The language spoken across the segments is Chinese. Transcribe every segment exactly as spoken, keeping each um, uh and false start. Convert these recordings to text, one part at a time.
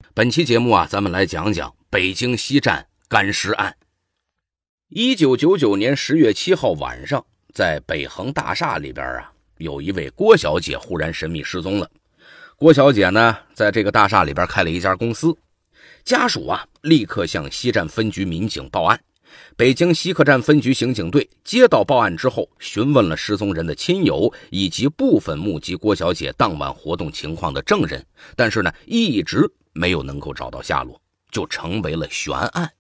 本期节目啊，咱们来讲讲北京西站干尸案。一九九九年十月七号晚上，在北恒大厦里边啊，有一位郭小姐忽然神秘失踪了。郭小姐呢，在这个大厦里边开了一家公司，家属啊立刻向西站分局民警报案。北京西客站分局刑警队接到报案之后，询问了失踪人的亲友以及部分目击郭小姐当晚活动情况的证人，但是呢，一直没有能够找到下落，就成为了悬案。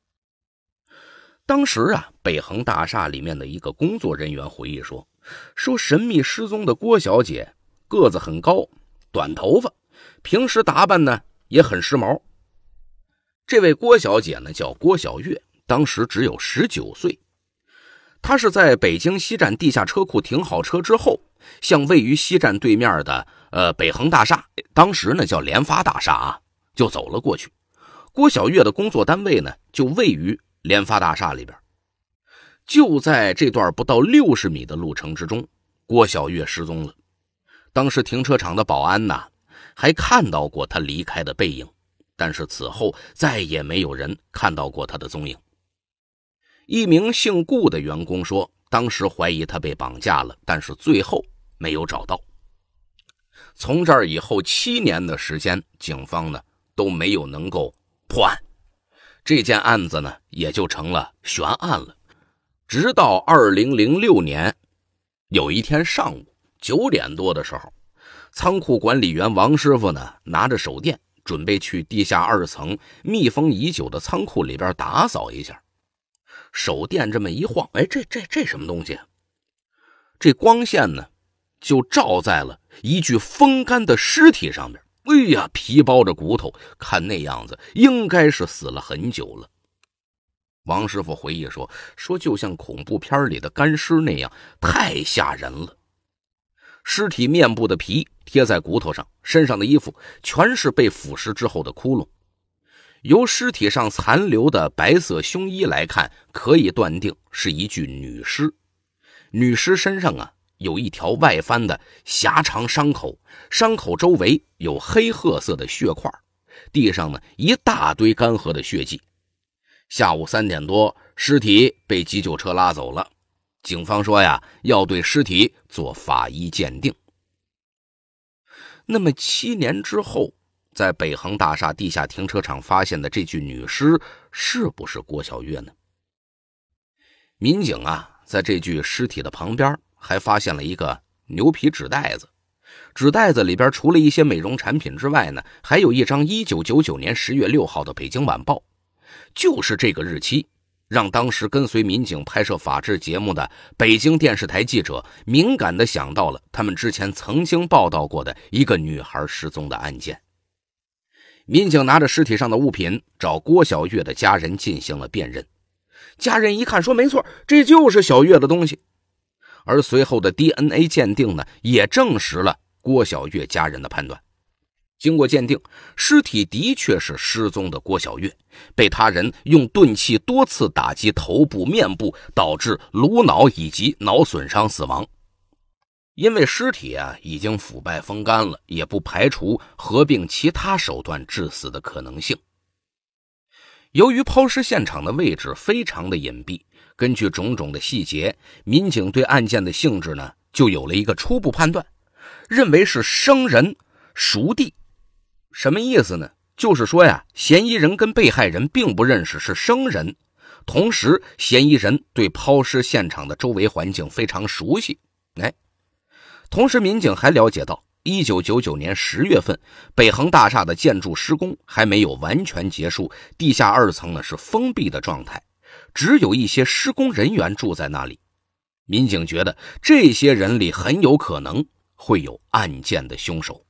当时啊，北恒大厦里面的一个工作人员回忆说，说神秘失踪的郭小姐个子很高，短头发，平时打扮呢也很时髦。这位郭小姐呢叫郭小月，当时只有十九岁。她是在北京西站地下车库停好车之后，向位于西站对面的呃北恒大厦，当时呢叫联发大厦啊，就走了过去。郭小月的工作单位呢就位于联发大厦里边。就在这段不到六十米的路程之中，郭小月失踪了。当时停车场的保安呢还看到过她离开的背影，但是此后再也没有人看到过她的踪影。一名姓顾的员工说，当时怀疑她被绑架了，但是最后没有找到。从这儿以后七年的时间，警方呢都没有能够破案，这件案子呢也就成了悬案了。直到二零零六年有一天上午九点多的时候，仓库管理员王师傅呢拿着手电，准备去地下二层密封已久的仓库里边打扫一下。手电这么一晃，哎，这这这什么东西？这光线呢就照在了一具风干的尸体上面。哎呀，皮包着骨头，看那样子应该是死了很久了。王师傅回忆说，说就像恐怖片里的干尸那样，太吓人了。尸体面部的皮贴在骨头上，身上的衣服全是被腐蚀之后的窟窿。由尸体上残留的白色胸衣来看，可以断定是一具女尸。女尸身上啊有一条外翻的狭长伤口，伤口周围有黑褐色的血块，地上呢一大堆干涸的血迹。下午三点多，尸体被急救车拉走了。警方说呀，要对尸体做法医鉴定。那么七年之后，在北恒大厦地下停车场发现的这具女尸是不是郭小月呢？民警啊在这具尸体的旁边还发现了一个牛皮纸袋子，纸袋子里边除了一些美容产品之外呢，还有一张一九九九年十月六号的北京晚报。就是这个日期，让当时跟随民警拍摄法制节目的北京电视台记者敏感地想到了他们之前曾经报道过的一个女孩失踪的案件。民警拿着尸体上的物品找郭小月的家人进行了辨认，家人一看说，没错，这就是小月的东西。而随后的 D N A 鉴定呢，也证实了郭小月家人的判断。经过鉴定，尸体的确是失踪的郭小月，被他人用钝器多次打击头部、面部，导致颅脑以及脑损伤死亡。因为尸体啊已经腐败风干了，也不排除合并其他手段致死的可能性。由于抛尸现场的位置非常的隐蔽，根据种种的细节，民警对案件的性质呢就有了一个初步判断，认为是生人熟地。什么意思呢？就是说呀，嫌疑人跟被害人并不认识，是生人。同时，嫌疑人对抛尸现场的周围环境非常熟悉。哎，同时民警还了解到，一九九九年十月份，北恒大厦的建筑施工还没有完全结束，地下二层呢是封闭的状态，只有一些施工人员住在那里。民警觉得这些人里很有可能会有案件的凶手。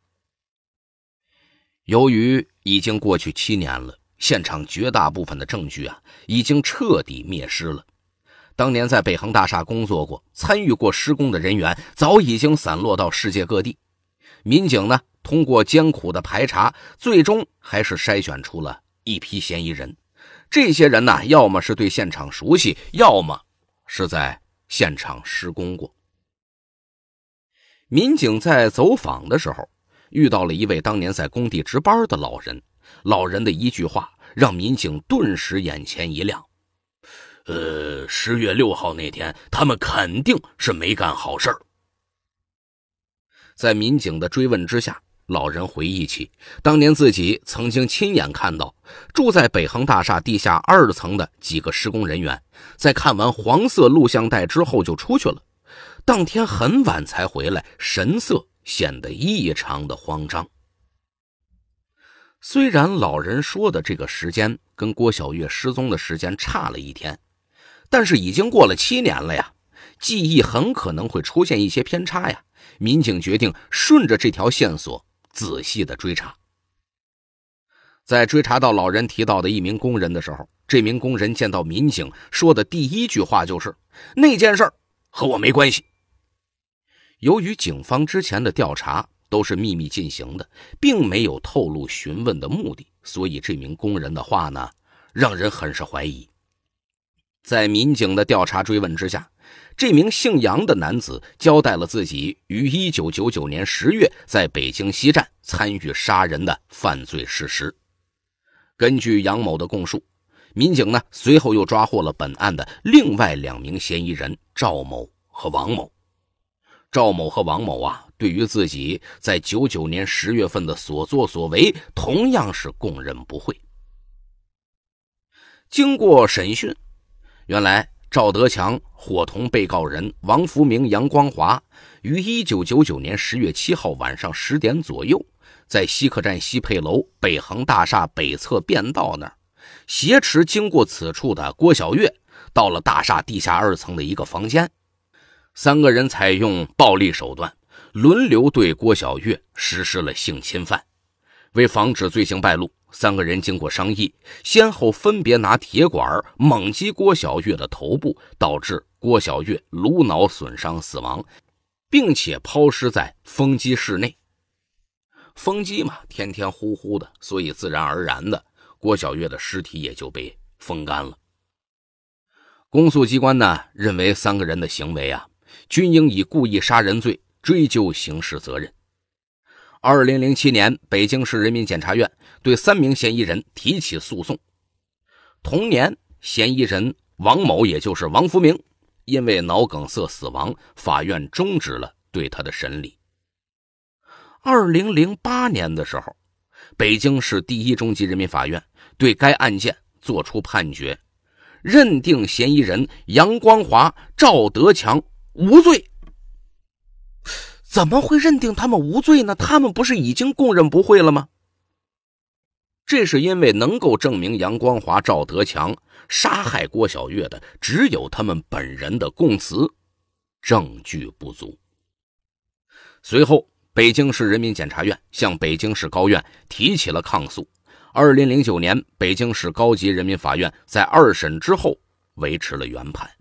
由于已经过去七年了，现场绝大部分的证据啊已经彻底灭失了。当年在北恒大厦工作过、参与过施工的人员早已经散落到世界各地。民警呢通过艰苦的排查，最终还是筛选出了一批嫌疑人。这些人呢，要么是对现场熟悉，要么是在现场施工过。民警在走访的时候遇到了一位当年在工地值班的老人， 老人的一句话让民警顿时眼前一亮。呃，十月六号那天，他们肯定是没干好事儿。在民警的追问之下，老人回忆起当年自己曾经亲眼看到住在北恒大厦地下二层的几个施工人员，在看完黄色录像带之后就出去了，当天很晚才回来，神色显得异常的慌张。虽然老人说的这个时间跟郭小月失踪的时间差了一天，但是已经过了七年了呀，记忆很可能会出现一些偏差呀。民警决定顺着这条线索仔细的追查。在追查到老人提到的一名工人的时候，这名工人见到民警说的第一句话就是：那件事儿和我没关系。由于警方之前的调查都是秘密进行的，并没有透露询问的目的，所以这名工人的话呢，让人很是怀疑。在民警的调查追问之下，这名姓杨的男子交代了自己于一九九九年十月在北京西站参与杀人的犯罪事实。根据杨某的供述，民警呢随后又抓获了本案的另外两名嫌疑人赵某和王某。赵某和王某啊，对于自己在九九年十月份的所作所为，同样是供认不讳。经过审讯，原来赵德强伙同被告人王福明、杨光华于一九九九年十月七号晚上十点左右，在西客站西配楼北恒大厦北侧便道那儿，挟持经过此处的郭小月，到了大厦地下二层的一个房间。三个人采用暴力手段，轮流对郭小月实施了性侵犯。为防止罪行败露，三个人经过商议，先后分别拿铁管猛击郭小月的头部，导致郭小月颅脑损伤死亡，并且抛尸在风机室内。风机嘛，天天呼呼的，所以自然而然的，郭小月的尸体也就被风干了。公诉机关呢，认为三个人的行为啊，均应以故意杀人罪追究刑事责任。二零零七年，北京市人民检察院对三名嫌疑人提起诉讼。同年，嫌疑人王某，也就是王福明，因为脑梗塞死亡，法院终止了对他的审理。二零零八年的时候，北京市第一中级人民法院对该案件作出判决，认定嫌疑人杨光华、赵德强无罪。怎么会认定他们无罪呢？他们不是已经供认不讳了吗？这是因为能够证明杨光华、赵德强杀害郭小月的只有他们本人的供词，证据不足。随后，北京市人民检察院向北京市高院提起了抗诉。二零零九年，北京市高级人民法院在二审之后维持了原判。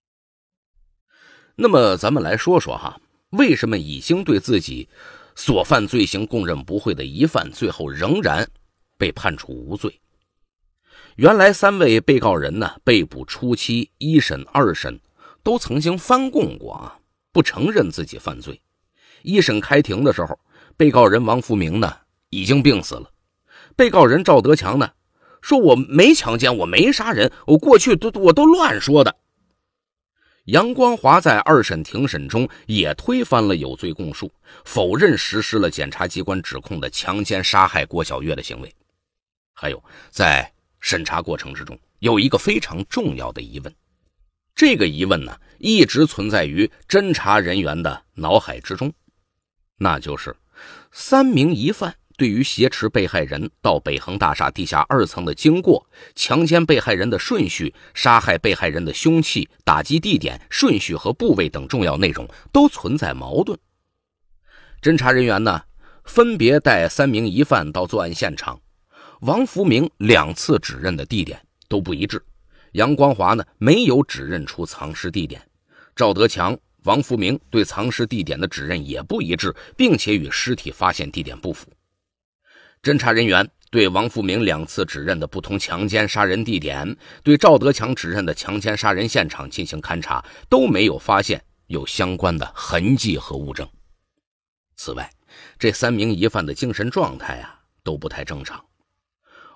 那么咱们来说说哈，为什么已经对自己所犯罪行供认不讳的疑犯，最后仍然被判处无罪？原来三位被告人呢，被捕初期一审、二审都曾经翻供过啊，不承认自己犯罪。一审开庭的时候，被告人王福明呢已经病死了，被告人赵德强呢说我没强奸，我没杀人，我过去都我都乱说的。杨光华在二审庭审中也推翻了有罪供述，否认实施了检察机关指控的强奸杀害郭小月的行为。还有，在审查过程之中，有一个非常重要的疑问，这个疑问呢，一直存在于侦查人员的脑海之中，那就是三名疑犯对于挟持被害人到北恒大厦地下二层的经过、强奸被害人的顺序、杀害被害人的凶器、打击地点、顺序和部位等重要内容都存在矛盾。侦查人员呢，分别带三名疑犯到作案现场，王福明两次指认的地点都不一致，杨光华呢没有指认出藏尸地点，赵德强、王福明对藏尸地点的指认也不一致，并且与尸体发现地点不符。侦查人员对王福明两次指认的不同强奸杀人地点，对赵德强指认的强奸杀人现场进行勘查，都没有发现有相关的痕迹和物证。此外，这三名疑犯的精神状态啊都不太正常。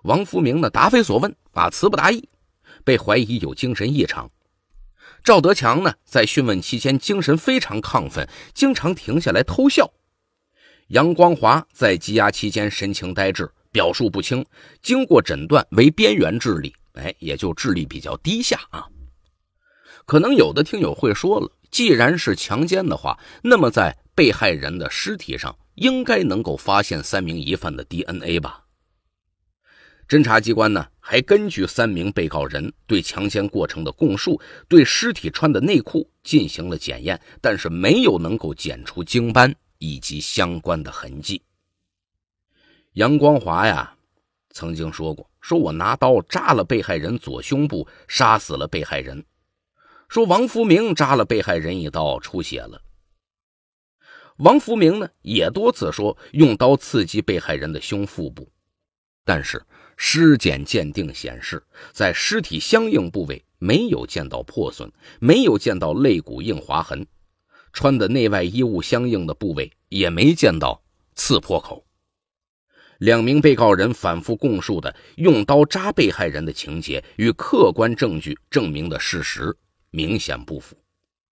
王福明呢答非所问啊，词不达意，被怀疑有精神异常。赵德强呢在讯问期间精神非常亢奋，经常停下来偷笑。杨光华在羁押期间神情呆滞，表述不清，经过诊断为边缘智力，哎，也就智力比较低下啊。可能有的听友会说了，既然是强奸的话，那么在被害人的尸体上应该能够发现三名疑犯的 D N A 吧。侦查机关呢还根据三名被告人对强奸过程的供述，对尸体穿的内裤进行了检验，但是没有能够检出精斑以及相关的痕迹。杨光华呀曾经说过，说我拿刀扎了被害人左胸部，杀死了被害人。说王福明扎了被害人一刀，出血了。王福明呢也多次说用刀刺激被害人的胸腹部，但是尸检鉴定显示，在尸体相应部位没有见到破损，没有见到肋骨硬划痕，穿的内外衣物相应的部位也没见到刺破口。两名被告人反复供述的用刀扎被害人的情节与客观证据证明的事实明显不符。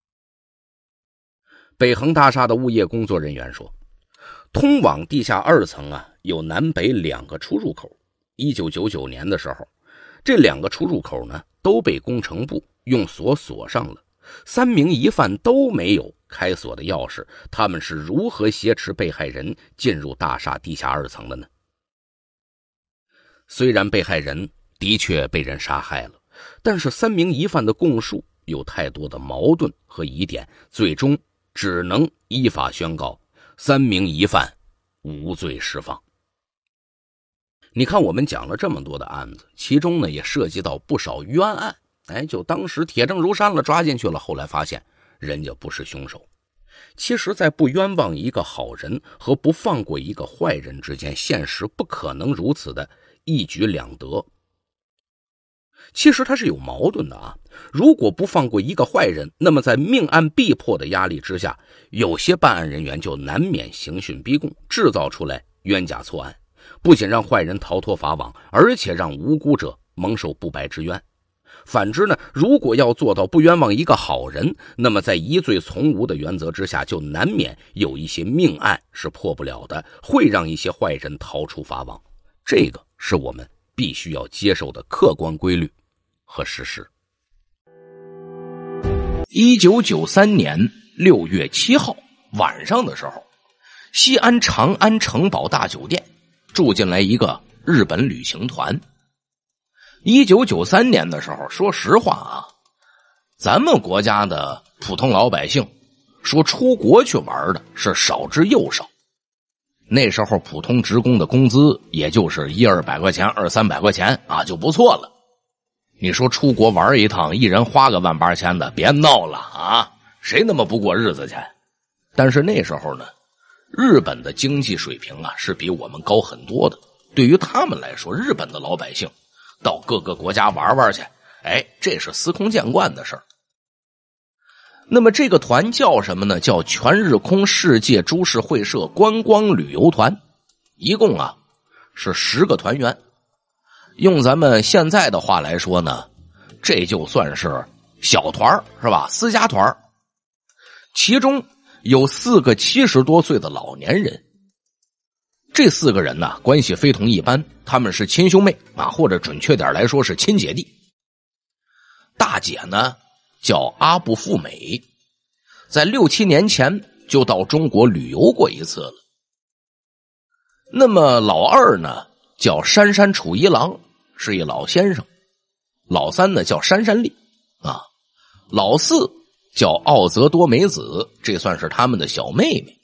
北恒大厦的物业工作人员说，通往地下二层啊有南北两个出入口。一九九九年的时候，这两个出入口呢都被工程部用锁锁上了，三名疑犯都没有开锁的钥匙，他们是如何挟持被害人进入大厦地下二层的呢？虽然被害人的确被人杀害了，但是三名疑犯的供述有太多的矛盾和疑点，最终只能依法宣告三名疑犯无罪释放。你看我们讲了这么多的案子，其中呢也涉及到不少冤案，哎，就当时铁证如山了，抓进去了，后来发现人家不是凶手。其实在不冤枉一个好人和不放过一个坏人之间，现实不可能如此的一举两得。其实它是有矛盾的啊！如果不放过一个坏人，那么在命案逼迫的压力之下，有些办案人员就难免刑讯逼供，制造出来冤假错案，不仅让坏人逃脱法网，而且让无辜者蒙受不白之冤。反之呢，如果要做到不冤枉一个好人，那么在疑罪从无的原则之下，就难免有一些命案是破不了的，会让一些坏人逃出法网。这个是我们必须要接受的客观规律和事实。 一九九三年六月七号晚上的时候，西安长安城堡大酒店住进来一个日本旅行团。一九九三年的时候，说实话啊，咱们国家的普通老百姓说出国去玩的是少之又少。那时候普通职工的工资也就是一二百块钱二三百块钱啊就不错了。你说出国玩一趟，一人花个万八千的，别闹了啊！谁那么不过日子去？但是那时候呢，日本的经济水平啊是比我们高很多的。对于他们来说，日本的老百姓到各个国家玩玩去，哎，这是司空见惯的事儿。那么这个团叫什么呢？叫全日空世界株式会社观光旅游团，一共啊是十个团员。用咱们现在的话来说呢，这就算是小团是吧？私家团。其中有四个七十多岁的老年人。这四个人呢关系非同一般，他们是亲兄妹啊，或者准确点来说是亲姐弟。大姐呢叫阿部富美，在六七年前就到中国旅游过一次了。那么老二呢叫杉山楚一郎，是一老先生。老三呢叫杉山丽啊，老四叫奥泽多美子，这算是他们的小妹妹。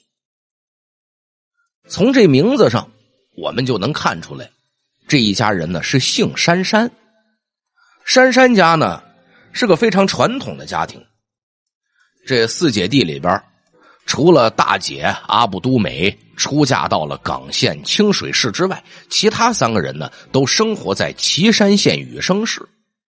从这名字上我们就能看出来，这一家人呢是姓杉山。杉山家呢是个非常传统的家庭。这四姐弟里边，除了大姐阿部都美出嫁到了冈县清水市之外，其他三个人呢都生活在岐山县羽生市。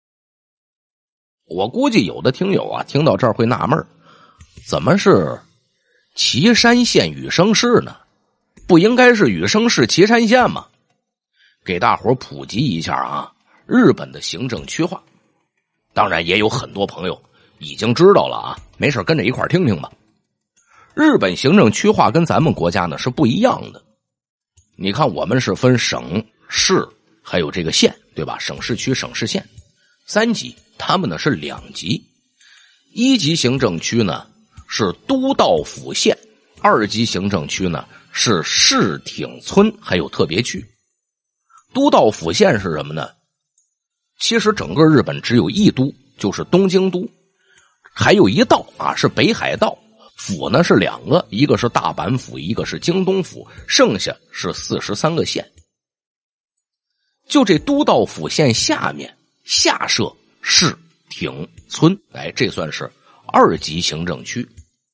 我估计有的听友啊听到这儿会纳闷，怎么是岐山县羽生市呢？不应该是羽生市岐山县吗？ 给大伙普及一下啊，日本的行政区划。当然也有很多朋友已经知道了啊，没事跟着一块听听吧。日本行政区划跟咱们国家呢是不一样的。你看我们是分省、市还有这个县，对吧？省市区、省市县三级，他们呢是两级。一级行政区呢是都道府县，二级行政区呢是市町村还有特别区。都道府县是什么呢？其实整个日本只有一都，就是东京都，还有一道啊是北海道。府呢是两个，一个是大阪府，一个是京东府，剩下是四十三个县。就这都道府县下面下设市町村，哎，这算是二级行政区。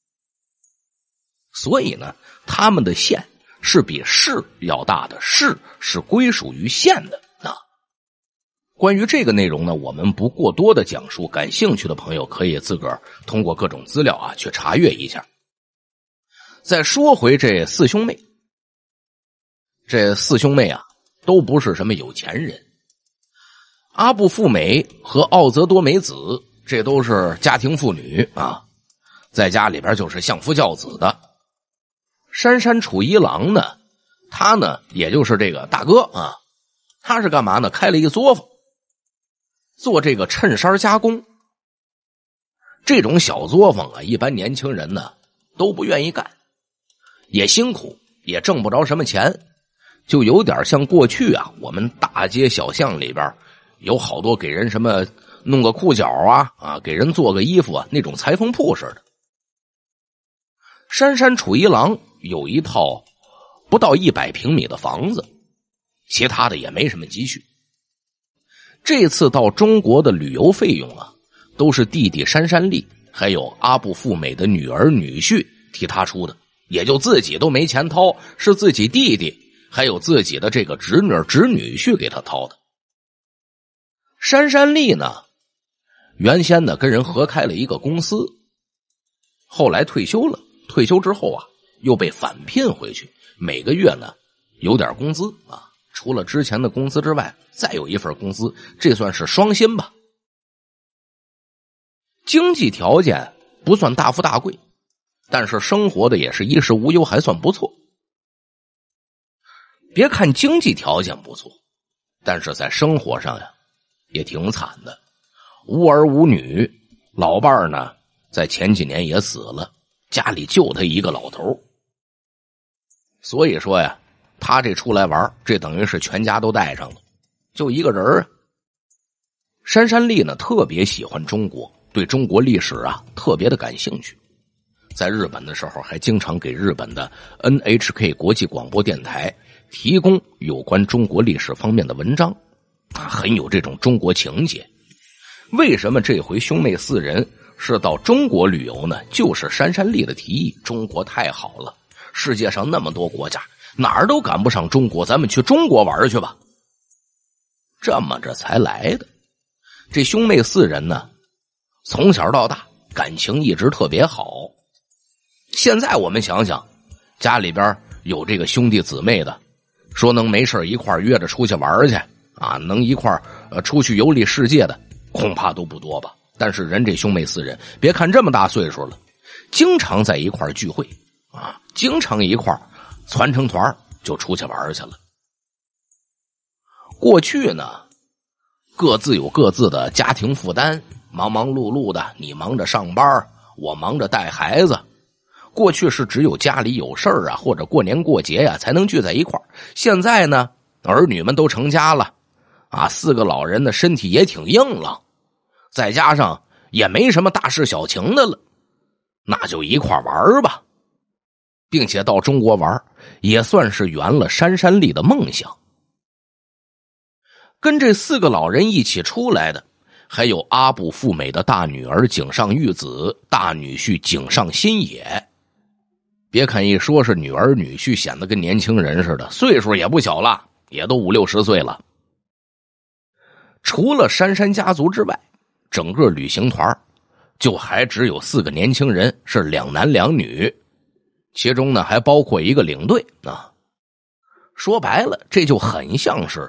所以呢，他们的县是比市要大的，市是归属于县的啊。关于这个内容呢，我们不过多的讲述，感兴趣的朋友可以自个儿通过各种资料啊去查阅一下。再说回这四兄妹，这四兄妹啊都不是什么有钱人。阿部富美和奥泽多美子这都是家庭妇女啊，在家里边就是相夫教子的。杉山楚一郎呢，他呢也就是这个大哥啊，他是干嘛呢？开了一个作坊，做这个衬衫加工。这种小作坊啊，一般年轻人呢都不愿意干，也辛苦，也挣不着什么钱，就有点像过去啊我们大街小巷里边有好多给人什么弄个裤脚啊啊给人做个衣服啊那种裁缝铺似的。杉山楚一郎有一套不到一百平米的房子，其他的也没什么积蓄。这次到中国的旅游费用啊，都是弟弟杉山利还有阿部富美的女儿女婿替他出的，也就自己都没钱掏，是自己弟弟还有自己的这个侄女侄女婿给他掏的。杉山利呢，原先呢跟人合开了一个公司，后来退休了，退休之后啊又被返聘回去，每个月呢有点工资啊，除了之前的工资之外再有一份工资，这算是双薪吧。经济条件不算大富大贵，但是生活的也是衣食无忧，还算不错。别看经济条件不错，但是在生活上呀也挺惨的，无儿无女，老伴儿呢在前几年也死了，家里就他一个老头。所以说呀，他这出来玩，这等于是全家都带上了，就一个人啊。杉山利呢特别喜欢中国，对中国历史啊特别的感兴趣，在日本的时候还经常给日本的 N H K 国际广播电台提供有关中国历史方面的文章，啊，很有这种中国情节。为什么这回兄妹四人是到中国旅游呢？就是杉山利的提议，中国太好了，世界上那么多国家，哪儿都赶不上中国，咱们去中国玩去吧。这么着才来的。这兄妹四人呢，从小到大感情一直特别好。现在我们想想，家里边有这个兄弟姊妹的，说能没事一块约着出去玩去啊，能一块呃出去游历世界的，恐怕都不多吧。但是人这兄妹四人，别看这么大岁数了，经常在一块聚会啊，经常一块攒成团就出去玩去了。过去呢，各自有各自的家庭负担，忙忙碌碌的，你忙着上班，我忙着带孩子。过去是只有家里有事儿啊，或者过年过节呀、啊，才能聚在一块儿。现在呢，儿女们都成家了，啊，四个老人的身体也挺硬朗，再加上也没什么大事小情的了，那就一块玩吧。并且到中国玩，也算是圆了杉山利的梦想。跟这四个老人一起出来的，还有阿部富美的大女儿井上玉子，大女婿井上新野。别看一说是女儿女婿，显得跟年轻人似的，岁数也不小了，也都五六十岁了。除了杉山家族之外，整个旅行团就还只有四个年轻人，是两男两女，其中呢还包括一个领队啊。说白了，这就很像是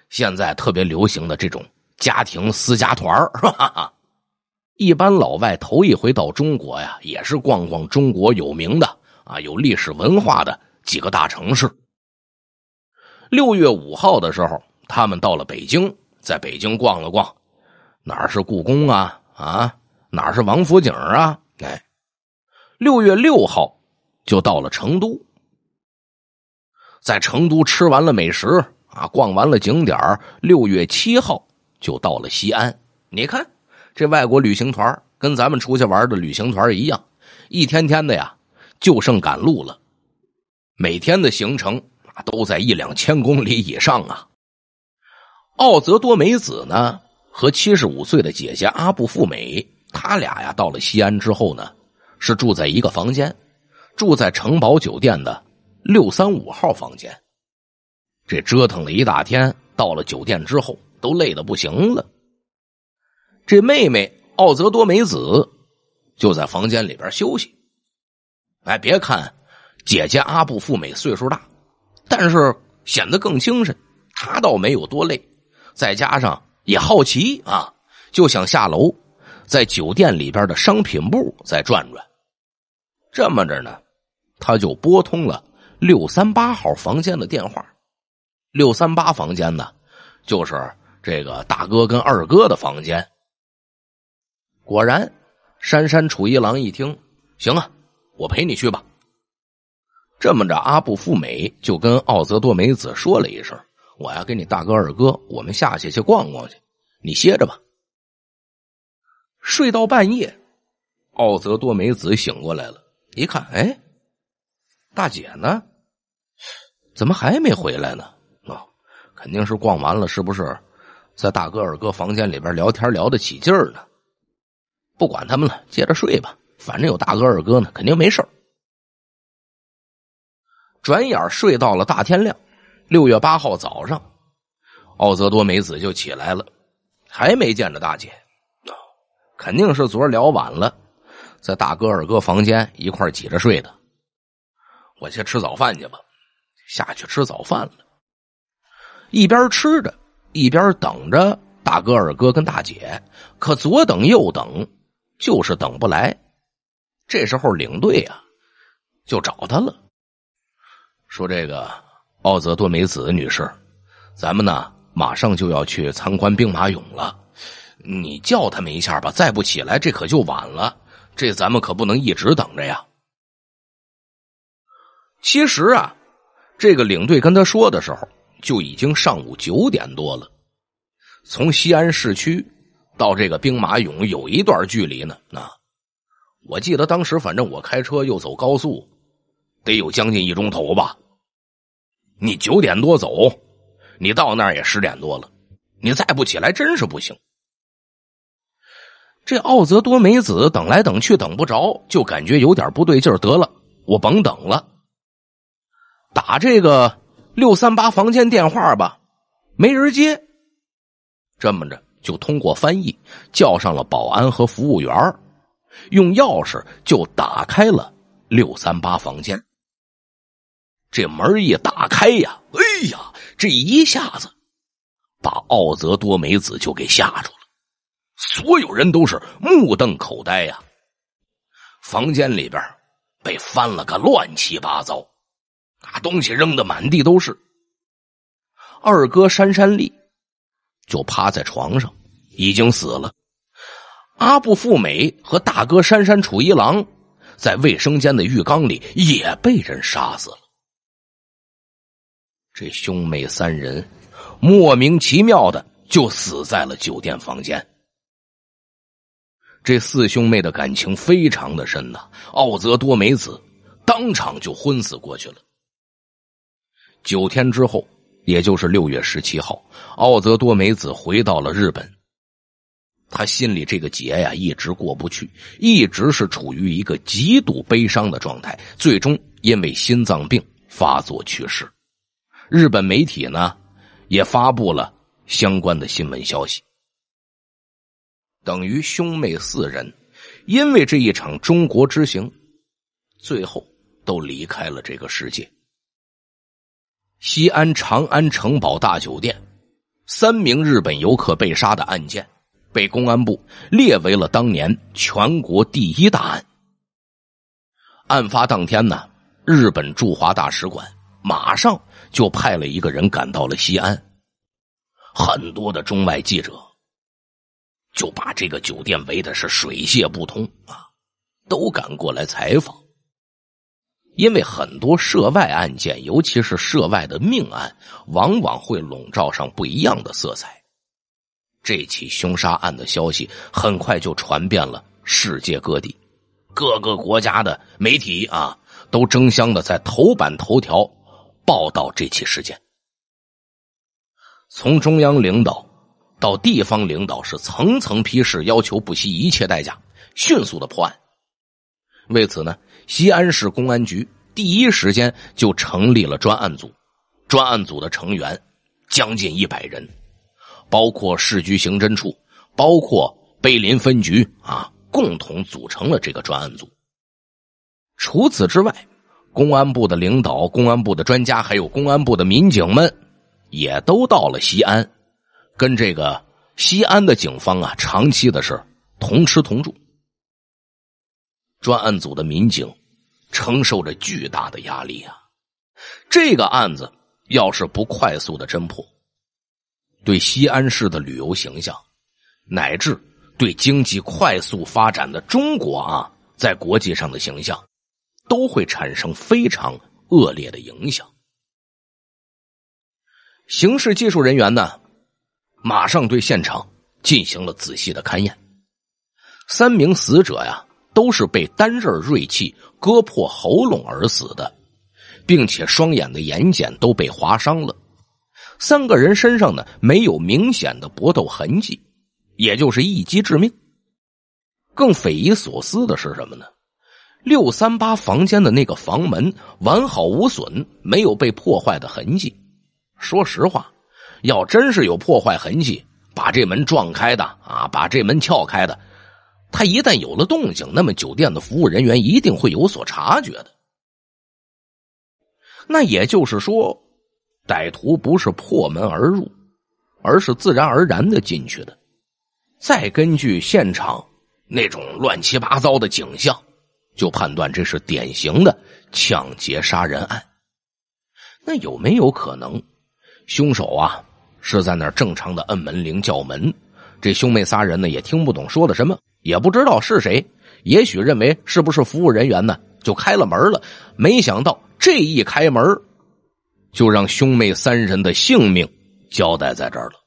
现在特别流行的这种家庭私家团儿，哈哈。一般老外头一回到中国呀，也是逛逛中国有名的啊有历史文化的几个大城市。六月五号的时候，他们到了北京，在北京逛了逛，哪儿是故宫啊啊，哪儿是王府井啊，哎，六月六号就到了成都，在成都吃完了美食啊，逛完了景点，六月七号就到了西安。你看这外国旅行团跟咱们出去玩的旅行团一样，一天天的呀就剩赶路了，每天的行程都在一两千公里以上啊。奥泽多美子呢和七十五岁的姐姐阿布富美，他俩呀到了西安之后呢，是住在一个房间，住在城堡酒店的六三五号房间。这折腾了一大天，到了酒店之后都累得不行了。这妹妹奥泽多美子就在房间里边休息。哎，别看姐姐阿布富美岁数大，但是显得更精神，她倒没有多累，再加上也好奇啊，就想下楼在酒店里边的商品部再转转。这么着呢，他就拨通了六三八号房间的电话。六三八房间呢，就是这个大哥跟二哥的房间。果然杉山楚一郎一听，行啊，我陪你去吧。这么着，阿布富美就跟奥泽多美子说了一声，我要跟你大哥二哥我们下去去逛逛去，你歇着吧。睡到半夜，奥泽多美子醒过来了，一看，哎，大姐呢？怎么还没回来呢？哦，肯定是逛完了，是不是在大哥二哥房间里边聊天聊得起劲儿呢？不管他们了，接着睡吧，反正有大哥二哥呢，肯定没事儿。转眼睡到了大天亮，六月八号早上，奥泽多美子就起来了，还没见着大姐，肯定是昨儿聊晚了，在大哥二哥房间一块挤着睡的。我去吃早饭去吧，下去吃早饭了。一边吃着，一边等着大哥二哥跟大姐，可左等右等，就是等不来。这时候领队啊，就找他了，说这个奥泽多美子女士，咱们呢马上就要去参观兵马俑了，你叫他们一下吧，再不起来这可就晚了，这咱们可不能一直等着呀。其实啊，这个领队跟他说的时候就已经上午九点多了，从西安市区到这个兵马俑有一段距离呢。啊，我记得当时反正我开车又走高速得有将近一钟头吧。你九点多走，你到那儿也十点多了，你再不起来真是不行。这奥泽多美子等来等去等不着，就感觉有点不对劲儿，得了，我甭等了。打这个六三八房间电话吧，没人接。这么着就通过翻译叫上了保安和服务员，用钥匙就打开了六三八房间。这门一打开呀，哎呀，这一下子把奥泽多美子就给吓住了，所有人都是目瞪口呆呀。房间里边被翻了个乱七八糟，把东西扔得满地都是。二哥杉山利就趴在床上，已经死了。阿布富美和大哥杉山楚一郎在卫生间的浴缸里也被人杀死了。这兄妹三人莫名其妙的就死在了酒店房间。这四兄妹的感情非常的深呐，奥泽多美子当场就昏死过去了。九天之后，也就是六月十七号，奥泽多美子回到了日本。他心里这个结呀一直过不去，一直是处于一个极度悲伤的状态，最终因为心脏病发作去世。日本媒体呢也发布了相关的新闻消息，等于兄妹四人因为这一场中国之行，最后都离开了这个世界。西安长安城堡大酒店三名日本游客被杀的案件被公安部列为了当年全国第一大案。案发当天呢，日本驻华大使馆马上就派了一个人赶到了西安，很多的中外记者就把这个酒店围的是水泄不通啊，都赶过来采访。因为很多涉外案件，尤其是涉外的命案，往往会笼罩上不一样的色彩。这起凶杀案的消息很快就传遍了世界各地，各个国家的媒体啊，都争相的在头版头条报道这起事件。从中央领导到地方领导是层层批示，要求不惜一切代价迅速的破案。为此呢，西安市公安局第一时间就成立了专案组，专案组的成员将近一百人，包括市局刑侦处，包括碑林分局啊，共同组成了这个专案组。除此之外，公安部的领导、公安部的专家还有公安部的民警们也都到了西安，跟这个西安的警方啊长期的是同吃同住。专案组的民警承受着巨大的压力啊！这个案子要是不快速的侦破，对西安市的旅游形象，乃至对经济快速发展的中国啊，在国际上的形象，都会产生非常恶劣的影响。刑事技术人员呢，马上对现场进行了仔细的勘验。三名死者呀，都是被单刃锐器割破喉咙而死的，并且双眼的眼睑都被划伤了。三个人身上呢，没有明显的搏斗痕迹，也就是一击致命。更匪夷所思的是什么呢？六三八房间的那个房门完好无损，没有被破坏的痕迹。说实话，要真是有破坏痕迹，把这门撞开的啊，把这门撬开的，他一旦有了动静，那么酒店的服务人员一定会有所察觉的。那也就是说，歹徒不是破门而入，而是自然而然的进去的。再根据现场那种乱七八糟的景象，就判断这是典型的抢劫杀人案。那有没有可能凶手啊是在那儿正常的摁门铃叫门，这兄妹仨人呢也听不懂说的什么，也不知道是谁，也许认为是不是服务人员呢，就开了门了。没想到这一开门，就让兄妹三人的性命交代在这儿了。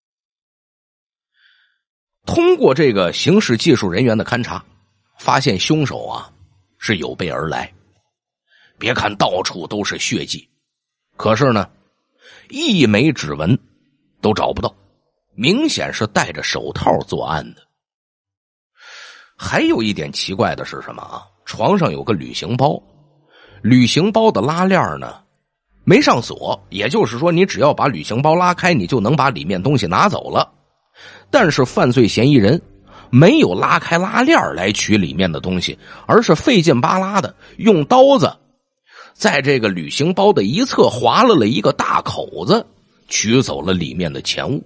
通过这个刑事技术人员的勘查，发现凶手啊是有备而来。别看到处都是血迹，可是呢，一枚指纹都找不到，明显是戴着手套作案的。还有一点奇怪的是什么啊？床上有个旅行包，旅行包的拉链呢没上锁，也就是说你只要把旅行包拉开，你就能把里面东西拿走了。但是犯罪嫌疑人没有拉开拉链来取里面的东西，而是费劲巴拉的用刀子在这个旅行包的一侧划了了一个大口子，取走了里面的钱物。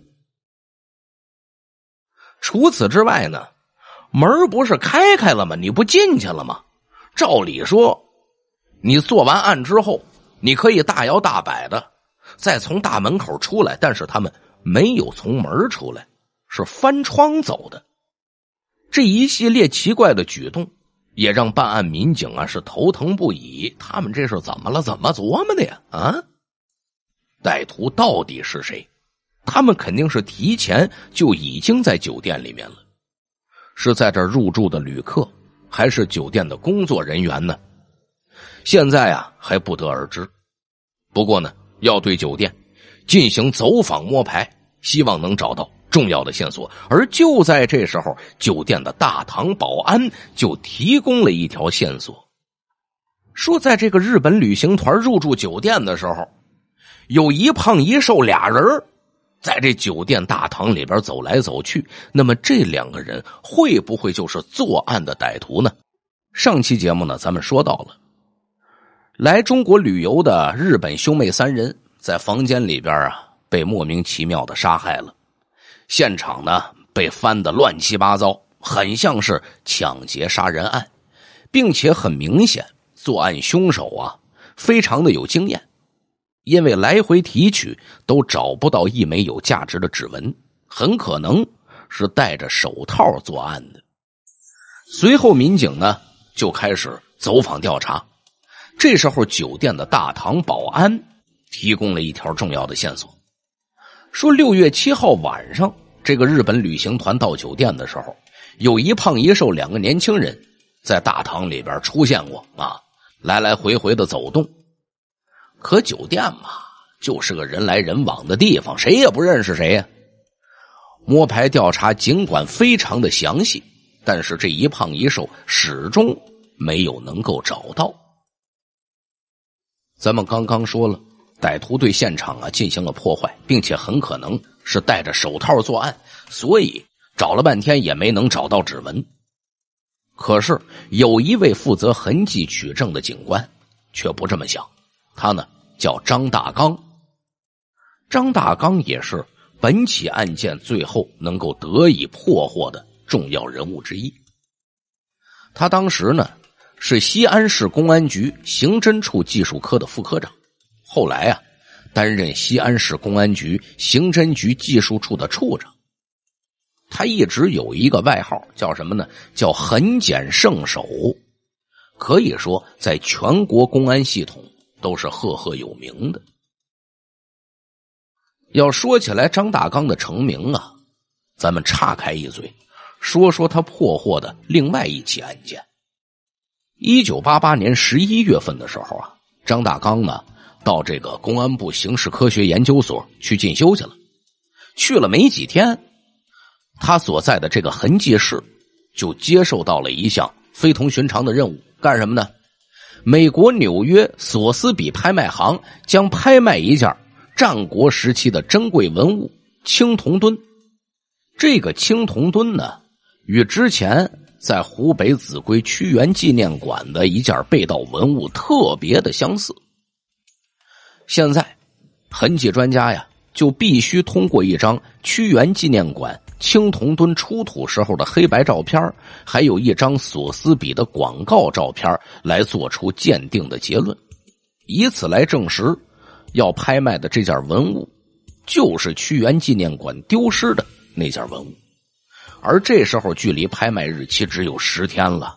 除此之外呢，门不是开开了吗？你不进去了吗？照理说你做完案之后，你可以大摇大摆的再从大门口出来，但是他们没有从门出来，是翻窗走的。这一系列奇怪的举动也让办案民警啊是头疼不已，他们这是怎么了？怎么琢磨的呀？啊，歹徒到底是谁？他们肯定是提前就已经在酒店里面了，是在这儿入住的旅客，还是酒店的工作人员呢？现在啊还不得而知。不过呢，要对酒店进行走访摸排，希望能找到重要的线索。而就在这时候，酒店的大堂保安就提供了一条线索，说在这个日本旅行团入住酒店的时候，有一胖一瘦俩人在这酒店大堂里边走来走去。那么这两个人会不会就是作案的歹徒呢？上期节目呢咱们说到了，来中国旅游的日本兄妹三人在房间里边啊被莫名其妙的杀害了。现场呢被翻得乱七八糟，很像是抢劫杀人案，并且很明显作案凶手啊非常的有经验，因为来回提取都找不到一枚有价值的指纹，很可能是戴着手套作案的。随后民警呢就开始走访调查，这时候酒店的大堂保安提供了一条重要的线索，说六月七号晚上这个日本旅行团到酒店的时候，有一胖一瘦两个年轻人在大堂里边出现过啊，来来回回的走动。可酒店嘛就是个人来人往的地方，谁也不认识谁呀。摸排调查尽管非常的详细，但是这一胖一瘦始终没有能够找到。咱们刚刚说了，歹徒对现场啊进行了破坏，并且很可能是戴着手套作案，所以找了半天也没能找到指纹。可是有一位负责痕迹取证的警官却不这么想，他呢叫张大刚。张大刚也是本起案件最后能够得以破获的重要人物之一。他当时呢是西安市公安局刑侦处技术科的副科长，后来啊担任西安市公安局刑侦局技术处的处长。他一直有一个外号叫什么呢？叫痕检圣手，可以说在全国公安系统都是赫赫有名的。要说起来张大刚的成名啊，咱们岔开一嘴说说他破获的另外一起案件。一九八八年十一月份的时候啊，张大刚呢到这个公安部刑事科学研究所去进修去了。去了没几天，他所在的这个痕迹室就接受到了一项非同寻常的任务，干什么呢？美国纽约索斯比拍卖行将拍卖一件战国时期的珍贵文物青铜墩。这个青铜墩呢与之前在湖北秭归屈原纪念馆的一件被盗文物特别的相似。现在痕迹专家呀就必须通过一张屈原纪念馆青铜墩出土时候的黑白照片，还有一张索斯比的广告照片来做出鉴定的结论，以此来证实要拍卖的这件文物就是屈原纪念馆丢失的那件文物。而这时候距离拍卖日期只有十天了。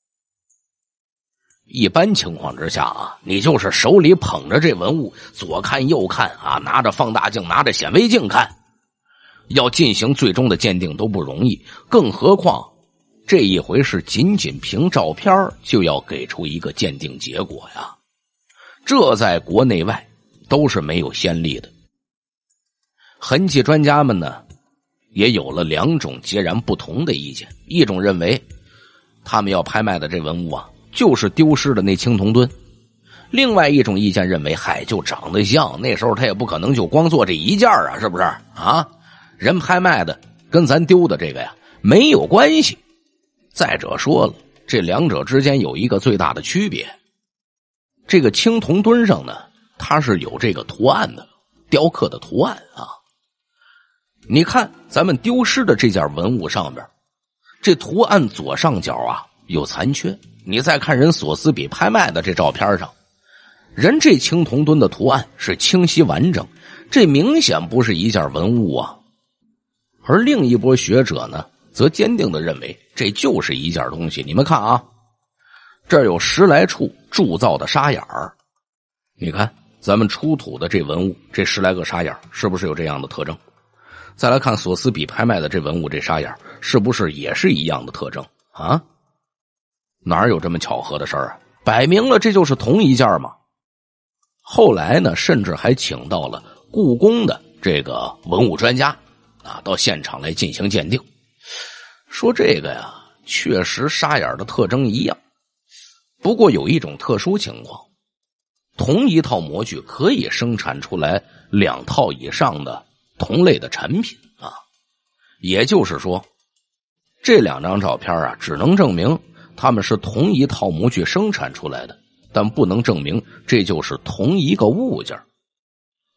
一般情况之下啊，你就是手里捧着这文物左看右看啊，拿着放大镜拿着显微镜看，要进行最终的鉴定都不容易，更何况这一回是仅仅凭照片就要给出一个鉴定结果呀，这在国内外都是没有先例的。痕迹专家们呢也有了两种截然不同的意见，一种认为他们要拍卖的这文物啊就是丢失的那青铜墩，另外一种意见认为嗨，就长得像，那时候他也不可能就光做这一件啊，是不是啊？人拍卖的跟咱丢的这个呀没有关系。再者说了，这两者之间有一个最大的区别，这个青铜墩上呢它是有这个图案的，雕刻的图案啊。你看咱们丢失的这件文物上边，这图案左上角啊有残缺，你再看人索斯比拍卖的这照片上，人这青铜墩的图案是清晰完整，这明显不是一件文物啊。而另一波学者呢则坚定地认为这就是一件东西。你们看啊，这儿有十来处铸造的沙眼儿，你看咱们出土的这文物这十来个沙眼是不是有这样的特征？再来看索斯比拍卖的这文物这沙眼是不是也是一样的特征啊？哪有这么巧合的事儿啊？摆明了这就是同一件嘛。后来呢甚至还请到了故宫的这个文物专家啊到现场来进行鉴定，说这个呀确实沙眼的特征一样，不过有一种特殊情况，同一套模具可以生产出来两套以上的同类的产品啊，也就是说这两张照片啊只能证明他们是同一套模具生产出来的，但不能证明这就是同一个物件。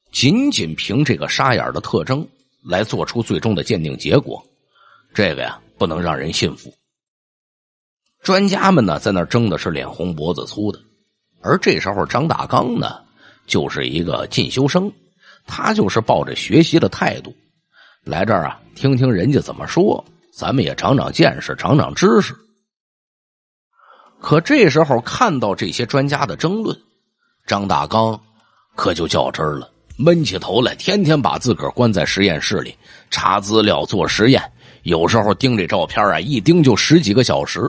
仅仅凭这个沙眼的特征来做出最终的鉴定结果，这个呀不能让人信服。专家们呢在那争的是脸红脖子粗的，而这时候张大刚呢就是一个进修生，他就是抱着学习的态度来这儿啊，听听人家怎么说，咱们也长长见识，长长知识。可这时候看到这些专家的争论，张大刚可就较真了，闷起头来，天天把自个儿关在实验室里查资料做实验，有时候盯这照片啊，一盯就十几个小时。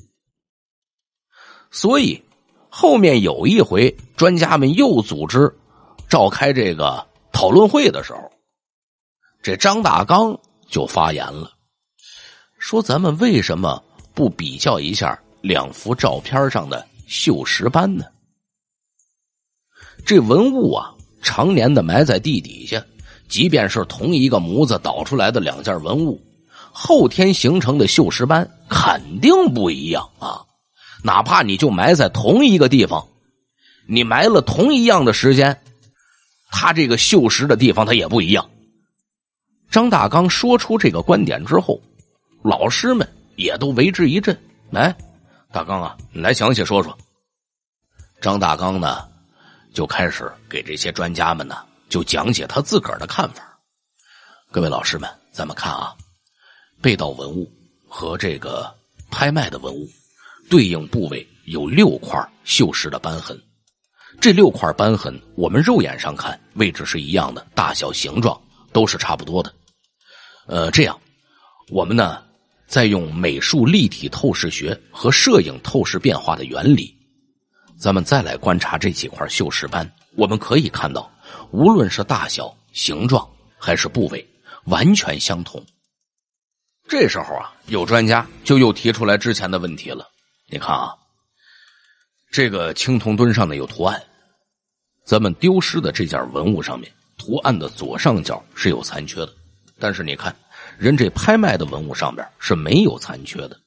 所以后面有一回专家们又组织召开这个讨论会的时候，这张大刚就发言了，说咱们为什么不比较一下两幅照片上的锈蚀斑呢？这文物啊常年的埋在地底下，即便是同一个模子倒出来的两件文物，后天形成的锈蚀斑肯定不一样啊！哪怕你就埋在同一个地方，你埋了同一样的时间，它这个锈蚀的地方它也不一样。张大刚说出这个观点之后，老师们也都为之一振。来，大刚啊，你来详细说说。张大刚呢就开始给这些专家们呢就讲解他自个儿的看法。各位老师们，咱们看啊，被盗文物和这个拍卖的文物对应部位有六块锈蚀的斑痕，这六块斑痕我们肉眼上看位置是一样的，大小形状都是差不多的。呃，这样我们呢再用美术立体透视学和摄影透视变化的原理，咱们再来观察这几块锈蚀斑，我们可以看到无论是大小、形状还是部位完全相同。这时候啊，有专家就又提出来之前的问题了。你看啊，这个青铜墩上的有图案，咱们丢失的这件文物上面图案的左上角是有残缺的，但是你看人这拍卖的文物上面是没有残缺的。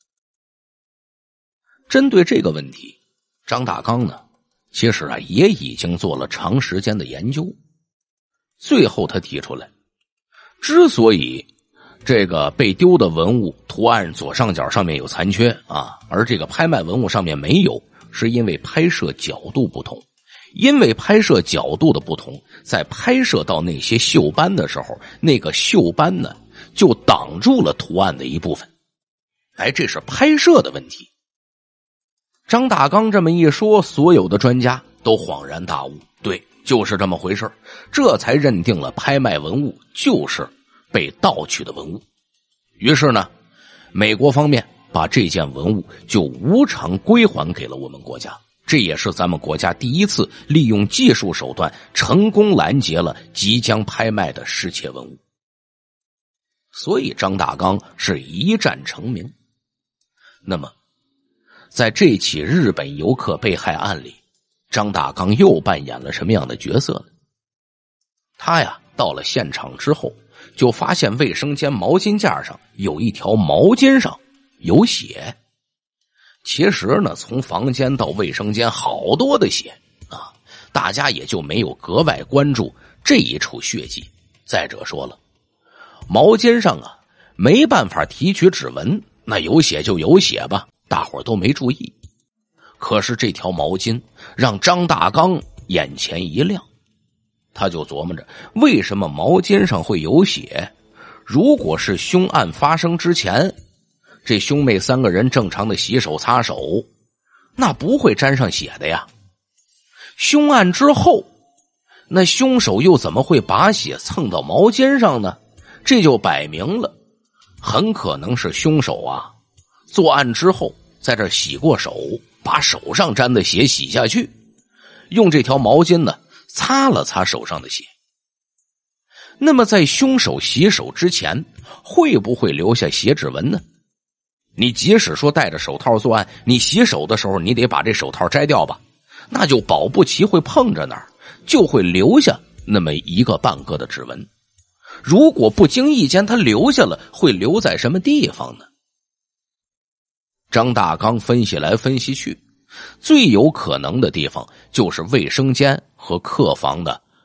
针对这个问题，张大刚呢其实啊也已经做了长时间的研究，最后他提出来，之所以这个被丢的文物图案左上角上面有残缺啊，而这个拍卖文物上面没有，是因为拍摄角度不同。因为拍摄角度的不同，在拍摄到那些锈斑的时候，那个锈斑呢就挡住了图案的一部分。哎，这是拍摄的问题。张大刚这么一说，所有的专家都恍然大悟，对，就是这么回事，这才认定了拍卖文物就是被盗取的文物。于是呢，美国方面把这件文物就无偿归还给了我们国家，这也是咱们国家第一次利用技术手段成功拦截了即将拍卖的失窃文物。所以张大刚是一战成名。那么在这起日本游客被害案里，张大刚又扮演了什么样的角色呢？他呀到了现场之后，就发现卫生间毛巾架上有一条毛巾上有血。其实呢，从房间到卫生间好多的血啊，大家也就没有格外关注这一处血迹。再者说了，毛巾上啊没办法提取指纹，那有血就有血吧，大伙都没注意。可是这条毛巾让张大刚眼前一亮，他就琢磨着为什么毛巾上会有血。如果是凶案发生之前，这兄妹三个人正常的洗手擦手，那不会沾上血的呀。凶案之后，那凶手又怎么会把血蹭到毛巾上呢？这就摆明了，很可能是凶手啊作案之后在这洗过手，把手上沾的血洗下去，用这条毛巾呢擦了擦手上的血。那么在凶手洗手之前，会不会留下血指纹呢？你即使说戴着手套作案，你洗手的时候你得把这手套摘掉吧，那就保不齐会碰着哪儿，就会留下那么一个半个的指纹。如果不经意间他留下了，会留在什么地方呢？张大刚分析来分析去，最有可能的地方就是卫生间和客房的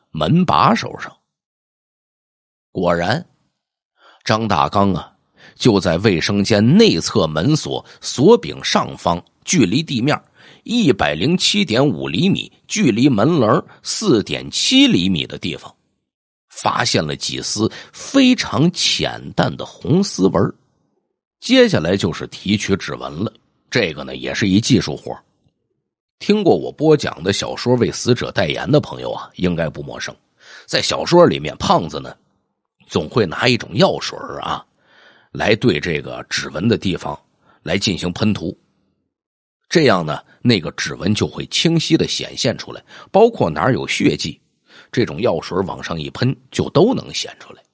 门把手上。果然，张大刚啊，就在卫生间内侧门锁锁柄上方，距离地面 一百零七点五 厘米，距离门棱 四点七 厘米的地方，发现了几丝非常浅淡的红丝纹。接下来就是提取指纹了，这个呢也是一技术活。听过我播讲的小说《为死者代言》的朋友啊，应该不陌生。在小说里面，胖子呢总会拿一种药水啊，来对这个指纹的地方来进行喷涂，这样呢，那个指纹就会清晰的显现出来，包括哪儿有血迹，这种药水往上一喷，就都能显出来。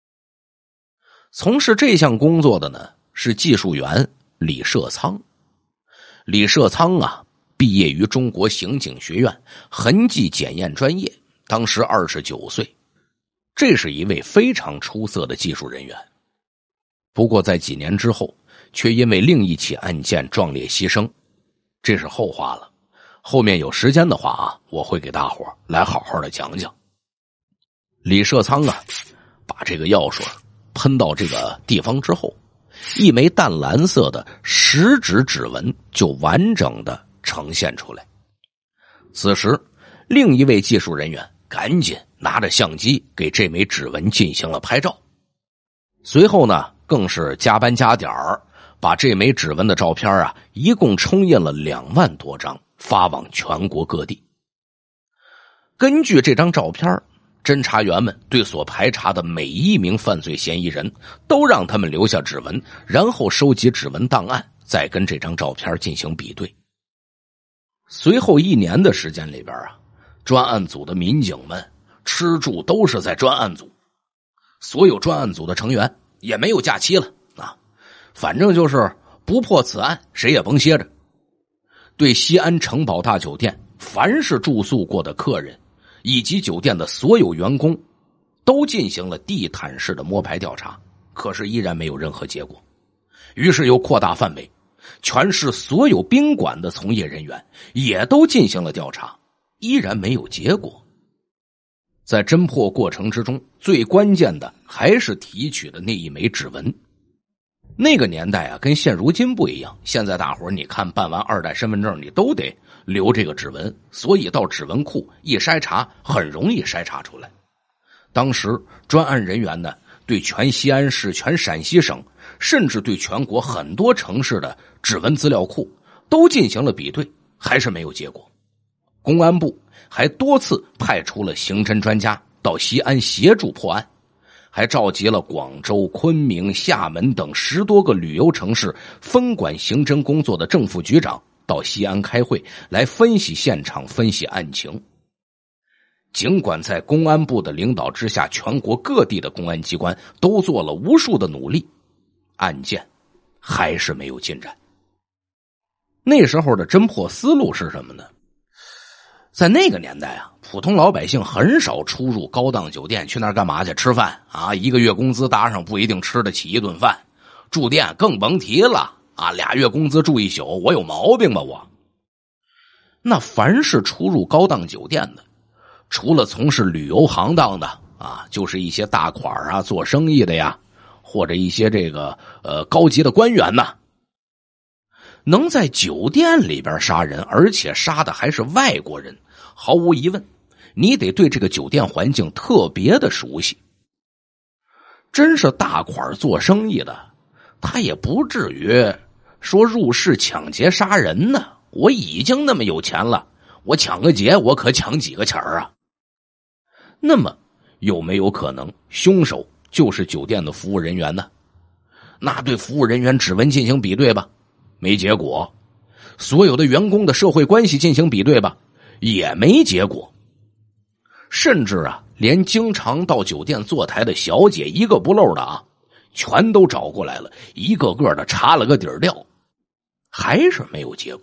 从事这项工作的呢，是技术员李社仓。李社仓啊，毕业于中国刑警学院痕迹检验专业，当时二十九岁，这是一位非常出色的技术人员。不过在几年之后，却因为另一起案件壮烈牺牲，这是后话了。后面有时间的话啊，我会给大伙来好好的讲讲。李社仓啊，把这个药水喷到这个地方之后，一枚淡蓝色的食指指纹就完整的呈现出来。此时，另一位技术人员赶紧拿着相机给这枚指纹进行了拍照。随后呢，更是加班加点儿，把这枚指纹的照片啊，一共冲印了两万多张，发往全国各地。根据这张照片，侦查员们对所排查的每一名犯罪嫌疑人都让他们留下指纹，然后收集指纹档案，再跟这张照片进行比对。随后一年的时间里边啊，专案组的民警们吃住都是在专案组，所有专案组的成员也没有假期了啊，反正就是不破此案谁也甭歇着。对西安城堡大酒店凡是住宿过的客人以及酒店的所有员工都进行了地毯式的摸排调查，可是依然没有任何结果。于是又扩大范围，全市所有宾馆的从业人员也都进行了调查，依然没有结果。在侦破过程之中，最关键的还是提取的那一枚指纹。那个年代啊，跟现如今不一样，现在大伙儿你看办完二代身份证，你都得留这个指纹，所以到指纹库一筛查，很容易筛查出来。当时专案人员呢，对全西安市、全陕西省，甚至对全国很多城市的指纹资料库都进行了比对，还是没有结果。公安部还多次派出了刑侦专家到西安协助破案，还召集了广州、昆明、厦门等十多个旅游城市分管刑侦工作的正副局长到西安开会，来分析现场、分析案情。尽管在公安部的领导之下，全国各地的公安机关都做了无数的努力，案件还是没有进展。那时候的侦破思路是什么呢？在那个年代啊，普通老百姓很少出入高档酒店，去那儿干嘛去？吃饭啊，一个月工资搭上不一定吃得起一顿饭，住店更甭提了啊，俩月工资住一宿，我有毛病吧我？那凡是出入高档酒店的，除了从事旅游行当的啊，就是一些大款啊，做生意的呀，或者一些这个呃高级的官员呐，能在酒店里边杀人，而且杀的还是外国人，毫无疑问，你得对这个酒店环境特别的熟悉。真是大款做生意的，他也不至于说入室抢劫杀人呢。我已经那么有钱了，我抢个劫，我可抢几个钱儿啊？那么有没有可能凶手就是酒店的服务人员呢？那对服务人员指纹进行比对吧，没结果。所有的员工的社会关系进行比对吧，也没结果。甚至啊，连经常到酒店坐台的小姐一个不漏的啊，全都找过来了，一个个的查了个底儿掉，还是没有结果。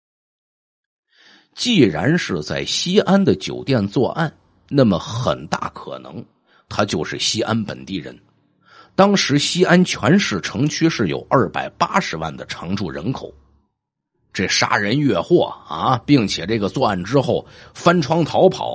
既然是在西安的酒店作案，那么很大可能他就是西安本地人。当时西安全市城区是有二百八十万的常住人口，这杀人越货啊，并且这个作案之后翻窗逃跑，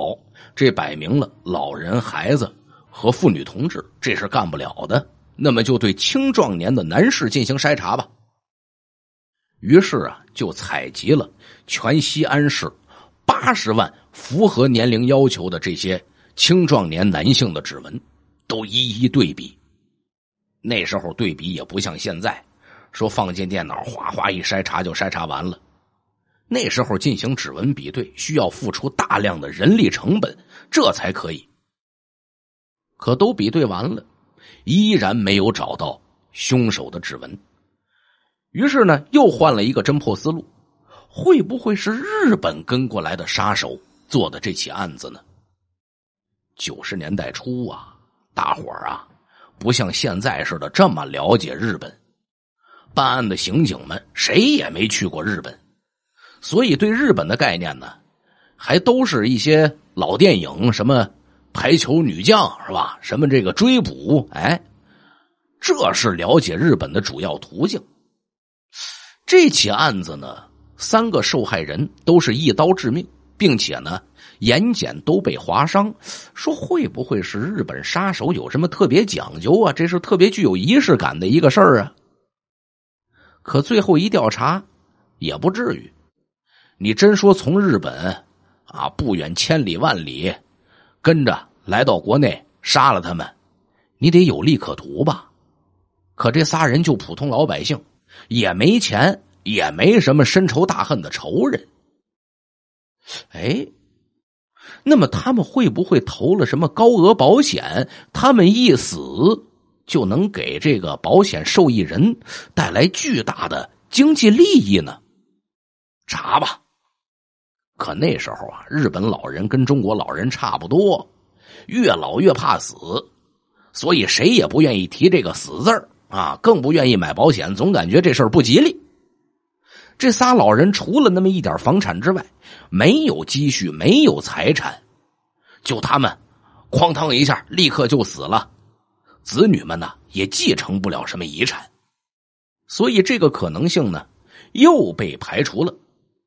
这摆明了老人、孩子和妇女同志这是干不了的，那么就对青壮年的男士进行筛查吧。于是啊，就采集了全西安市八十万符合年龄要求的这些青壮年男性的指纹，都一一对比。那时候对比也不像现在，说放进电脑哗哗一筛查就筛查完了。那时候进行指纹比对需要付出大量的人力成本，这才可以。可都比对完了，依然没有找到凶手的指纹。于是呢，又换了一个侦破思路，会不会是日本跟过来的杀手做的这起案子呢？九十年代初啊，大伙儿啊不像现在似的这么了解日本，办案的刑警们谁也没去过日本，所以对日本的概念呢，还都是一些老电影，什么排球女将是吧？什么这个追捕，哎，这是了解日本的主要途径。这起案子呢，三个受害人都是一刀致命，并且呢，眼睑都被划伤。说会不会是日本杀手有什么特别讲究啊？这是特别具有仪式感的一个事儿啊。可最后一调查，也不至于。你真说从日本啊不远千里万里跟着来到国内杀了他们，你得有利可图吧？可这仨人就普通老百姓，也没钱，也没什么深仇大恨的仇人。哎，那么他们会不会投了什么高额保险？他们一死就能给这个保险受益人带来巨大的经济利益呢？查吧。可那时候啊，日本老人跟中国老人差不多，越老越怕死，所以谁也不愿意提这个死字儿啊，更不愿意买保险，总感觉这事儿不吉利。这仨老人除了那么一点房产之外，没有积蓄，没有财产，就他们哐当一下立刻就死了，子女们呢也继承不了什么遗产，所以这个可能性呢又被排除了。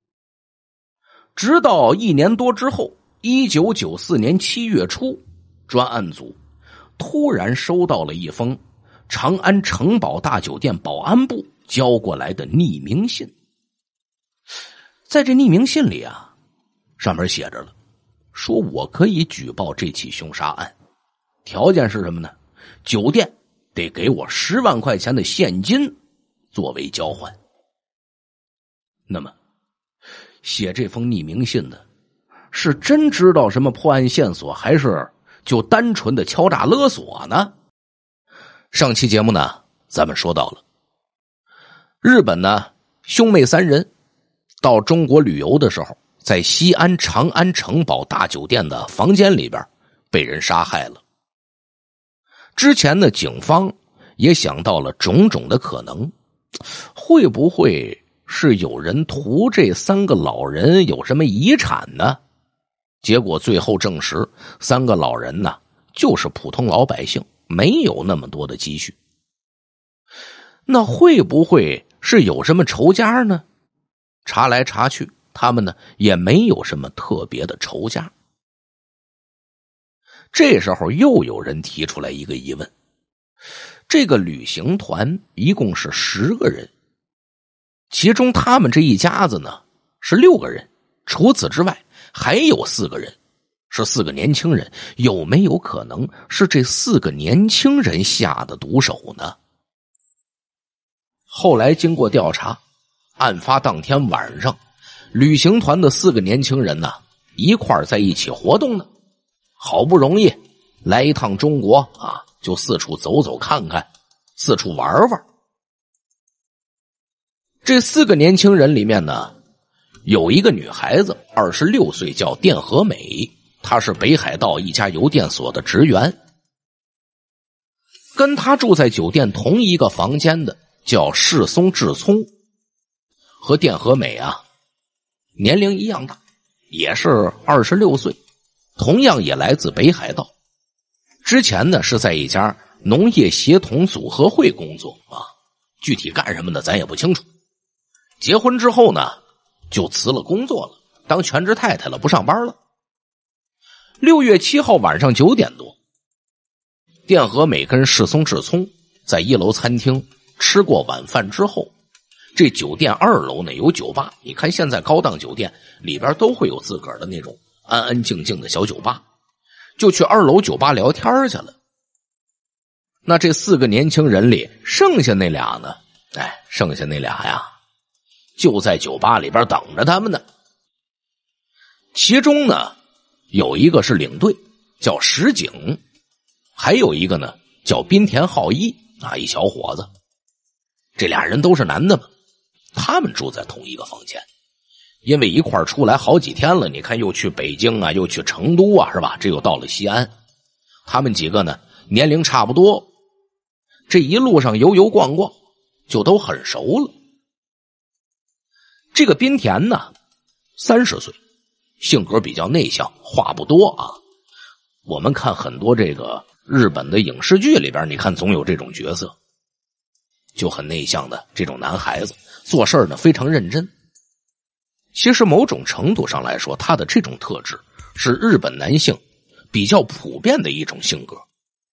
直到一年多之后，一九九四年七月初，专案组突然收到了一封长安城堡大酒店保安部交过来的匿名信。在这匿名信里啊，上面写着了，说我可以举报这起凶杀案，条件是什么呢？酒店得给我十万块钱的现金作为交换。那么写这封匿名信的是真知道什么破案线索，还是就单纯的敲诈勒索呢？上期节目呢，咱们说到了日本呢兄妹三人到中国旅游的时候，在西安长安城堡大酒店的房间里边被人杀害了。之前呢，警方也想到了种种的可能，会不会是有人图这三个老人有什么遗产呢？结果最后证实，三个老人呢就是普通老百姓，没有那么多的积蓄。那会不会是有什么仇家呢？查来查去，他们呢也没有什么特别的仇家。这时候又有人提出来一个疑问，这个旅行团一共是十个人，其中他们这一家子呢是六个人，除此之外还有四个人，是四个年轻人，有没有可能是这四个年轻人下的毒手呢？后来经过调查，案发当天晚上，旅行团的四个年轻人呢一块儿在一起活动呢，好不容易来一趟中国啊，就四处走走看看，四处玩玩。这四个年轻人里面呢，有一个女孩子二十六岁，叫电和美，她是北海道一家邮电所的职员。跟她住在酒店同一个房间的叫世松智聪，和电和美啊年龄一样大，也是二十六岁，同样也来自北海道。之前呢是在一家农业协同组合会工作啊，具体干什么的咱也不清楚。结婚之后呢就辞了工作了，当全职太太了，不上班了。 六月七号晚上九点多，卞和美跟世松治聪在一楼餐厅吃过晚饭之后，这酒店二楼呢有酒吧，你看现在高档酒店里边都会有自个儿的那种安安静静的小酒吧，就去二楼酒吧聊天去了。那这四个年轻人里剩下那俩呢，哎，剩下那俩呀就在酒吧里边等着他们呢。其中呢有一个是领队叫石井，还有一个呢叫滨田浩一啊，一小伙子。这俩人都是男的嘛，他们住在同一个房间，因为一块儿出来好几天了，你看又去北京啊，又去成都啊，是吧？这又到了西安，他们几个呢年龄差不多，这一路上游游逛逛就都很熟了。这个滨田呢三十岁，性格比较内向，话不多啊。我们看很多这个日本的影视剧里边，你看总有这种角色，就很内向的这种男孩子，做事呢非常认真。其实某种程度上来说，他的这种特质是日本男性比较普遍的一种性格。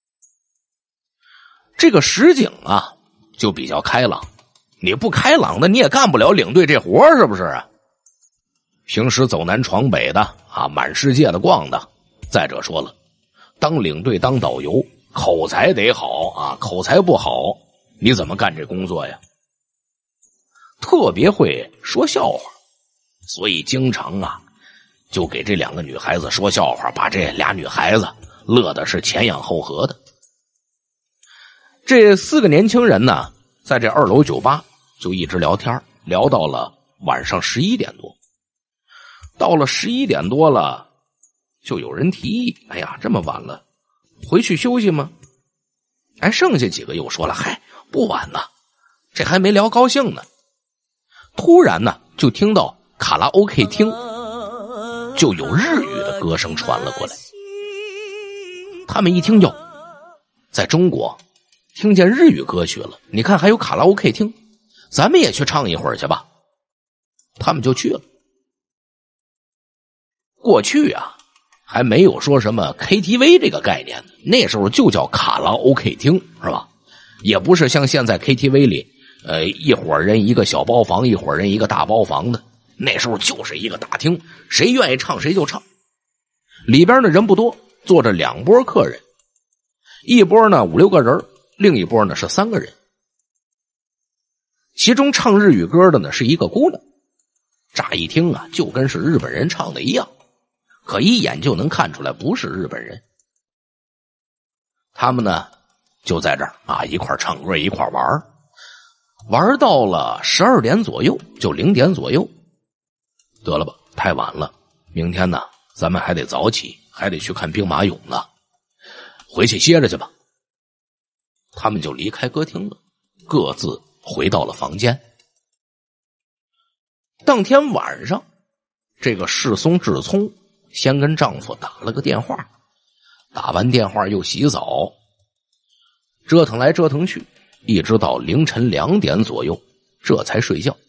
这个石井啊就比较开朗，你不开朗的你也干不了领队这活，是不是啊？平时走南闯北的啊，满世界的逛的。再者说了，当领队当导游口才得好啊，口才不好你怎么干这工作呀？特别会说笑话，所以经常啊就给这两个女孩子说笑话，把这俩女孩子乐的是前仰后合的。这四个年轻人呢在这二楼酒吧就一直聊天，聊到了晚上十一点多。到了十一点多了，就有人提议，哎呀，这么晚了回去休息吗？哎，剩下几个又说了，嗨，不晚呢，这还没聊高兴呢。突然呢就听到卡拉 OK 厅就有日语的歌声传了过来。他们一听，哟，在中国听见日语歌曲了，你看还有卡拉 OK 厅，咱们也去唱一会儿去吧。他们就去了。过去啊还没有说什么 K T V 这个概念，那时候就叫卡拉 OK 厅，是吧？也不是像现在 K T V 里呃，一伙人一个小包房，一伙人一个大包房的，那时候就是一个大厅，谁愿意唱谁就唱。里边的人不多，坐着两拨客人，一波呢五六个人，另一波呢是三个人。其中唱日语歌的呢是一个姑娘，乍一听啊就跟是日本人唱的一样，可一眼就能看出来不是日本人。他们呢就在这儿啊一块唱歌一块玩，玩到了十二点左右，就零点左右。得了吧，太晚了，明天呢咱们还得早起，还得去看兵马俑呢，回去歇着去吧。他们就离开歌厅了，各自回到了房间。当天晚上，这个世松治聪先跟丈夫打了个电话，打完电话又洗澡，折腾来折腾去，一直到凌晨两点左右，这才睡觉。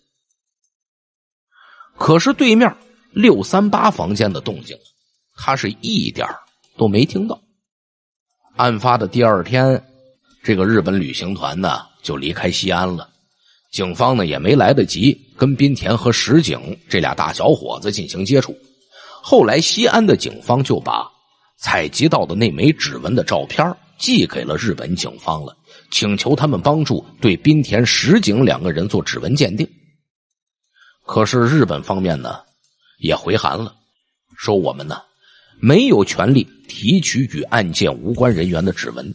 可是对面六三八房间的动静，他是一点都没听到。案发的第二天，这个日本旅行团呢就离开西安了，警方呢也没来得及跟滨田和石井这俩大小伙子进行接触。后来西安的警方就把采集到的那枚指纹的照片寄给了日本警方了，请求他们帮助对滨田、石井两个人做指纹鉴定。可是日本方面呢也回函了，说我们呢没有权利提取与案件无关人员的指纹。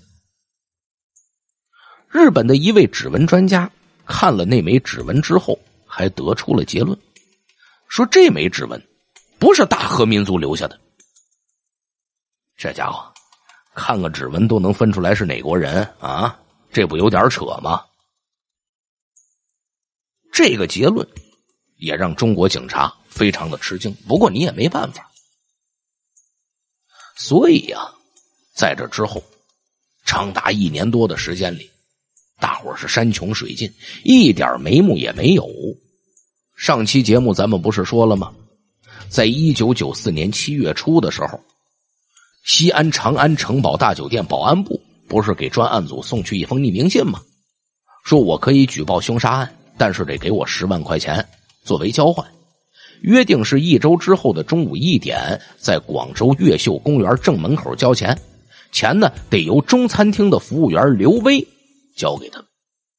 日本的一位指纹专家看了那枚指纹之后，还得出了结论，说这枚指纹不是大和民族留下的。这家伙看个指纹都能分出来是哪国人啊，这不有点扯吗？这个结论也让中国警察非常的吃惊，不过你也没办法。所以啊，在这之后长达一年多的时间里，大伙儿是山穷水尽，一点眉目也没有。上期节目咱们不是说了吗？在一九九四年七月初的时候， 西安长安城堡大酒店保安部不是给专案组送去一封匿名信吗？说我可以举报凶杀案，但是得给我十万块钱作为交换。约定是一周之后的中午一点，在广州越秀公园正门口交钱，钱呢得由中餐厅的服务员刘威交给他们。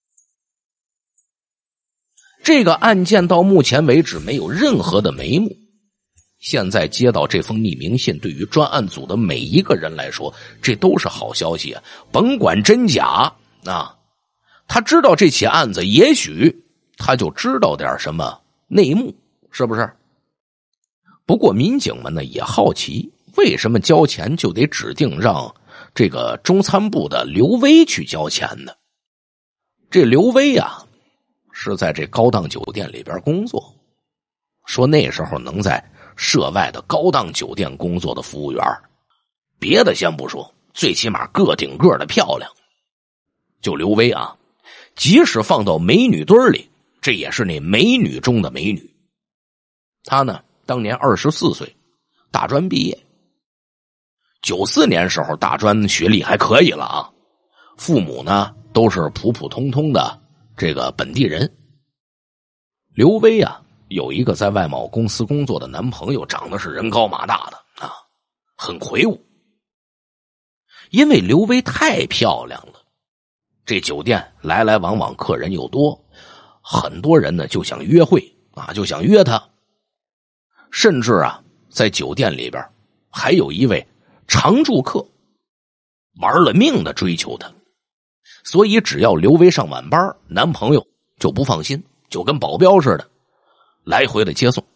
这个案件到目前为止没有任何的眉目。现在接到这封匿名信，对于专案组的每一个人来说，这都是好消息啊！甭管真假啊，他知道这起案子，也许他就知道点什么内幕，是不是？不过民警们呢也好奇，为什么交钱就得指定让这个中餐部的刘威去交钱呢？这刘威啊，是在这高档酒店里边工作，说那时候能在涉外的高档酒店工作的服务员，别的先不说，最起码个顶个的漂亮。就刘威啊，即使放到美女堆里，这也是那美女中的美女。她呢，当年二十四岁，大专毕业。九四年时候，大专学历还可以了啊。父母呢，都是普普通通的这个本地人。刘威啊，有一个在外贸公司工作的男朋友，长得是人高马大的啊，很魁梧。因为刘威太漂亮了，这酒店来来往往客人又多，很多人呢就想约会啊，就想约她。甚至啊，在酒店里边还有一位常住客玩了命的追求她。所以只要刘威上晚班，男朋友就不放心，就跟保镖似的来回的接送。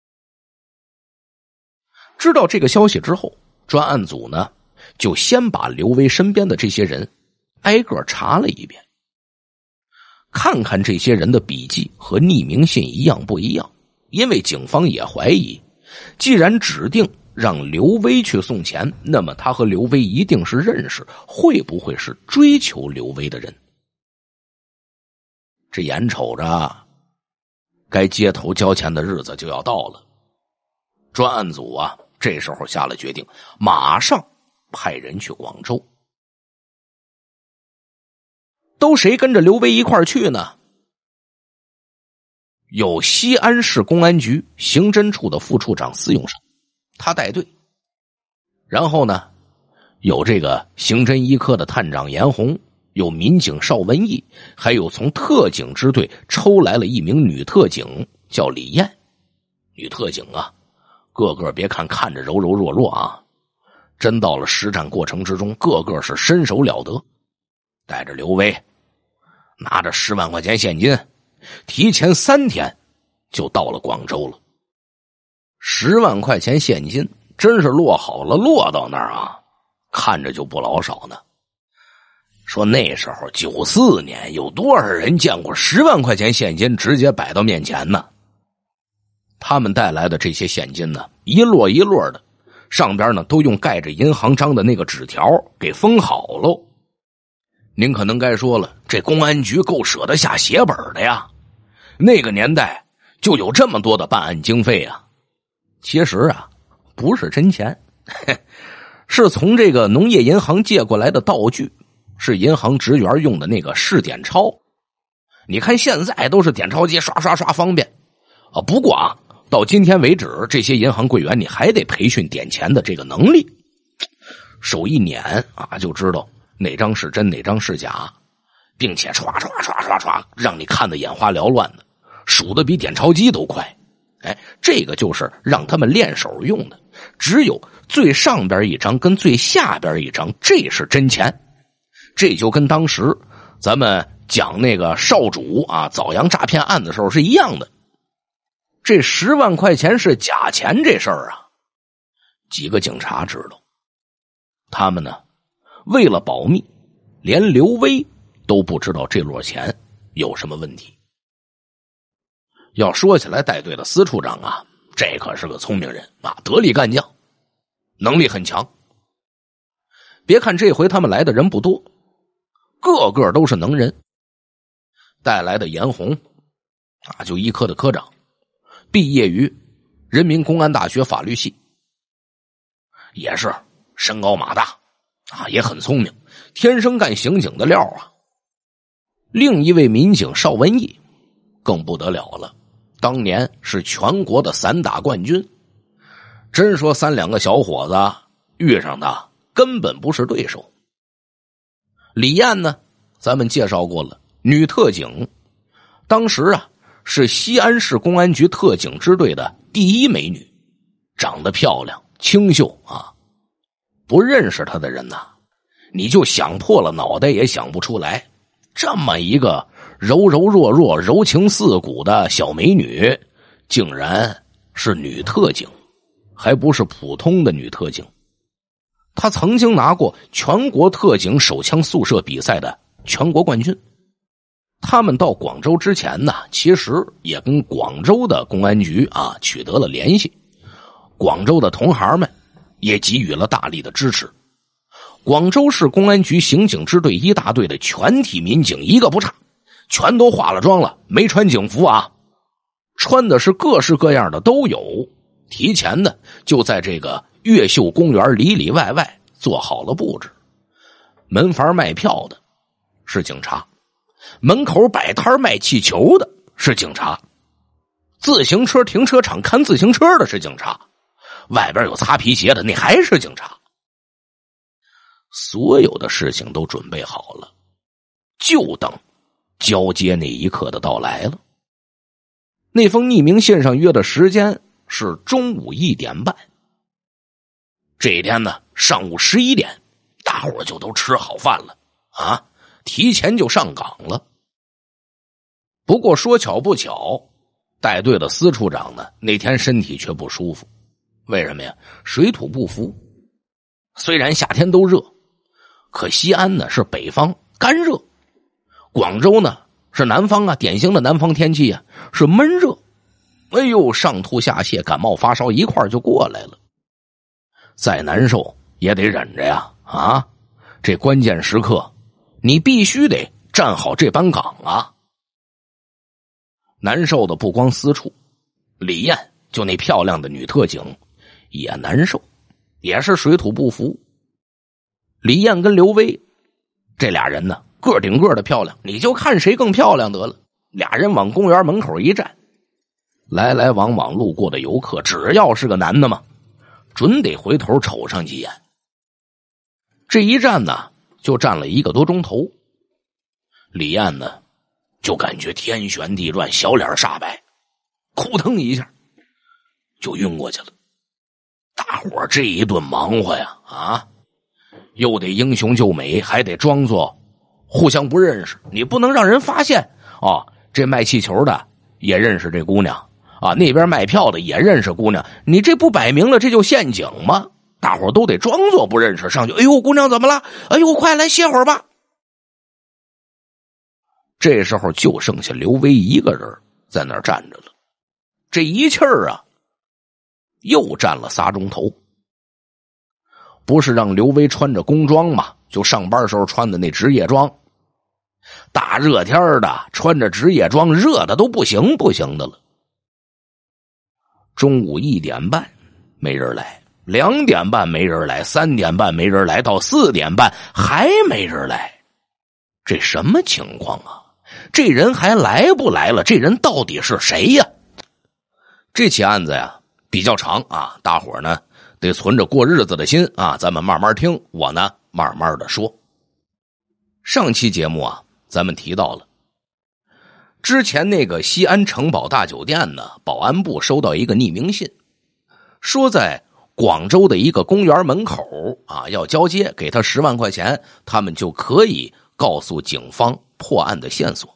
知道这个消息之后，专案组呢就先把刘威身边的这些人挨个查了一遍，看看这些人的笔记和匿名信一样不一样。因为警方也怀疑，既然指定让刘威去送钱，那么他和刘威一定是认识，会不会是追求刘威的人？这眼瞅着该接头交钱的日子就要到了，专案组啊这时候下了决定，马上派人去广州。都谁跟着刘威一块儿去呢？有西安市公安局刑侦处的副处长司永胜，他带队。然后呢，有这个刑侦一科的探长严红，有民警邵文义，还有从特警支队抽来了一名女特警，叫李艳。女特警啊，个个别看看着柔柔弱弱啊，真到了实战过程之中，个个是身手了得。带着刘威，拿着十万块钱现金，提前三天就到了广州了。十万块钱现金真是落好了，落到那儿啊，看着就不老少呢。说那时候九四年，有多少人见过十万块钱现金直接摆到面前呢？他们带来的这些现金呢，一摞一摞的，上边呢都用盖着银行章的那个纸条给封好喽。您可能该说了，这公安局够舍得下血本的呀，那个年代就有这么多的办案经费啊。其实啊，不是真钱，是从这个农业银行借过来的道具，是银行职员用的那个市点钞。你看现在都是点钞机刷刷刷方便啊，不过啊，到今天为止，这些银行柜员你还得培训点钱的这个能力，手一捻啊，就知道哪张是真哪张是假，并且唰唰唰唰唰让你看得眼花缭乱的，数得比点钞机都快。哎，这个就是让他们练手用的，只有最上边一张跟最下边一张，这是真钱。这就跟当时咱们讲那个少主啊枣阳诈骗案的时候是一样的。这十万块钱是假钱这事儿啊，几个警察知道。他们呢，为了保密，连刘威都不知道这摞钱有什么问题。要说起来，带队的司处长啊，这可是个聪明人啊，得力干将，能力很强。别看这回他们来的人不多，个个都是能人。带来的严红啊，就医科的科长，毕业于人民公安大学法律系，也是身高马大啊，也很聪明，天生干刑警的料啊。另一位民警邵文义更不得了了，当年是全国的散打冠军。真说三两个小伙子遇上他根本不是对手。李艳呢，咱们介绍过了，女特警，当时啊是西安市公安局特警支队的第一美女，长得漂亮清秀啊，不认识她的人呐，你就想破了脑袋也想不出来，这么一个柔柔弱弱、柔情似骨的小美女，竟然是女特警，还不是普通的女特警。她曾经拿过全国特警手枪宿舍比赛的全国冠军。他们到广州之前呢，其实也跟广州的公安局啊取得了联系，广州的同行们也给予了大力的支持。广州市公安局刑警支队一大队的全体民警一个不差，全都化了妆了，没穿警服啊，穿的是各式各样的都有。提前呢就在这个越秀公园里里外外做好了布置。门房卖票的是警察，门口摆摊卖气球的是警察，自行车停车场看自行车的是警察，外边有擦皮鞋的那还是警察。所有的事情都准备好了，就等交接那一刻的到来了。那封匿名信上约的时间是中午一点半。这一天呢，上午十一点，大伙就都吃好饭了啊，提前就上岗了。不过说巧不巧，带队的司处长呢，那天身体却不舒服。为什么呀？水土不服。虽然夏天都热，可西安呢是北方干热，广州呢是南方啊，典型的南方天气啊，是闷热。哎呦，上吐下泻，感冒发烧一块就过来了。再难受也得忍着呀啊！这关键时刻你必须得站好这班岗啊。难受的不光司处，李艳就那漂亮的女特警也难受，也是水土不服。李艳跟刘薇这俩人呢，个顶个的漂亮，你就看谁更漂亮得了。俩人往公园门口一站，来来往往路过的游客，只要是个男的嘛，准得回头瞅上几眼。这一站呢，就站了一个多钟头。李艳呢，就感觉天旋地转，小脸煞白，扑腾一下就晕过去了。大伙儿这一顿忙活呀，啊，又得英雄救美，还得装作互相不认识，你不能让人发现哦，这卖气球的也认识这姑娘啊，那边卖票的也认识姑娘，你这不摆明了这就陷阱吗？大伙都得装作不认识，上去，哎呦，姑娘怎么了？哎呦，快来歇会儿吧。这时候就剩下刘薇一个人在那儿站着了，这一气儿啊，又站了仨钟头。不是让刘薇穿着工装嘛，就上班时候穿的那职业装，大热天的穿着职业装，热的都不行不行的了。中午一点半没人来，两点半没人来，三点半没人来，到四点半还没人来，这什么情况啊？这人还来不来了？这人到底是谁呀？这起案子呀比较长啊，大伙儿呢得存着过日子的心啊，咱们慢慢听，我呢慢慢的说。上期节目啊，咱们提到了之前那个西安城堡大酒店呢，保安部收到一个匿名信，说在广州的一个公园门口啊要交接，给他十万块钱，他们就可以告诉警方破案的线索。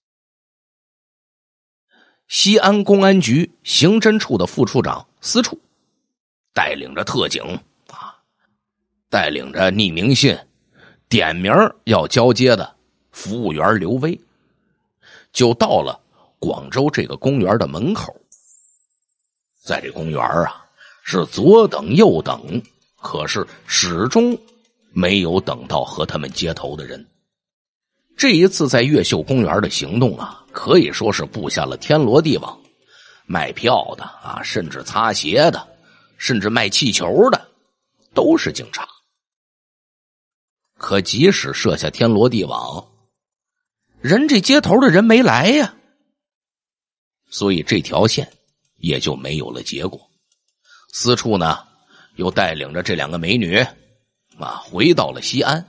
西安公安局刑侦处的副处长司处带领着特警啊，带领着匿名信点名要交接的服务员刘薇，就到了广州这个公园的门口。在这公园啊，是左等右等，可是始终没有等到和他们接头的人。这一次在越秀公园的行动啊，可以说是布下了天罗地网，卖票的啊，甚至擦鞋的，甚至卖气球的， 都是警察。可即使设下天罗地网，人这接头的人没来呀，所以这条线也就没有了结果。司处呢又带领着这两个美女啊回到了西安，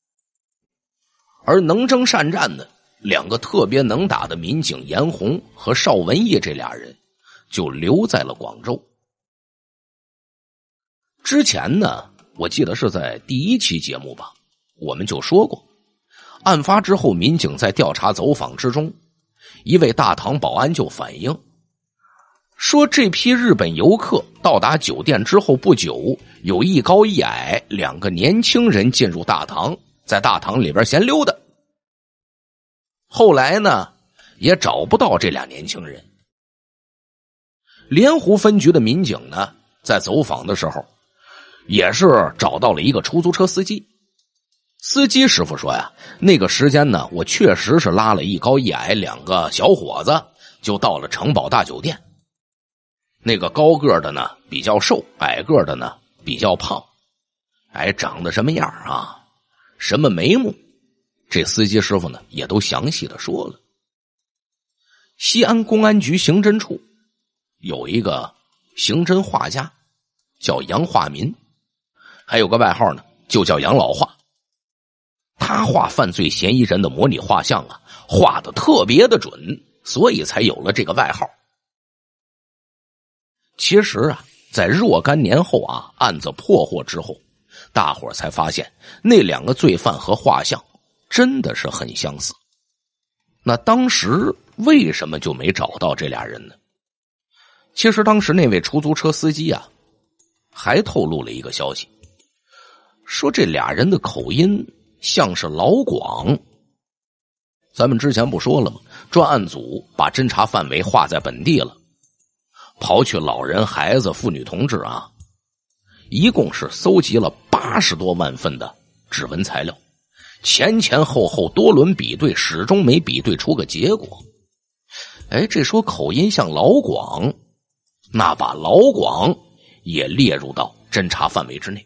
而能征善战的两个特别能打的民警严红和邵文义这俩人就留在了广州。之前呢，我记得是在第一期节目吧，我们就说过，案发之后民警在调查走访之中，一位大堂保安就反映说，这批日本游客到达酒店之后不久，有一高一矮两个年轻人进入大堂，在大堂里边闲溜达。后来呢也找不到这俩年轻人。莲湖分局的民警呢在走访的时候也是找到了一个出租车司机。司机师傅说呀，那个时间呢我确实是拉了一高一矮两个小伙子就到了城堡大酒店。那个高个的呢比较瘦，矮个的呢比较胖。哎，长得什么样啊，什么眉目，这司机师傅呢也都详细的说了。西安公安局刑侦处有一个刑侦画家叫杨化民，还有个外号呢就叫杨老画。他画犯罪嫌疑人的模拟画像啊，画得特别的准，所以才有了这个外号。其实啊，在若干年后啊，案子破获之后，大伙儿才发现那两个罪犯和画像真的是很相似。那当时为什么就没找到这俩人呢？其实当时那位出租车司机啊还透露了一个消息，说这俩人的口音像是老广。咱们之前不说了吗，专案组把侦查范围划在本地了，刨去老人孩子妇女同志啊，一共是搜集了八十多万份的指纹材料，前前后后多轮比对，始终没比对出个结果。哎，这说口音像老广，那把老广也列入到侦查范围之内。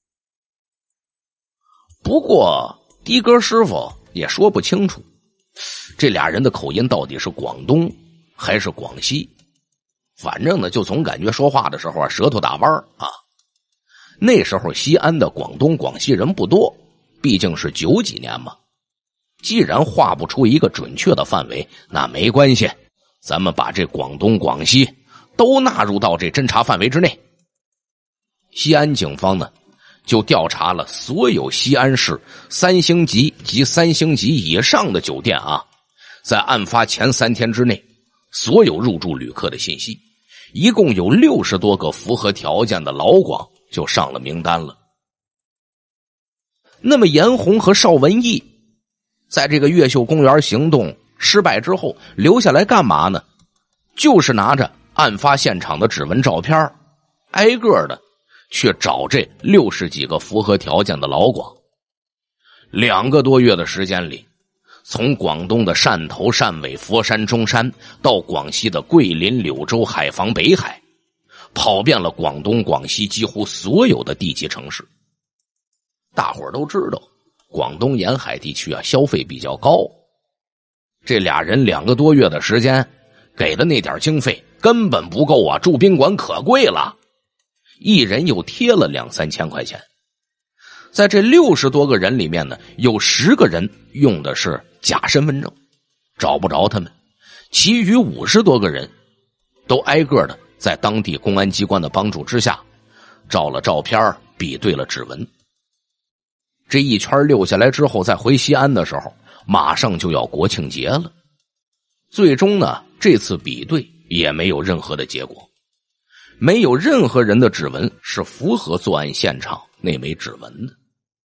不过的哥师傅也说不清楚这俩人的口音到底是广东还是广西，反正呢就总感觉说话的时候啊舌头打弯啊。那时候西安的广东广西人不多，毕竟是九几年嘛，既然画不出一个准确的范围，那没关系，咱们把这广东广西都纳入到这侦查范围之内。西安警方呢就调查了所有西安市三星级及三星级以上的酒店啊，在案发前三天之内所有入住旅客的信息，一共有六十多个符合条件的老广就上了名单了。那么严红和邵文义在这个越秀公园行动失败之后留下来干嘛呢？就是拿着案发现场的指纹照片挨个的去找这六十几个符合条件的老广。两个多月的时间里，从广东的汕头、汕尾、佛山、中山到广西的桂林、柳州、海防、北海，跑遍了广东广西几乎所有的地级城市。大伙儿都知道广东沿海地区啊消费比较高，这俩人两个多月的时间给的那点经费根本不够啊，住宾馆可贵了，一人又贴了两三千块钱。在这六十多个人里面呢，有十个人用的是假身份证，找不着他们，其余五十多个人都挨个的在当地公安机关的帮助之下照了照片，比对了指纹。这一圈溜下来之后，再回西安的时候马上就要国庆节了。最终呢，这次比对也没有任何的结果，没有任何人的指纹是符合作案现场那枚指纹的。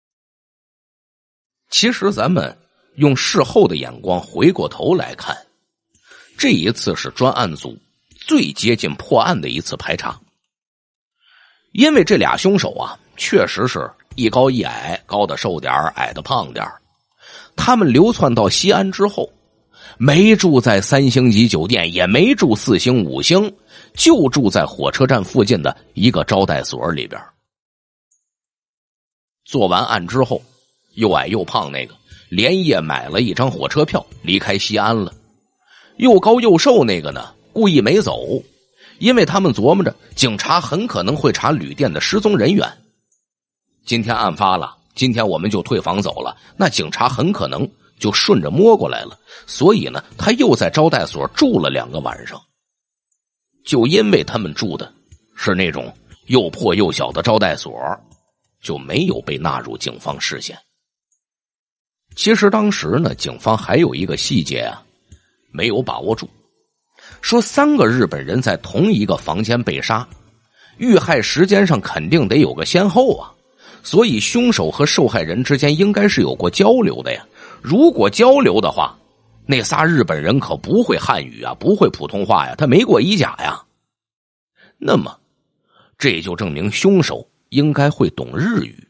其实咱们用事后的眼光回过头来看，这一次是专案组最接近破案的一次排查。因为这俩凶手啊确实是一高一矮，高的瘦点矮的胖点他们流窜到西安之后，没住在三星级酒店，也没住四星五星，就住在火车站附近的一个招待所里边。 做完案之后，又矮又胖那个连夜买了一张火车票离开西安了。又高又瘦那个呢，故意没走，因为他们琢磨着警察很可能会查旅店的失踪人员。今天案发了，今天我们就退房走了，那警察很可能就顺着摸过来了，所以呢，他又在招待所住了两个晚上。就因为他们住的是那种又破又小的招待所，就没有被纳入警方视线。其实当时呢，警方还有一个细节啊，没有把握住，说三个日本人在同一个房间被杀，遇害时间上肯定得有个先后啊，所以凶手和受害人之间应该是有过交流的呀。如果交流的话，那仨日本人可不会汉语啊，不会普通话呀，他没过衣甲呀。那么这就证明凶手应该会懂日语。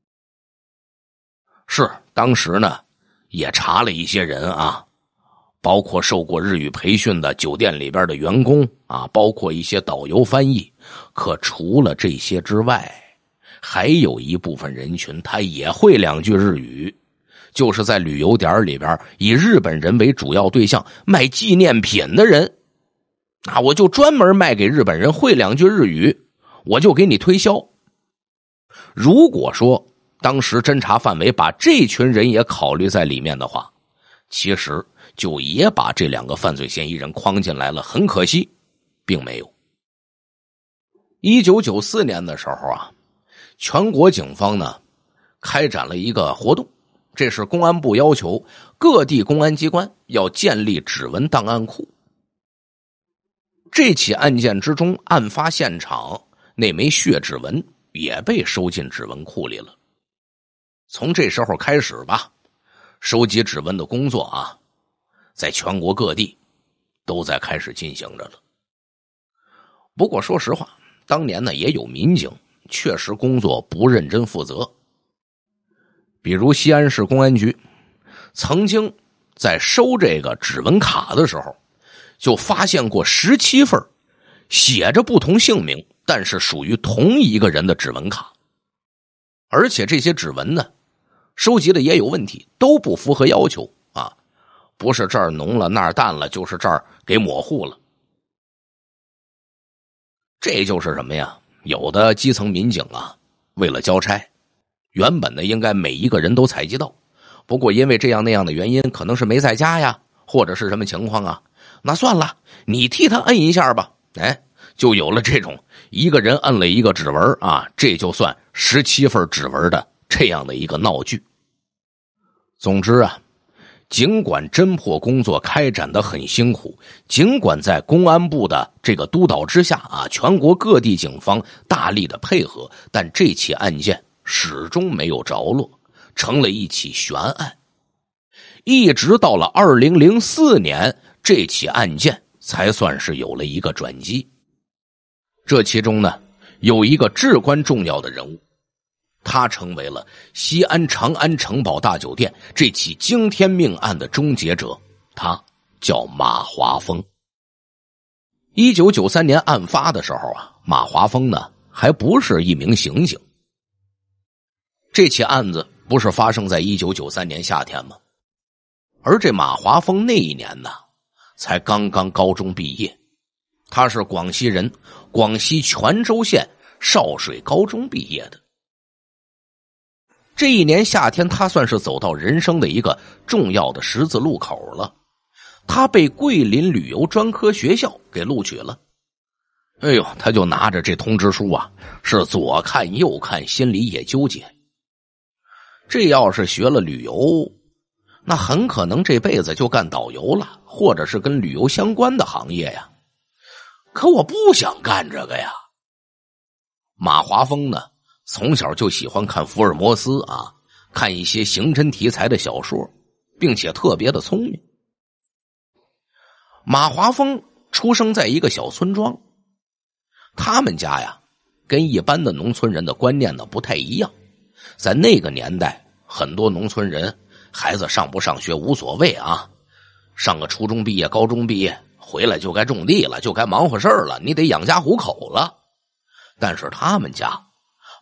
是，当时呢也查了一些人啊，包括受过日语培训的酒店里边的员工啊，包括一些导游翻译。可除了这些之外，还有一部分人群他也会两句日语，就是在旅游点里边以日本人为主要对象卖纪念品的人啊，我就专门卖给日本人，会两句日语我就给你推销。如果说当时侦查范围把这群人也考虑在里面的话，其实就也把这两个犯罪嫌疑人框进来了，很可惜并没有。一九九四年的时候啊，全国警方呢开展了一个活动，这是公安部要求各地公安机关要建立指纹档案库。这起案件之中，案发现场那枚血指纹也被收进指纹库里了。从这时候开始吧，收集指纹的工作啊，在全国各地都在开始进行着了。不过说实话，当年呢也有民警确实工作不认真负责。比如西安市公安局曾经在收这个指纹卡的时候，就发现过十七份写着不同姓名但是属于同一个人的指纹卡。而且这些指纹呢收集的也有问题，都不符合要求啊，不是这儿浓了那儿淡了，就是这儿给模糊了。这就是什么呀？有的基层民警啊，为了交差，原本呢应该每一个人都采集到，不过因为这样那样的原因，可能是没在家呀，或者是什么情况啊，那算了，你替他摁一下吧。哎，就有了这种一个人摁了一个指纹啊，这就算十七份指纹的这样的一个闹剧。总之啊，尽管侦破工作开展得很辛苦，尽管在公安部的这个督导之下啊，全国各地警方大力的配合，但这起案件始终没有着落，成了一起悬案。一直到了二零零四年，这起案件才算是有了一个转机。这其中呢，有一个至关重要的人物，他成为了西安长安城堡大酒店这起惊天命案的终结者，他叫马华峰。一九九三年案发的时候啊，马华峰呢还不是一名刑警。这起案子不是发生在一九九三年夏天吗？而这马华峰那一年呢，才刚刚高中毕业，他是广西人，广西全州县少水高中毕业的。这一年夏天，他算是走到人生的一个重要的十字路口了。他被桂林旅游专科学校给录取了。哎呦，他就拿着这通知书啊，是左看右看，心里也纠结。这要是学了旅游，那很可能这辈子就干导游了，或者是跟旅游相关的行业呀。可我不想干这个呀。马华峰呢，从小就喜欢看福尔摩斯啊，看一些刑侦题材的小说，并且特别的聪明。马华峰出生在一个小村庄，他们家呀，跟一般的农村人的观念呢不太一样。在那个年代，很多农村人孩子上不上学无所谓啊，上个初中毕业高中毕业回来就该种地了，就该忙活事儿了，你得养家糊口了。但是他们家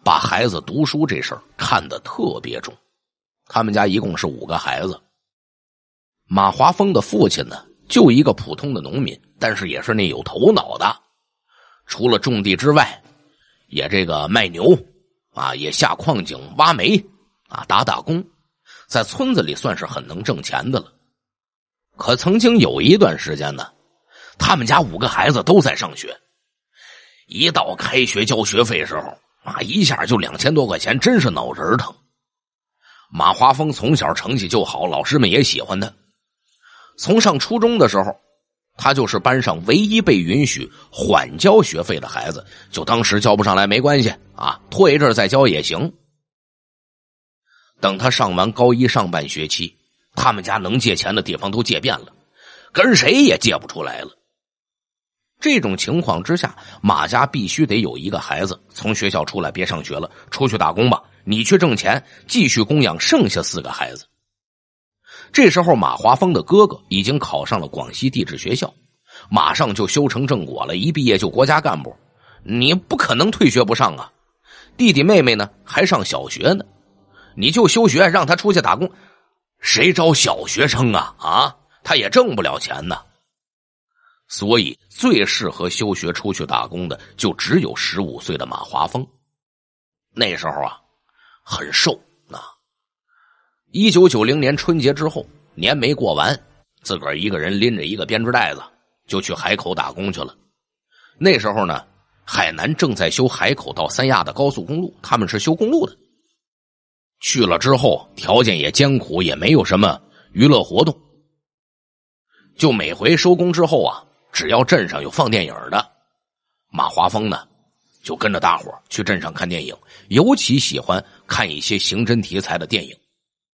把孩子读书这事儿看得特别重。他们家一共是五个孩子。马华峰的父亲呢，就一个普通的农民，但是也是那有头脑的。除了种地之外，也这个卖牛啊，也下矿井挖煤啊，打打工，在村子里算是很能挣钱的了。可曾经有一段时间呢，他们家五个孩子都在上学，一到开学交学费时候啊，一下就两千多块钱，真是脑仁疼。马华峰从小成绩就好，老师们也喜欢他。从上初中的时候，他就是班上唯一被允许缓交学费的孩子，就当时交不上来没关系啊，拖一阵再交也行。等他上完高一上半学期，他们家能借钱的地方都借遍了，跟谁也借不出来了。这种情况之下，马家必须得有一个孩子从学校出来，别上学了，出去打工吧，你去挣钱，继续供养剩下四个孩子。这时候马华峰的哥哥已经考上了广西地质学校，马上就修成正果了，一毕业就国家干部，你不可能退学不上啊。弟弟妹妹呢还上小学呢，你就休学让他出去打工，谁招小学生啊？啊，他也挣不了钱呢。所以最适合休学出去打工的就只有十五岁的马华峰。那时候啊很瘦啊。一九九零年春节之后，年没过完，自个儿一个人拎着一个编织袋子就去海口打工去了。那时候呢，海南正在修海口到三亚的高速公路，他们是修公路的。去了之后条件也艰苦，也没有什么娱乐活动，就每回收工之后啊，只要镇上有放电影的，马华峰呢就跟着大伙去镇上看电影，尤其喜欢看一些刑侦题材的电影。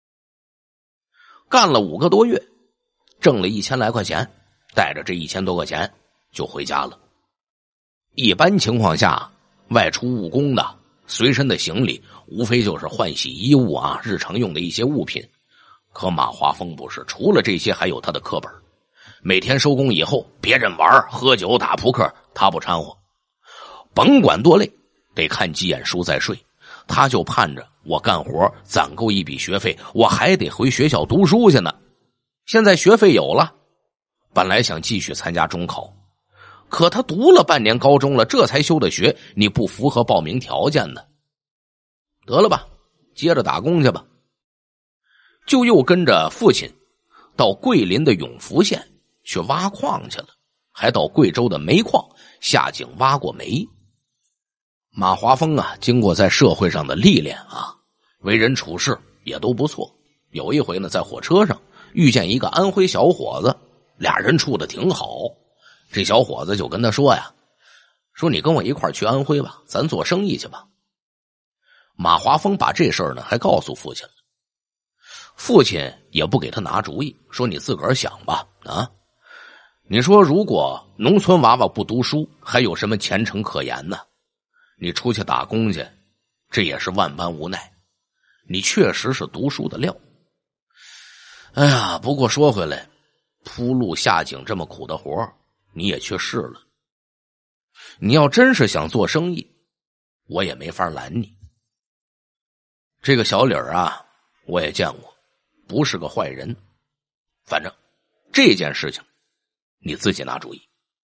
干了五个多月，挣了一千来块钱，带着这一千多块钱就回家了。一般情况下，外出务工的随身的行李无非就是换洗衣物啊，日常用的一些物品。可马华峰不是，除了这些还有他的课本。每天收工以后，别人玩喝酒打扑克，他不掺和，甭管多累，得看几眼书再睡。他就盼着我干活攒够一笔学费，我还得回学校读书去呢。现在学费有了，本来想继续参加中考，可他读了半年高中了，这才休的学，你不符合报名条件呢。得了吧，接着打工去吧。就又跟着父亲到桂林的永福县去挖矿去了，还到贵州的煤矿下井挖过煤。马华峰啊，经过在社会上的历练啊，为人处事也都不错。有一回呢，在火车上遇见一个安徽小伙子，俩人处得挺好。这小伙子就跟他说呀，说你跟我一块儿去安徽吧，咱做生意去吧。马华峰把这事儿呢还告诉父亲了，父亲也不给他拿主意，说你自个儿想吧啊。你说如果农村娃娃不读书，还有什么前程可言呢？你出去打工去，这也是万般无奈。你确实是读书的料。哎呀，不过说回来，铺路下井这么苦的活，你也去试了。你要真是想做生意，我也没法拦你。这个小李儿啊，我也见过，不是个坏人。反正这件事情你自己拿主意。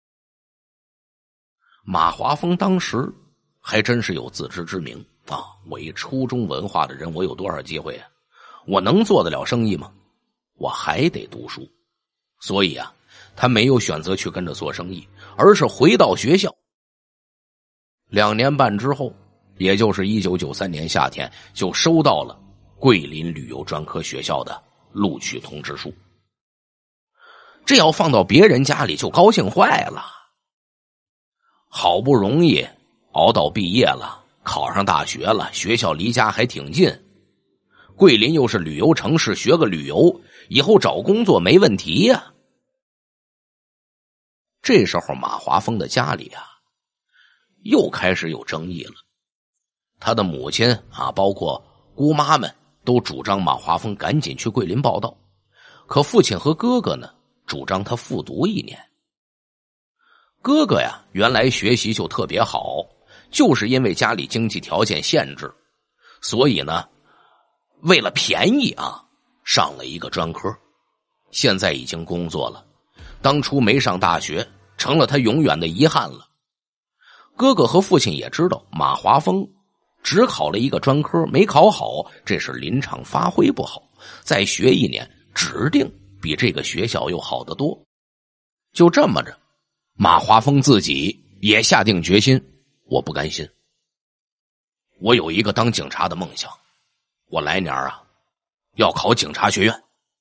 马华峰当时还真是有自知之明啊！我一初中文化的人，我有多少机会啊？我能做得了生意吗？我还得读书。所以啊，他没有选择去跟着做生意，而是回到学校。两年半之后，也就是一九九三年夏天，就收到了桂林旅游专科学校的录取通知书。这要放到别人家里就高兴坏了。好不容易熬到毕业了，考上大学了，学校离家还挺近，桂林又是旅游城市，学个旅游以后找工作没问题呀。这时候马华峰的家里啊又开始有争议了。他的母亲啊，包括姑妈们都主张马华峰赶紧去桂林报到，可父亲和哥哥呢主张他复读一年。哥哥呀原来学习就特别好， 就是因为家里经济条件限制，所以呢，为了便宜啊，上了一个专科，现在已经工作了。当初没上大学，成了他永远的遗憾了。哥哥和父亲也知道，马华峰只考了一个专科，没考好，这是临场发挥不好，再学一年，指定比这个学校又好得多。就这么着，马华峰自己也下定决心，我不甘心，我有一个当警察的梦想，我来年啊要考警察学院。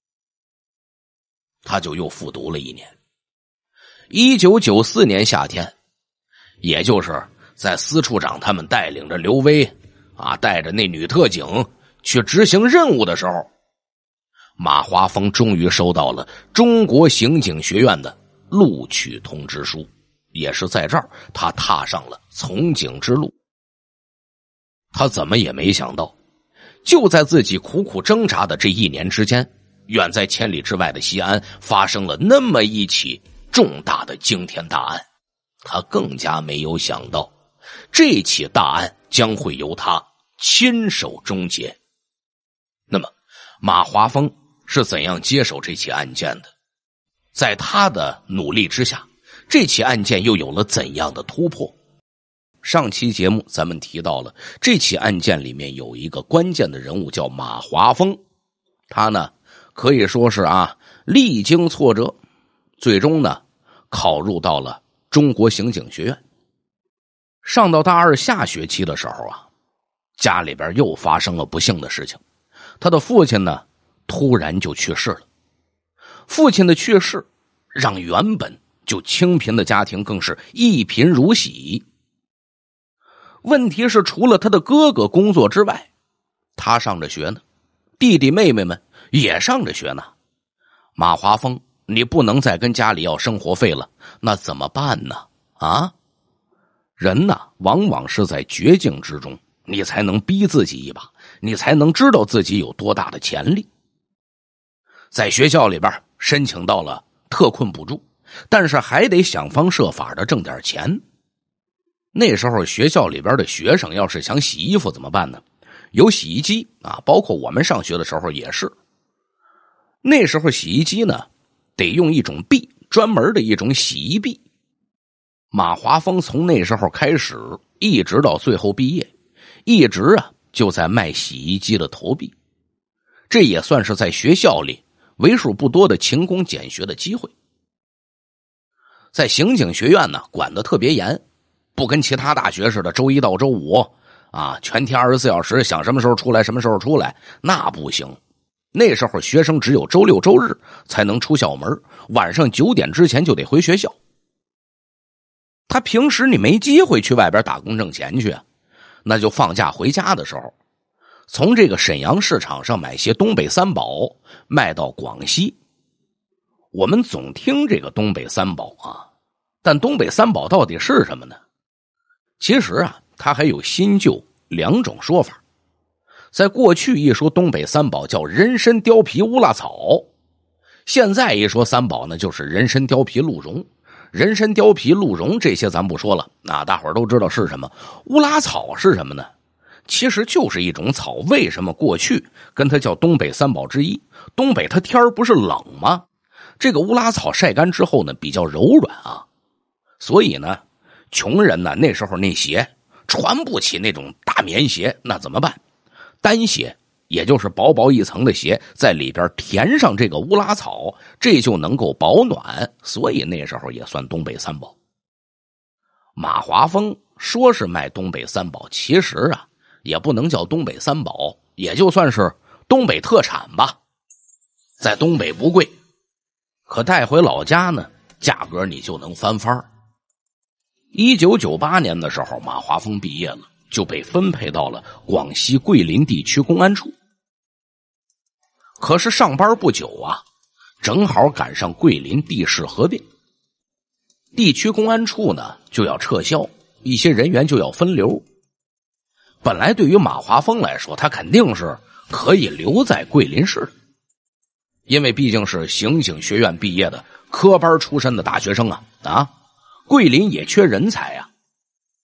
他就又复读了一年。一九九四年夏天，也就是在司处长他们带领着刘威啊，带着那女特警去执行任务的时候，马华峰终于收到了中国刑警学院的录取通知书，也是在这儿他踏上了从警之路。他怎么也没想到，就在自己苦苦挣扎的这一年之间，远在千里之外的西安发生了那么一起重大的惊天大案。他更加没有想到，这起大案将会由他亲手终结。那么马华峰是怎样接手这起案件的？在他的努力之下，这起案件又有了怎样的突破？上期节目咱们提到了，这起案件里面有一个关键的人物叫马华峰，他呢可以说是啊历经挫折，最终呢考入到了中国刑警学院。上到大二下学期的时候啊，家里边又发生了不幸的事情，他的父亲呢突然就去世了。父亲的去世让原本就清贫的家庭更是一贫如洗。问题是除了他的哥哥工作之外，他上着学呢，弟弟妹妹们也上着学呢。马华峰，你不能再跟家里要生活费了，那怎么办呢？啊，人呢往往是在绝境之中，你才能逼自己一把，你才能知道自己有多大的潜力。在学校里边申请到了特困补助，但是还得想方设法的挣点钱。那时候学校里边的学生要是想洗衣服怎么办呢？有洗衣机啊，包括我们上学的时候也是。那时候洗衣机呢得用一种币，专门的一种洗衣币。马华峰从那时候开始一直到最后毕业，一直啊就在卖洗衣机的投币。这也算是在学校里为数不多的勤工俭学的机会。在刑警学院呢管得特别严，不跟其他大学似的周一到周五啊全天二十四小时想什么时候出来什么时候出来，那不行。那时候学生只有周六周日才能出校门，晚上九点之前就得回学校。他平时你没机会去外边打工挣钱去啊，那就放假回家的时候，从这个沈阳市场上买些东北三宝卖到广西。我们总听这个东北三宝啊，但东北三宝到底是什么呢？其实啊它还有新旧两种说法。在过去一说东北三宝叫人参貂皮乌拉草，现在一说三宝呢就是人参貂皮鹿茸。人参貂皮鹿茸这些咱不说了，那大伙儿都知道是什么。乌拉草是什么呢？其实就是一种草。为什么过去跟它叫东北三宝之一？东北它天儿不是冷吗？这个乌拉草晒干之后呢比较柔软啊，所以呢穷人呢那时候那鞋穿不起那种大棉鞋，那怎么办？单鞋，也就是薄薄一层的鞋，在里边填上这个乌拉草，这就能够保暖，所以那时候也算东北三宝。马华峰说是卖东北三宝，其实啊也不能叫东北三宝，也就算是东北特产吧。在东北不贵，可带回老家呢价格你就能翻番。一九九八年的时候，马华峰毕业了，就被分配到了广西桂林地区公安处。可是上班不久啊，正好赶上桂林地市合并，地区公安处呢就要撤销，一些人员就要分流。本来对于马华峰来说，他肯定是可以留在桂林市的，因为毕竟是刑警学院毕业的科班出身的大学生啊啊，桂林也缺人才啊。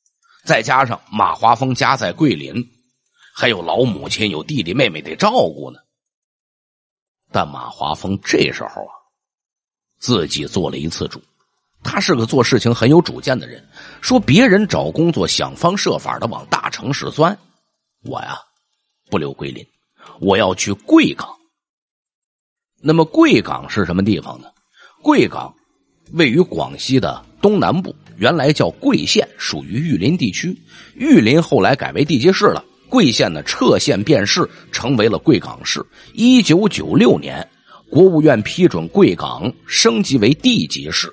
再加上马华峰家在桂林，还有老母亲有弟弟妹妹得照顾呢。但马华峰这时候啊，自己做了一次主。他是个做事情很有主见的人，说别人找工作想方设法的往大城市钻，我呀不留桂林，我要去贵港。那么贵港是什么地方呢？贵港位于广西的东南部，原来叫贵县，属于玉林地区。玉林后来改为地级市了，贵县呢撤县变市，成为了贵港市。一九九六年，国务院批准贵港升级为地级市。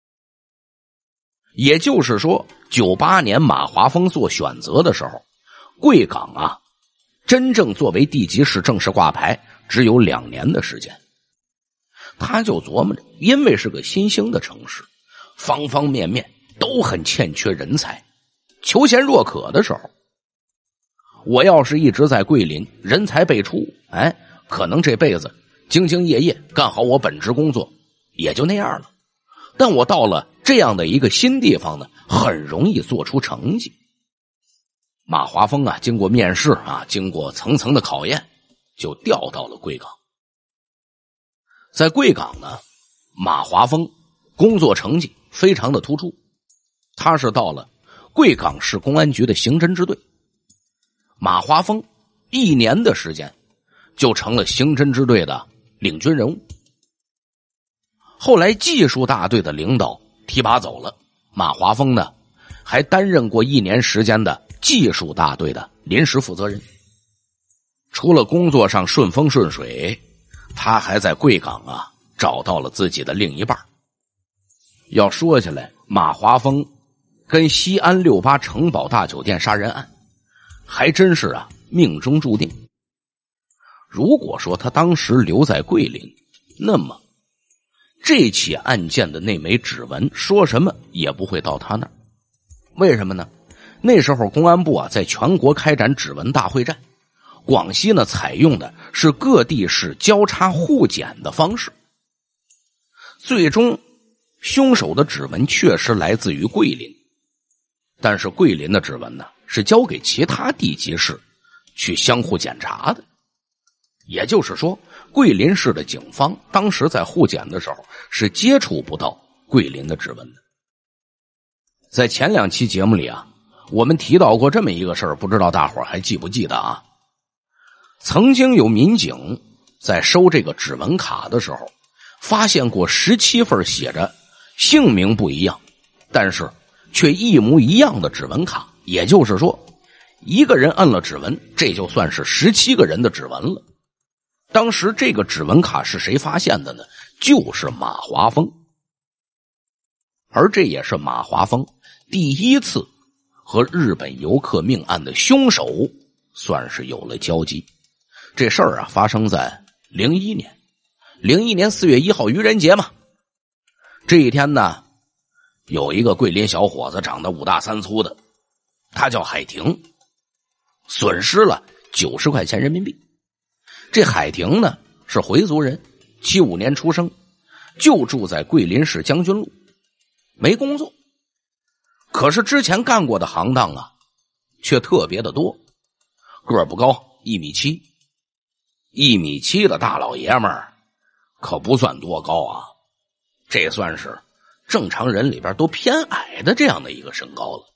也就是说，九八年马华峰做选择的时候，贵港啊，真正作为地级市正式挂牌只有两年的时间。他就琢磨着，因为是个新兴的城市，方方面面都很欠缺人才，求贤若渴的时候，我要是一直在桂林，人才辈出，哎，可能这辈子兢兢业业干好我本职工作，也就那样了。但我到了这样的一个新地方呢，很容易做出成绩。马华峰啊，经过面试啊，经过层层的考验，就调到了贵港。在贵港呢，马华峰工作成绩非常的突出，他是到了贵港市公安局的刑侦支队。马华峰一年的时间就成了刑侦支队的领军人物。后来技术大队的领导提拔走了，马华峰呢还担任过一年时间的技术大队的临时负责人。除了工作上顺风顺水，他还在贵港啊找到了自己的另一半。要说起来，马华峰跟西安六八城堡大酒店杀人案还真是啊命中注定。如果说他当时留在桂林，那么这起案件的那枚指纹说什么也不会到他那儿。为什么呢？那时候公安部啊在全国开展指纹大会战，广西呢采用的是各地市交叉互检的方式。最终凶手的指纹确实来自于桂林，但是桂林的指纹呢是交给其他地级市去相互检查的。也就是说，桂林市的警方当时在互检的时候是接触不到桂林的指纹的。在前两期节目里啊，我们提到过这么一个事儿，不知道大伙儿还记不记得啊？曾经有民警在收这个指纹卡的时候，发现过十七份写着姓名不一样，但是却一模一样的指纹卡。也就是说，一个人摁了指纹，这就算是十七个人的指纹了。当时这个指纹卡是谁发现的呢？就是马华峰。而这也是马华峰第一次和日本游客命案的凶手算是有了交集。这事儿啊发生在零一年，零一年四月一号愚人节嘛。这一天呢，有一个桂林小伙子长得五大三粗的，他叫海婷，损失了九十块钱人民币。这海婷呢是回族人，七五年出生，就住在桂林市将军路，没工作。可是之前干过的行当啊却特别的多。个儿不高，一米七，一米七的大老爷们儿可不算多高啊，这算是正常人里边都偏矮的这样的一个身高了。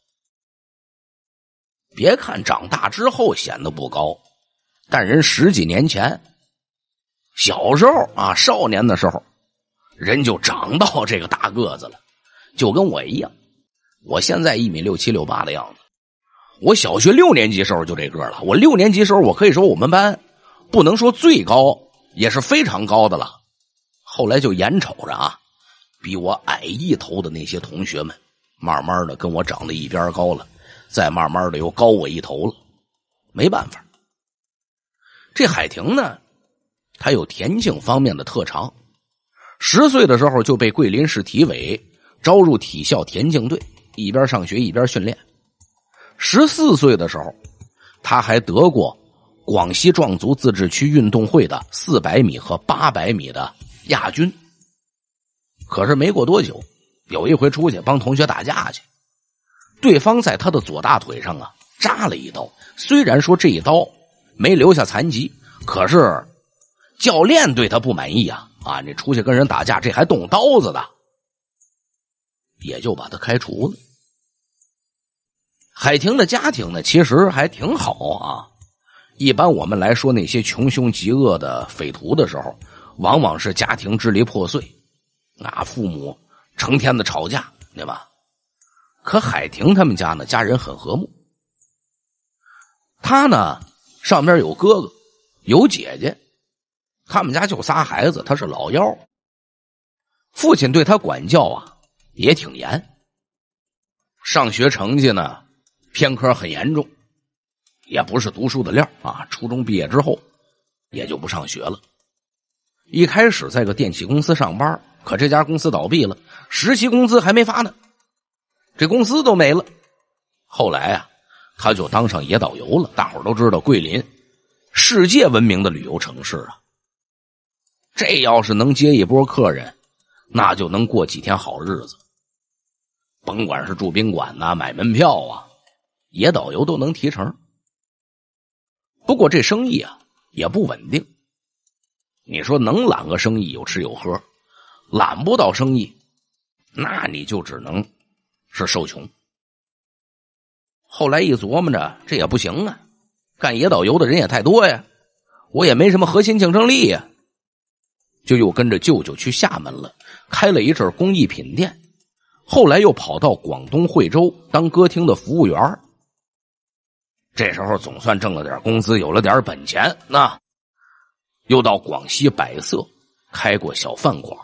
别看长大之后显得不高，但人十几年前小时候啊，少年的时候人就长到这个大个子了，就跟我一样。我现在一米六七六八的样子，我小学六年级时候就这个了。我六年级时候我可以说我们班不能说最高，也是非常高的了。后来就眼瞅着啊，比我矮一头的那些同学们慢慢的跟我长得一边高了，再慢慢的又高我一头了。没办法，这海婷呢他有田径方面的特长，十岁的时候就被桂林市体委招入体校田径队，一边上学一边训练。十四岁的时候他还得过广西壮族自治区运动会的四百米和八百米的亚军。可是没过多久，有一回出去帮同学打架去， 对方在他的左大腿上啊扎了一刀。虽然说这一刀没留下残疾，可是教练对他不满意啊啊！你出去跟人打架，这还动刀子的，也就把他开除了。海婷的家庭呢，其实还挺好啊。一般我们来说那些穷凶极恶的匪徒的时候，往往是家庭支离破碎，啊，父母成天的吵架，对吧？可海婷他们家呢，家人很和睦。他呢，上边有哥哥，有姐姐，他们家就仨孩子，他是老幺。父亲对他管教啊，也挺严。上学成绩呢，偏科很严重，也不是读书的料啊。初中毕业之后，也就不上学了。一开始在个电器公司上班，可这家公司倒闭了，实习工资还没发呢，这公司都没了。后来啊，他就当上野导游了。大伙儿都知道桂林世界闻名的旅游城市啊，这要是能接一波客人，那就能过几天好日子。甭管是住宾馆呐、买门票啊，野导游都能提成。不过这生意啊也不稳定。你说能揽个生意有吃有喝，揽不到生意，那你就只能是受穷。后来一琢磨着，这也不行啊，干野导游的人也太多呀，我也没什么核心竞争力呀，就又跟着舅舅去厦门了，开了一阵工艺品店。后来又跑到广东惠州当歌厅的服务员。这时候总算挣了点工资，有了点本钱，那又到广西百色开过小饭馆。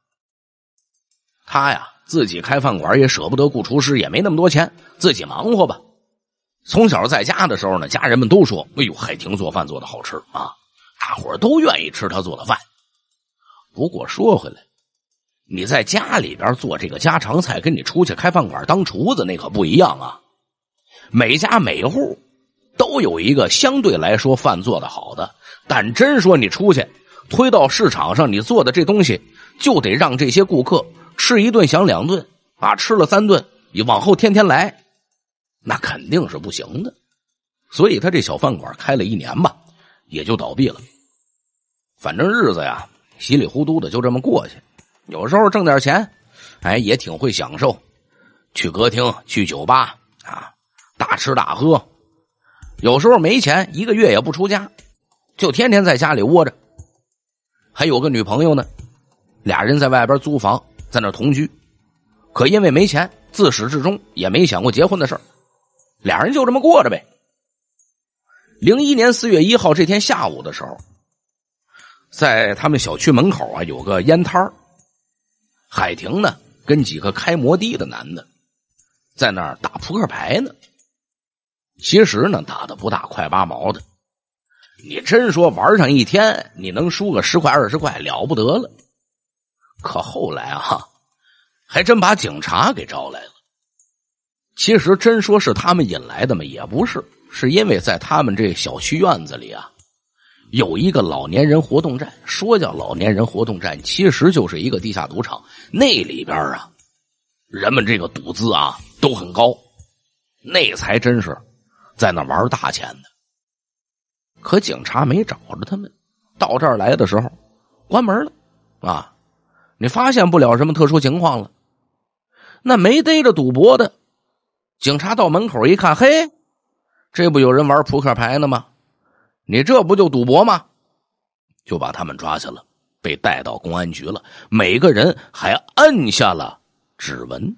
他呀自己开饭馆也舍不得雇厨师，也没那么多钱，自己忙活吧。从小在家的时候呢，家人们都说，哎呦，海婷做饭做的好吃啊，大伙儿都愿意吃他做的饭。不过说回来，你在家里边做这个家常菜，跟你出去开饭馆当厨子那可不一样啊。每家每户都有一个相对来说饭做的好的，但真说你出去推到市场上，你做的这东西就得让这些顾客吃一顿想两顿啊，吃了三顿你往后天天来，那肯定是不行的。所以他这小饭馆开了一年吧，也就倒闭了。反正日子呀稀里糊涂的就这么过去，有时候挣点钱，哎，也挺会享受，去歌厅去酒吧啊，大吃大喝。有时候没钱，一个月也不出家，就天天在家里窝着。还有个女朋友呢，俩人在外边租房，在那同居。可因为没钱，自始至终也没想过结婚的事儿，俩人就这么过着呗。零一年四月一号这天下午的时候，在他们小区门口啊有个烟摊儿，海婷呢跟几个开摩的的男的在那儿打扑克牌呢。其实呢打的不大快八毛的，你真说玩上一天你能输个十块二十块了不得了。可后来啊还真把警察给招来了。其实真说是他们引来的嘛，也不是，是因为在他们这小区院子里啊有一个老年人活动站。说叫老年人活动站，其实就是一个地下赌场。那里边啊人们这个赌资啊都很高，那才真是在那玩大钱的。可警察没找着他们，到这儿来的时候关门了啊，你发现不了什么特殊情况了。那没逮着赌博的，警察到门口一看，嘿，这不有人玩扑克牌呢吗？你这不就赌博吗？就把他们抓下了，被带到公安局了。每个人还按下了指纹。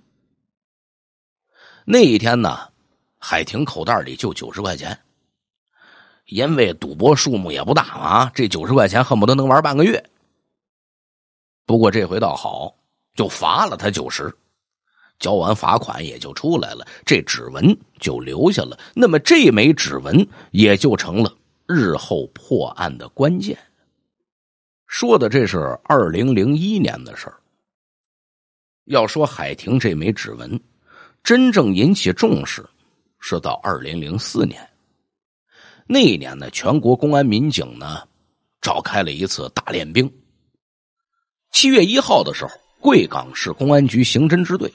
那一天呢，海婷口袋里就九十块钱，因为赌博数目也不大啊，这九十块钱恨不得能玩半个月。不过这回倒好，就罚了他九十，交完罚款也就出来了，这指纹就留下了。那么这枚指纹也就成了日后破案的关键。说的这是二零零一年的事儿。要说海婷这枚指纹真正引起重视是到二零零四年。那一年呢，全国公安民警呢召开了一次大练兵。七月一号的时候，贵港市公安局刑侦支队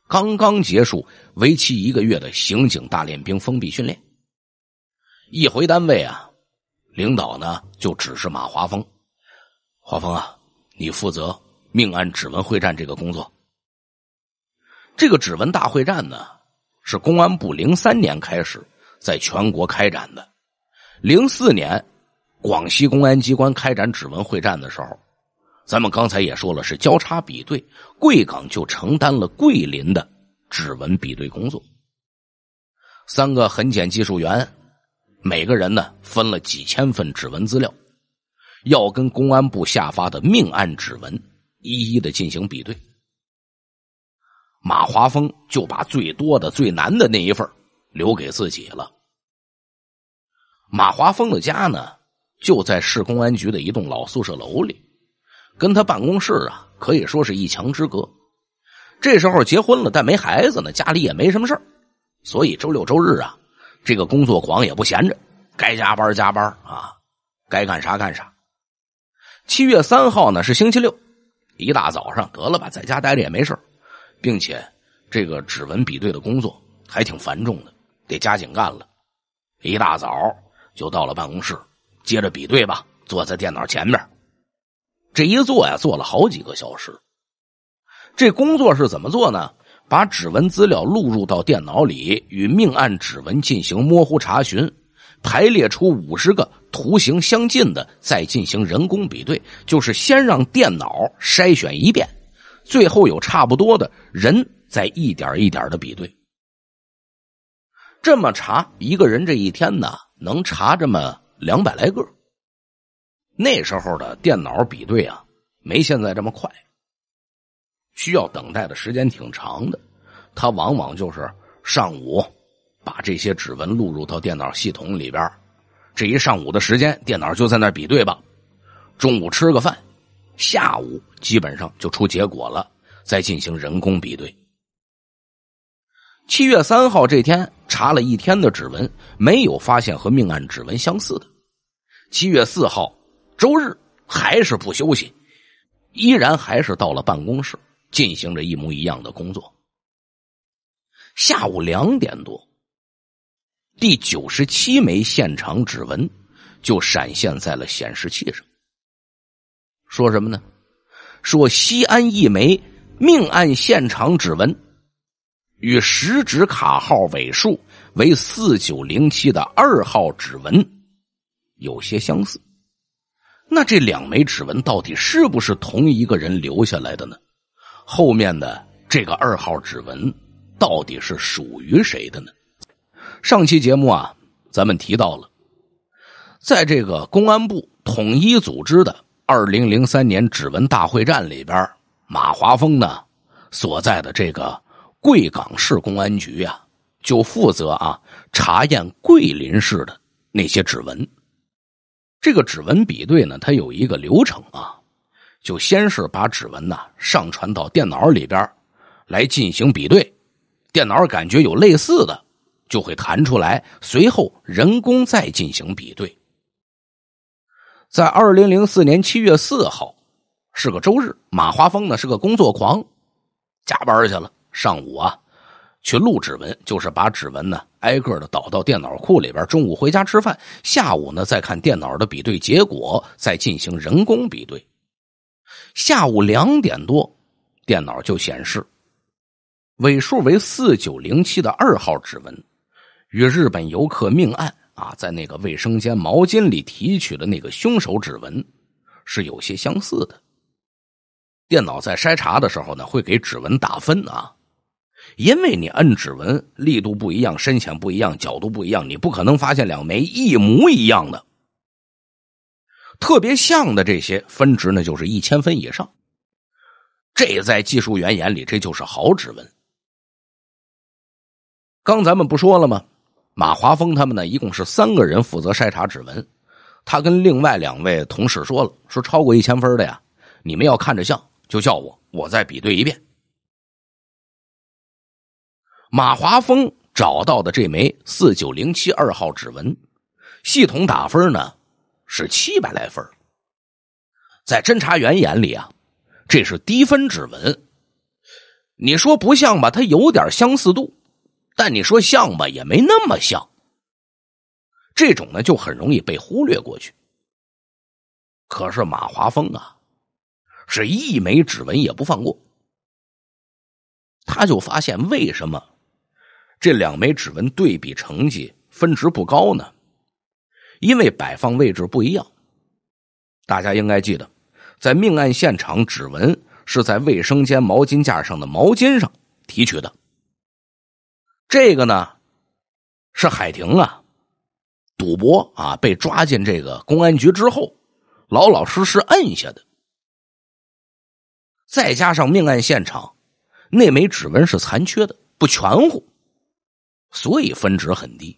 刚刚结束为期一个月的刑警大练兵封闭训练。一回单位啊，领导呢就指示马华峰，华峰啊，你负责命案指纹会战这个工作。这个指纹大会战呢，是公安部零三年开始在全国开展的。零四年广西公安机关开展指纹会战的时候，咱们刚才也说了，是交叉比对，贵港就承担了桂林的指纹比对工作。三个痕检技术员每个人呢分了几千份指纹资料，要跟公安部下发的命案指纹一一的进行比对。马华峰就把最多的最难的那一份留给自己了。马华峰的家呢就在市公安局的一栋老宿舍楼里，跟他办公室啊可以说是一墙之隔。这时候结婚了但没孩子呢，家里也没什么事儿，所以周六周日啊这个工作狂也不闲着，该加班加班啊，该干啥干啥。七月三号呢是星期六，一大早上得了吧，在家待着也没事，并且这个指纹比对的工作还挺繁重的，得加紧干了。一大早就到了办公室，接着比对吧，坐在电脑前面。这一坐呀，做了好几个小时。这工作是怎么做呢？把指纹资料录入到电脑里，与命案指纹进行模糊查询，排列出五十个图形相近的，再进行人工比对，就是先让电脑筛选一遍，最后有差不多的人再一点一点的比对。这么查，一个人这一天呢能查这么两百来个。那时候的电脑比对啊没现在这么快，需要等待的时间挺长的。他往往就是上午把这些指纹录入到电脑系统里边，这一上午的时间电脑就在那比对吧，中午吃个饭，下午基本上就出结果了，再进行人工比对。七月三号这天查了一天的指纹，没有发现和命案指纹相似的。七月四号周日还是不休息，依然还是到了办公室进行着一模一样的工作。下午两点多，第九十七枚现场指纹就闪现在了显示器上。说什么呢？说西安一枚命案现场指纹与实指卡号尾数为四九零七的二号指纹有些相似。那这两枚指纹到底是不是同一个人留下来的呢？后面的这个二号指纹到底是属于谁的呢？上期节目啊咱们提到了，在这个公安部统一组织的二零零三年指纹大会战里边，马华峰呢所在的这个贵港市公安局啊就负责啊查验桂林市的那些指纹。这个指纹比对呢它有一个流程啊，就先是把指纹呢上传到电脑里边来进行比对，电脑感觉有类似的就会弹出来，随后人工再进行比对。在二零零四年七月四号是个周日，马华峰呢是个工作狂，加班去了，上午啊去录指纹，就是把指纹呢挨个的导到电脑库里边，中午回家吃饭，下午呢再看电脑的比对结果，再进行人工比对。下午两点多电脑就显示尾数为四九零七的二号指纹与日本游客命案啊在那个卫生间毛巾里提取的那个凶手指纹是有些相似的。电脑在筛查的时候呢会给指纹打分啊，因为你摁指纹力度不一样，深浅不一样，角度不一样，你不可能发现两枚一模一样的。特别像的这些分值呢就是一千分以上，这在技术员眼里这就是好指纹。刚咱们不说了吗？马华峰他们呢一共是三个人负责筛查指纹，他跟另外两位同事说了，说超过一千分的呀，你们要看着像就叫我，我再比对一遍。马华峰找到的这枚四九零七二号指纹，系统打分呢是七百来分，在侦查员眼里啊，这是低分指纹。 你说不像吧，它有点相似度，但你说像吧，也没那么像。这种呢，就很容易被忽略过去。可是马华峰啊，是一枚指纹也不放过。他就发现为什么这两枚指纹对比成绩分值不高呢？因为摆放位置不一样。大家应该记得，在命案现场，指纹是在卫生间毛巾架上的毛巾上提取的。这个呢，是海婷啊，赌博啊，被抓进这个公安局之后，老老实实摁下的。再加上命案现场那枚指纹是残缺的，不全乎，所以分值很低。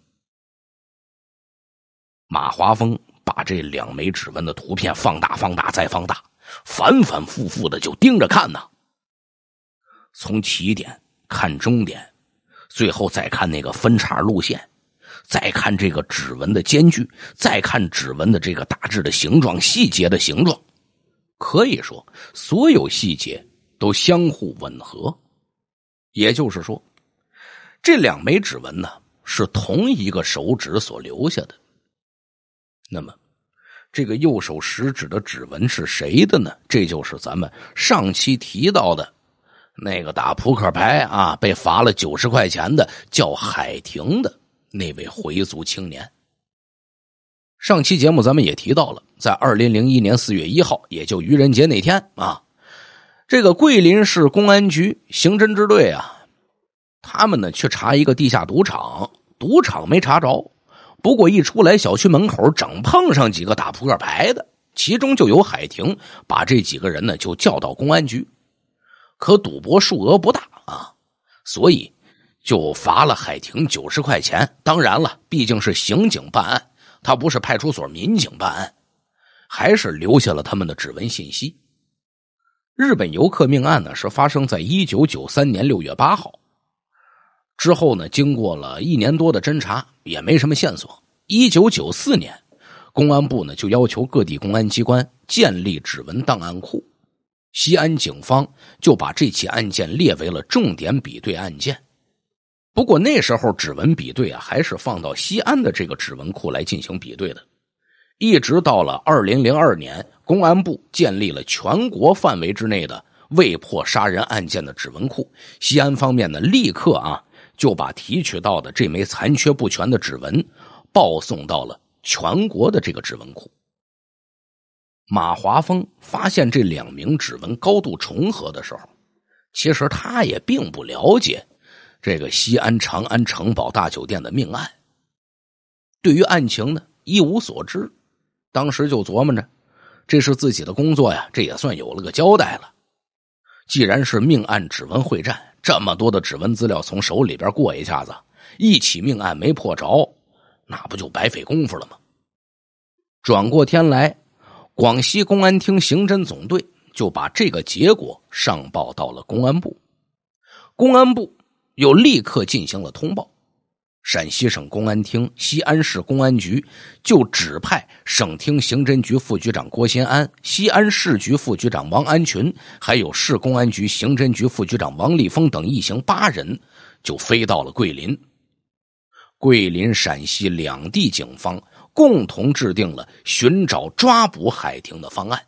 马华峰把这两枚指纹的图片放大放大再放大，反反复复的就盯着看呐。从起点看终点，最后再看那个分叉路线，再看这个指纹的间距，再看指纹的这个大致的形状，细节的形状，可以说所有细节都相互吻合。也就是说，这两枚指纹呢，是同一个手指所留下的。那么这个右手食指的指纹是谁的呢？这就是咱们上期提到的那个打扑克牌啊被罚了九十块钱的叫海婷的那位回族青年。上期节目咱们也提到了，在二零零一年四月一号，也就愚人节那天啊，这个桂林市公安局刑侦支队啊，他们呢去查一个地下赌场，赌场没查着，不过一出来小区门口整碰上几个打扑克牌的，其中就有海婷，把这几个人呢就叫到公安局。可赌博数额不大啊，所以就罚了海婷九十块钱。当然了，毕竟是刑警办案，他不是派出所民警办案，还是留下了他们的指纹信息。日本游客命案呢是发生在一九九三年六月八号。之后呢，经过了一年多的侦查，也没什么线索。一九九四年，公安部呢就要求各地公安机关建立指纹档案库。西安警方就把这起案件列为了重点比对案件。不过那时候指纹比对啊，还是放到西安的这个指纹库来进行比对的。一直到了二零零二年，公安部建立了全国范围之内的未破杀人案件的指纹库，西安方面呢立刻啊就把提取到的这枚残缺不全的指纹报送到了全国的这个指纹库。马华峰发现这两名指纹高度重合的时候，其实他也并不了解这个西安长安城堡大酒店的命案，对于案情呢一无所知。当时就琢磨着，这是自己的工作呀，这也算有了个交代了。既然是命案指纹会战，这么多的指纹资料从手里边过一下子，一起命案没破着，那不就白费功夫了吗？转过天来，广西公安厅刑侦总队就把这个结果上报到了公安部，公安部又立刻进行了通报。陕西省公安厅西安市公安局就指派省厅刑侦局副局长郭新安、西安市局副局长王安群，还有市公安局刑侦局副局长王立峰等一行八人，就飞到了桂林。桂林、陕西两地警方共同制定了寻找抓捕海婷的方案。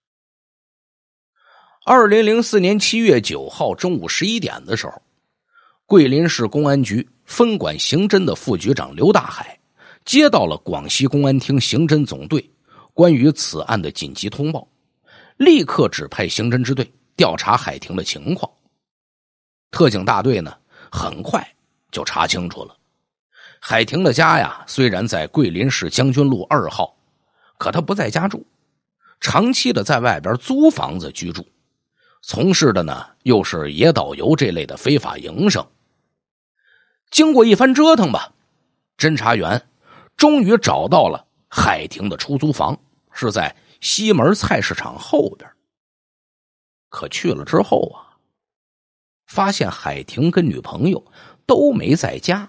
二零零四年七月九号中午十一点的时候，桂林市公安局分管刑侦的副局长刘大海接到了广西公安厅刑侦总队关于此案的紧急通报，立刻指派刑侦支队调查海婷的情况。特警大队呢，很快就查清楚了。海婷的家呀，虽然在桂林市将军路二号，可他不在家住，长期的在外边租房子居住，从事的呢又是野导游这类的非法营生。经过一番折腾吧，侦查员终于找到了海婷的出租房，是在西门菜市场后边。可去了之后啊，发现海婷跟女朋友都没在家。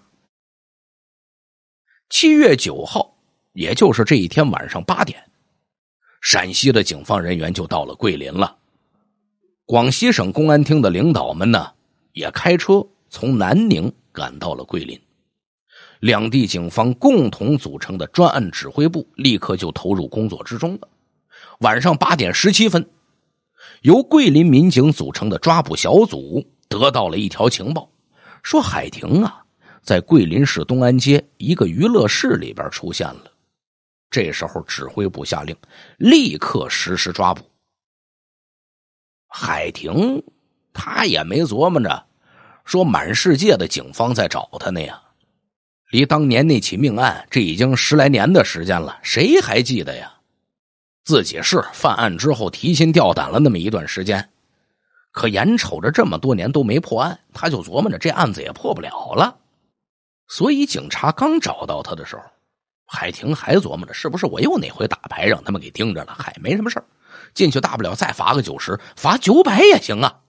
七月九号，也就是这一天晚上八点，陕西的警方人员就到了桂林了。广西省公安厅的领导们呢， 也开车从南宁赶到了桂林。两地警方共同组成的专案指挥部立刻就投入工作之中了。晚上八点十七分，由桂林民警组成的抓捕小组得到了一条情报，说海婷啊在桂林市东安街一个娱乐室里边出现了。这时候指挥部下令立刻实施抓捕。海婷他也没琢磨着说满世界的警方在找他呢呀，离当年那起命案这已经十来年的时间了，谁还记得呀？自己是犯案之后提心吊胆了那么一段时间，可眼瞅着这么多年都没破案，他就琢磨着这案子也破不了了。所以警察刚找到他的时候，海婷还琢磨着是不是我又哪回打牌让他们给盯着了，嗨，没什么事儿，进去大不了再罚个九十，罚九百也行啊。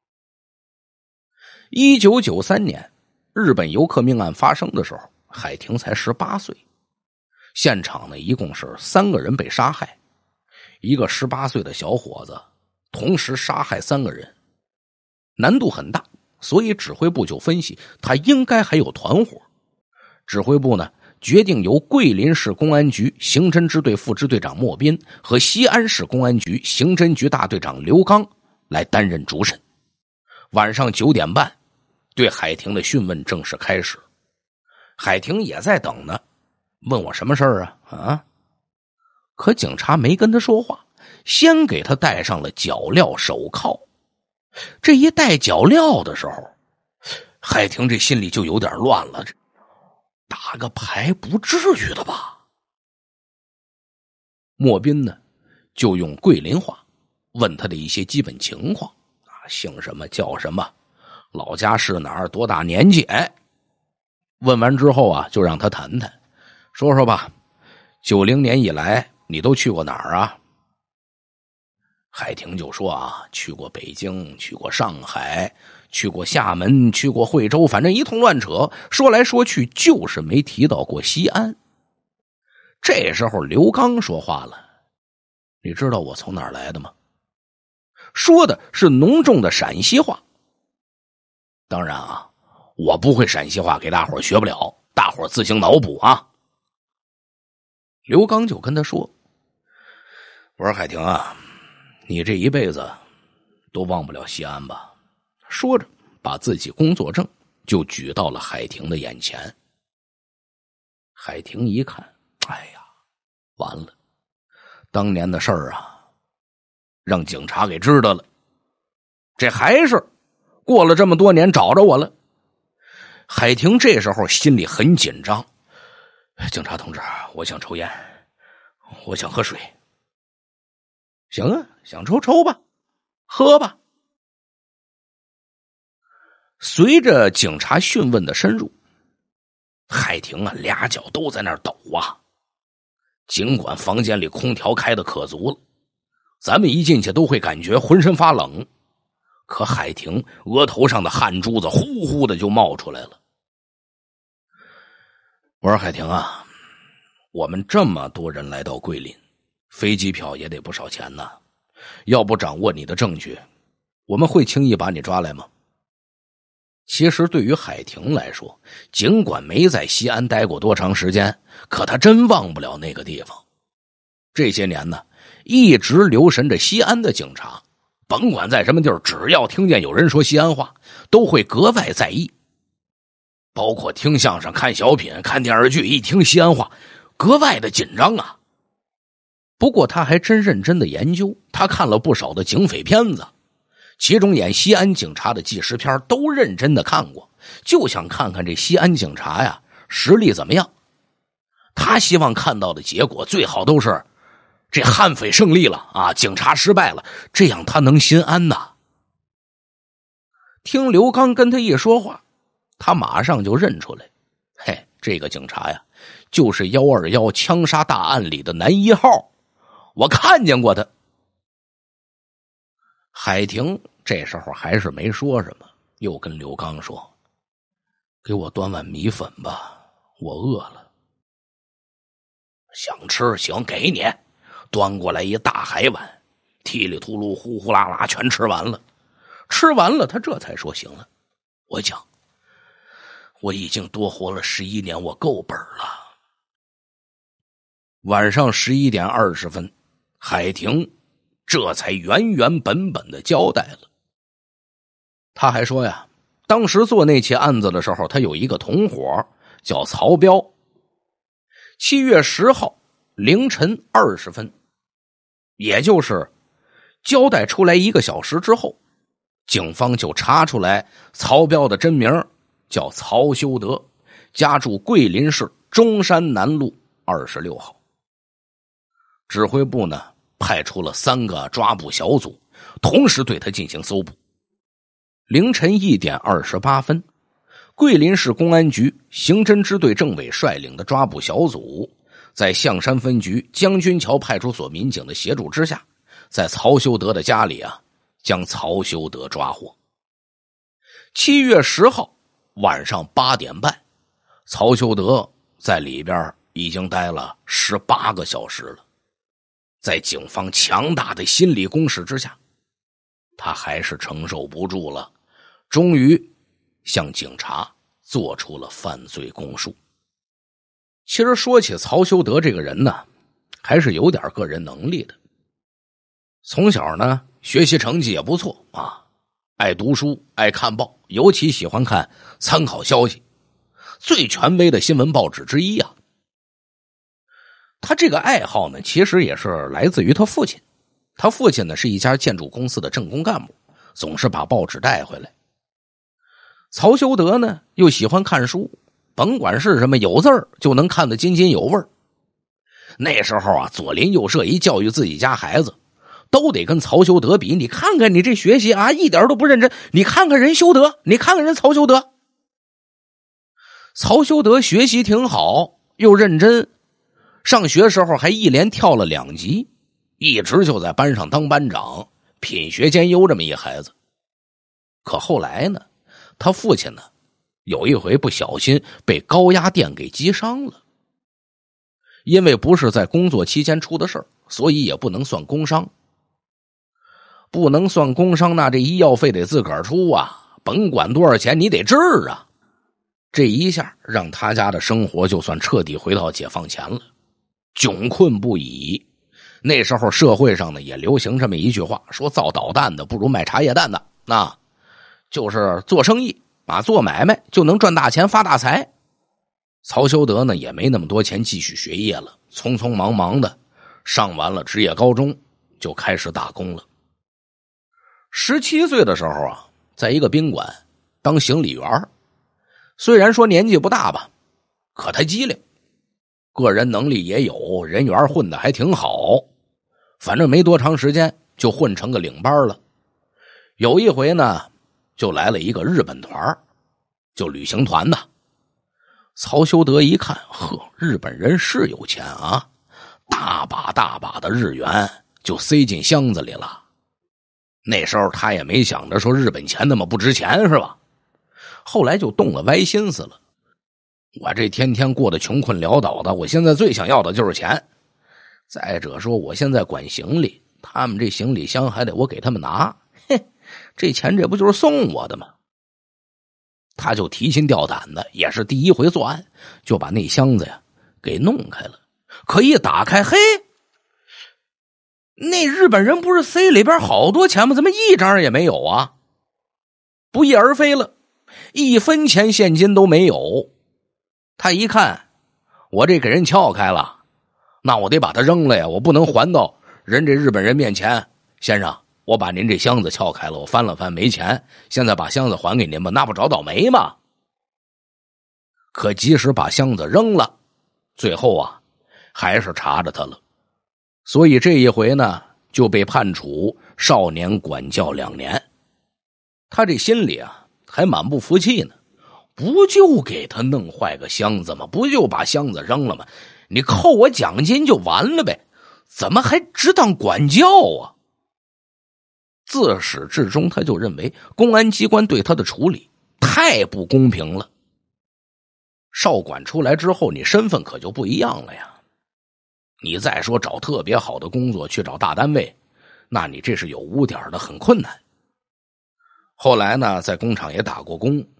一九九三年日本游客命案发生的时候，海婷才十八岁。现场呢一共是三个人被杀害，一个十八岁的小伙子同时杀害三个人，难度很大，所以指挥部就分析他应该还有团伙。指挥部呢决定由桂林市公安局刑侦支队副支队长莫斌和西安市公安局刑侦局大队长刘刚来担任主审。晚上九点半，对海婷的讯问正式开始。海婷也在等呢，问我什么事儿啊？啊！可警察没跟他说话，先给他戴上了脚镣手铐。这一戴脚镣的时候，海婷这心里就有点乱了，打个牌不至于的吧？莫斌呢，就用桂林话问他的一些基本情况啊，姓什么叫什么，老家是哪儿，多大年纪？哎，问完之后啊，就让他谈谈，说说吧，九零年以来你都去过哪儿啊？海婷就说啊，去过北京，去过上海，去过厦门，去过惠州，反正一通乱扯，说来说去就是没提到过西安。这时候刘刚说话了，你知道我从哪儿来的吗？说的是浓重的陕西话。当然啊，我不会陕西话，给大伙学不了，大伙自行脑补啊。刘刚就跟他说，我说海婷啊，你这一辈子都忘不了西安吧？说着把自己工作证就举到了海婷的眼前。海婷一看，哎呀，完了，当年的事儿啊让警察给知道了，这还是过了这么多年找着我了。海婷这时候心里很紧张，警察同志，我想抽烟，我想喝水。行啊，想抽抽吧，喝吧。随着警察讯问的深入，海婷啊俩脚都在那儿抖啊。尽管房间里空调开的可足了，咱们一进去都会感觉浑身发冷，可海婷额头上的汗珠子呼呼的就冒出来了。我说海婷啊，我们这么多人来到桂林，飞机票也得不少钱呢，要不掌握你的证据，我们会轻易把你抓来吗？其实对于海婷来说，尽管没在西安待过多长时间，可他真忘不了那个地方。这些年呢，一直留神着西安的警察，甭管在什么地儿，只要听见有人说西安话，都会格外在意。包括听相声、看小品、看电视剧，一听西安话，格外的紧张啊。不过他还真认真的研究，他看了不少的警匪片子，其中演西安警察的纪实片都认真的看过，就想看看这西安警察呀实力怎么样。他希望看到的结果最好都是这悍匪胜利了啊，警察失败了，这样他能心安呐。听刘刚跟他一说话，他马上就认出来，嘿，这个警察呀就是一二一枪杀大案里的男一号，我看见过他。海婷这时候还是没说什么，又跟刘刚说，给我端碗米粉吧，我饿了。想吃行，给你。端过来一大海碗，踢里秃噜呼呼啦啦全吃完了。吃完了他这才说行了， 我讲，我已经多活了十一年，我够本了。晚上十一点二十分，海婷这才原原本本的交代了。他还说呀，当时做那起案子的时候，他有一个同伙叫曹彪。七月十号凌晨二十分，也就是交代出来一个小时之后，警方就查出来曹彪的真名叫曹修德，家住桂林市中山南路二十六号。指挥部呢派出了三个抓捕小组，同时对他进行搜捕。凌晨一点二十八分，桂林市公安局刑侦支队政委率领的抓捕小组，在象山分局将军桥派出所民警的协助之下，在曹修德的家里啊，将曹修德抓获。七月十号晚上八点半，曹修德在里边已经待了十八个小时了。在警方强大的心理攻势之下，他还是承受不住了，终于向警察做出了犯罪供述。其实说起曹修德这个人呢，还是有点个人能力的。从小呢，学习成绩也不错啊，爱读书，爱看报，尤其喜欢看参考消息，最权威的新闻报纸之一啊。他这个爱好呢，其实也是来自于他父亲。他父亲呢是一家建筑公司的政工干部，总是把报纸带回来。曹修德呢又喜欢看书，甭管是什么有字儿就能看得津津有味儿。那时候啊，左邻右舍一教育自己家孩子，都得跟曹修德比。你看看你这学习啊，一点都不认真。你看看人修德，你看看人曹修德。曹修德学习挺好，又认真，上学时候还一连跳了两级，一直就在班上当班长，品学兼优这么一孩子。可后来呢，他父亲呢有一回不小心被高压电给击伤了。因为不是在工作期间出的事儿，所以也不能算工伤。不能算工伤，那这医药费得自个儿出啊，甭管多少钱你得治啊。这一下让他家的生活就算彻底回到解放前了，窘困不已。那时候社会上呢也流行这么一句话，说造导弹的不如卖茶叶蛋的，那就是做生意啊，做买卖就能赚大钱发大财。曹修德呢也没那么多钱继续学业了，匆匆忙忙的上完了职业高中就开始打工了。十七岁的时候啊，在一个宾馆当行李员，虽然说年纪不大吧，可他机灵，个人能力也有，人缘混得还挺好，反正没多长时间就混成个领班了。有一回呢，就来了一个日本团，就旅行团的。曹修德一看，呵，日本人是有钱啊，大把大把的日元就塞进箱子里了。那时候他也没想着说日本钱那么不值钱是吧？后来就动了歪心思了，我这天天过得穷困潦倒的，我现在最想要的就是钱。再者说我现在管行李，他们这行李箱还得我给他们拿，嘿，这钱这不就是送我的吗？他就提心吊胆的，也是第一回作案，就把那箱子呀给弄开了。可一打开，嘿，那日本人不是塞里边好多钱吗？怎么一张也没有啊？不翼而飞了，一分钱现金都没有。他一看，我这给人撬开了，那我得把它扔了呀，我不能还到人这日本人面前。先生，我把您这箱子撬开了，我翻了翻没钱，现在把箱子还给您吧，那不找倒霉吗？可即使把箱子扔了，最后啊还是查着他了，所以这一回呢就被判处少年管教两年。他这心里啊还蛮不服气呢，不就给他弄坏个箱子吗？不就把箱子扔了吗？你扣我奖金就完了呗，怎么还只当管教啊？自始至终他就认为公安机关对他的处理太不公平了。少管出来之后，你身份可就不一样了呀。你再说找特别好的工作，去找大单位，那你这是有污点的，很困难。后来呢，在工厂也打过工，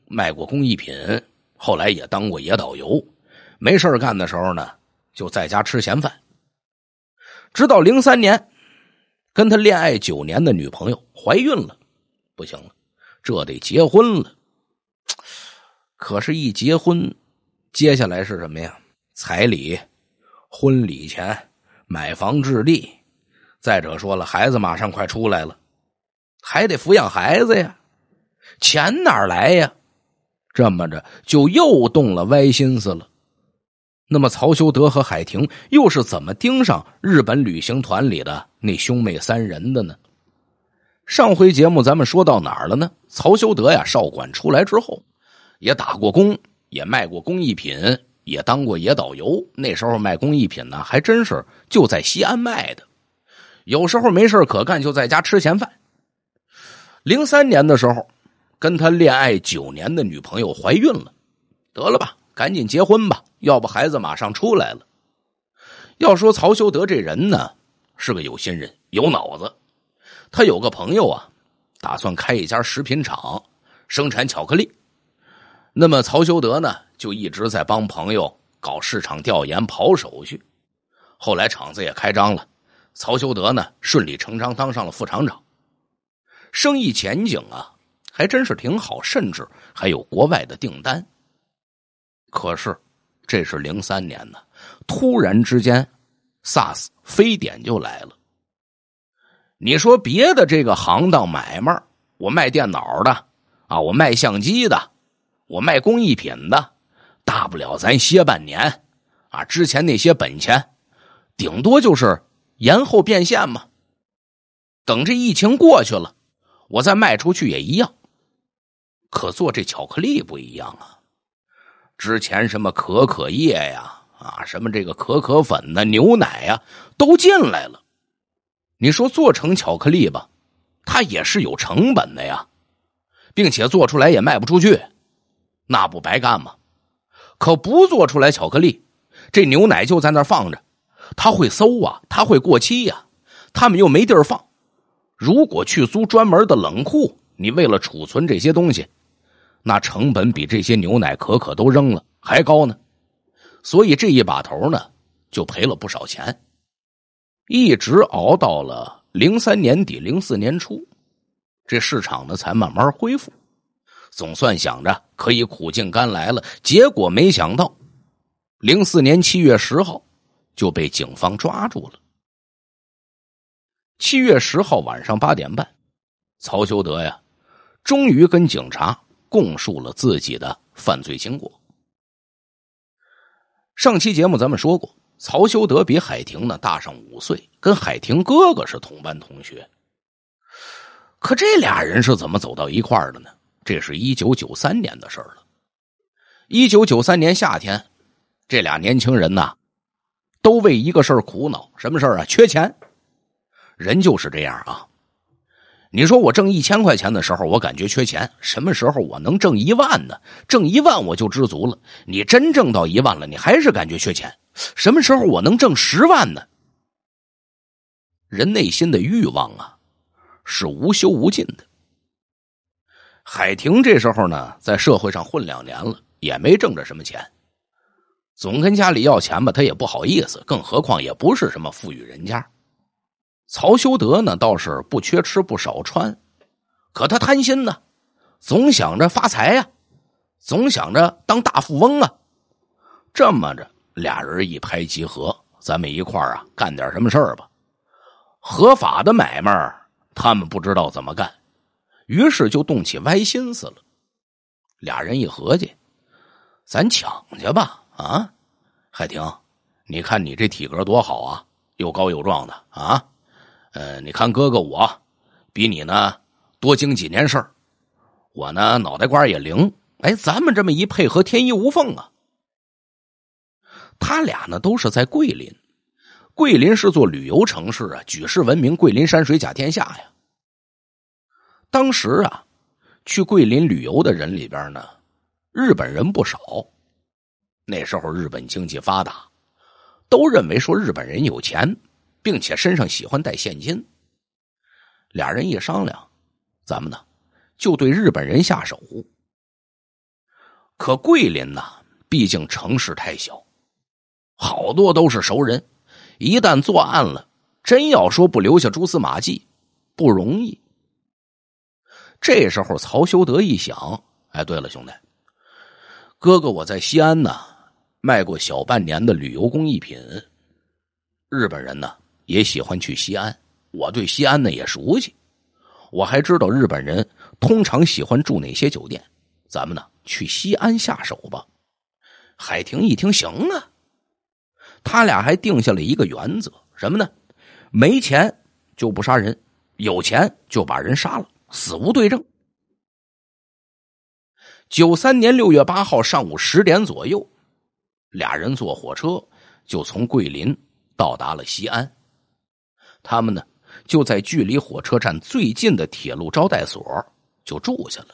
卖过工艺品，后来也当过野导游，没事干的时候呢，就在家吃闲饭。直到零三年，跟他恋爱九年的女朋友怀孕了，不行了，这得结婚了。可是，一结婚，接下来是什么呀？彩礼、婚礼钱、买房置地，再者说了，孩子马上快出来了，还得抚养孩子呀，钱哪儿来呀？这么着，就又动了歪心思了。那么曹修德和海婷又是怎么盯上日本旅行团里的那兄妹三人的呢？上回节目咱们说到哪儿了呢？曹修德呀，少管出来之后，也打过工，也卖过工艺品，也当过野导游。那时候卖工艺品呢，还真是就在西安卖的。有时候没事可干，就在家吃闲饭。零三年的时候，跟他恋爱九年的女朋友怀孕了，得了吧，赶紧结婚吧，要不孩子马上出来了。要说曹修德这人呢，是个有心人，有脑子。他有个朋友啊，打算开一家食品厂，生产巧克力。那么曹修德呢，就一直在帮朋友搞市场调研，跑手续。后来厂子也开张了，曹修德呢，顺理成章当上了副厂长。生意前景啊，还真是挺好，甚至还有国外的订单。可是这是零三年呢，突然之间 SARS 非典就来了。你说别的这个行当买卖，我卖电脑的啊，我卖相机的，我卖工艺品的，大不了咱歇半年啊，之前那些本钱顶多就是延后变现嘛。等这疫情过去了，我再卖出去也一样。可做这巧克力不一样啊，之前什么可可叶呀，啊，什么这个可可粉的牛奶呀，都进来了。你说做成巧克力吧，它也是有成本的呀，并且做出来也卖不出去，那不白干吗？可不做出来巧克力，这牛奶就在那儿放着，它会馊啊，它会过期呀，他们又没地儿放。如果去租专门的冷库，你为了储存这些东西，那成本比这些牛奶可可都扔了还高呢。所以这一把头呢，就赔了不少钱。一直熬到了零三年底零四年初，这市场呢才慢慢恢复。总算想着可以苦尽甘来了，结果没想到零四年七月十号就被警方抓住了。七月十号晚上八点半，曹修德呀，终于跟警察供述了自己的犯罪经过。上期节目咱们说过，曹修德比海婷呢大上五岁，跟海婷哥哥是同班同学。可这俩人是怎么走到一块儿的呢？这是一九九三年的事儿了。一九九三年夏天，这俩年轻人呐，都为一个事儿苦恼。什么事儿啊？缺钱。人就是这样啊。你说我挣一千块钱的时候，我感觉缺钱；什么时候我能挣一万呢？挣一万我就知足了。你真挣到一万了，你还是感觉缺钱。什么时候我能挣十万呢？人内心的欲望啊，是无休无尽的。海婷这时候呢，在社会上混两年了，也没挣着什么钱，总跟家里要钱吧，他也不好意思，更何况也不是什么富裕人家。曹修德呢，倒是不缺吃不少穿，可他贪心呢，总想着发财呀，总想着当大富翁啊。这么着，俩人一拍即合，咱们一块儿啊干点什么事儿吧。合法的买卖他们不知道怎么干，于是就动起歪心思了。俩人一合计，咱抢去吧啊！海婷，你看你这体格多好啊，又高又壮的啊。呃，你看哥哥我比你呢多经几年事儿，我呢脑袋瓜也灵，哎，咱们这么一配合，天衣无缝啊。他俩呢都是在桂林，桂林是座旅游城市啊，举世闻名，桂林山水甲天下呀。当时啊，去桂林旅游的人里边呢，日本人不少。那时候日本经济发达，都认为说日本人有钱，并且身上喜欢带现金。俩人一商量，咱们呢就对日本人下手。 可桂林呢，毕竟城市太小，好多都是熟人，一旦作案了，真要说不留下蛛丝马迹，不容易。这时候曹修德一想，哎，对了，兄弟，哥哥我在西安呢卖过小半年的旅游工艺品，日本人呢也喜欢去西安，我对西安呢也熟悉，我还知道日本人通常喜欢住哪些酒店，咱们呢去西安下手吧。海婷一听，行啊，他俩还定下了一个原则，什么呢？没钱就不杀人，有钱就把人杀了，死无对证。九三年六月八号上午十点左右，俩人坐火车就从桂林到达了西安。他们呢就在距离火车站最近的铁路招待所就住下了。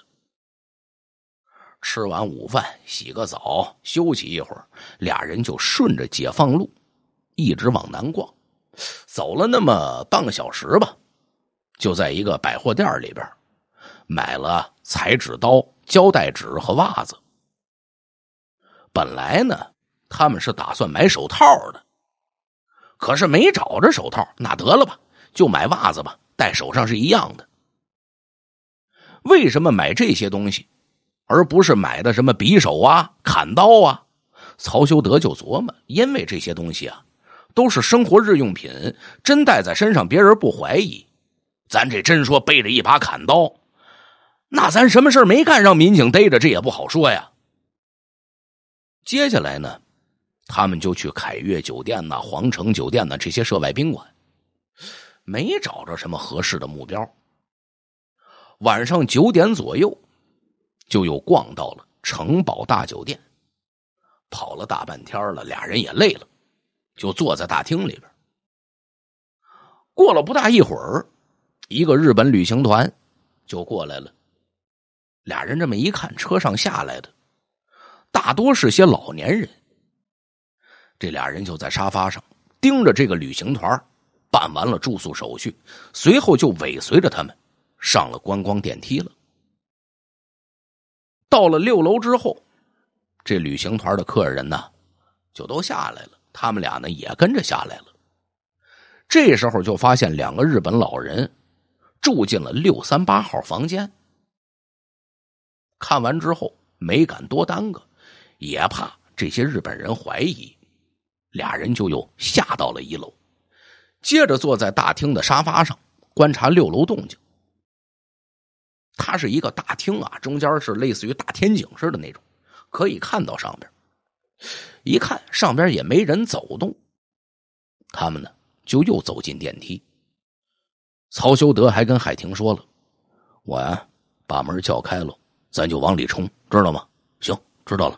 吃完午饭，洗个澡，休息一会儿，俩人就顺着解放路一直往南逛，走了那么半个小时吧，就在一个百货店里边买了裁纸刀、胶带纸和袜子。本来呢他们是打算买手套的，可是没找着手套，那得了吧，就买袜子吧，戴手上是一样的。为什么买这些东西而不是买的什么匕首啊、砍刀啊？曹修德就琢磨，因为这些东西啊都是生活日用品，真带在身上别人不怀疑，咱这真说背着一把砍刀，那咱什么事没干让民警逮着，这也不好说呀。接下来呢，他们就去凯悦酒店呐、皇城酒店呐这些涉外宾馆，没找着什么合适的目标。晚上九点左右就又逛到了城堡大酒店，跑了大半天了，俩人也累了，就坐在大厅里边。过了不大一会儿，一个日本旅行团就过来了。俩人这么一看，车上下来的大多是些老年人。这俩人就在沙发上盯着这个旅行团，办完了住宿手续，随后就尾随着他们上了观光电梯了。到了六楼之后，这旅行团的客人呢就都下来了，他们俩呢也跟着下来了。这时候就发现两个日本老人住进了六三八号房间。看完之后没敢多耽搁，也怕这些日本人怀疑，俩人就又下到了一楼，接着坐在大厅的沙发上观察六楼动静。它是一个大厅啊，中间是类似于大天井似的那种，可以看到上边。一看上边也没人走动，他们呢就又走进电梯。曹修德还跟海婷说了，我呀把门叫开了，咱就往里冲，知道吗？行，知道了。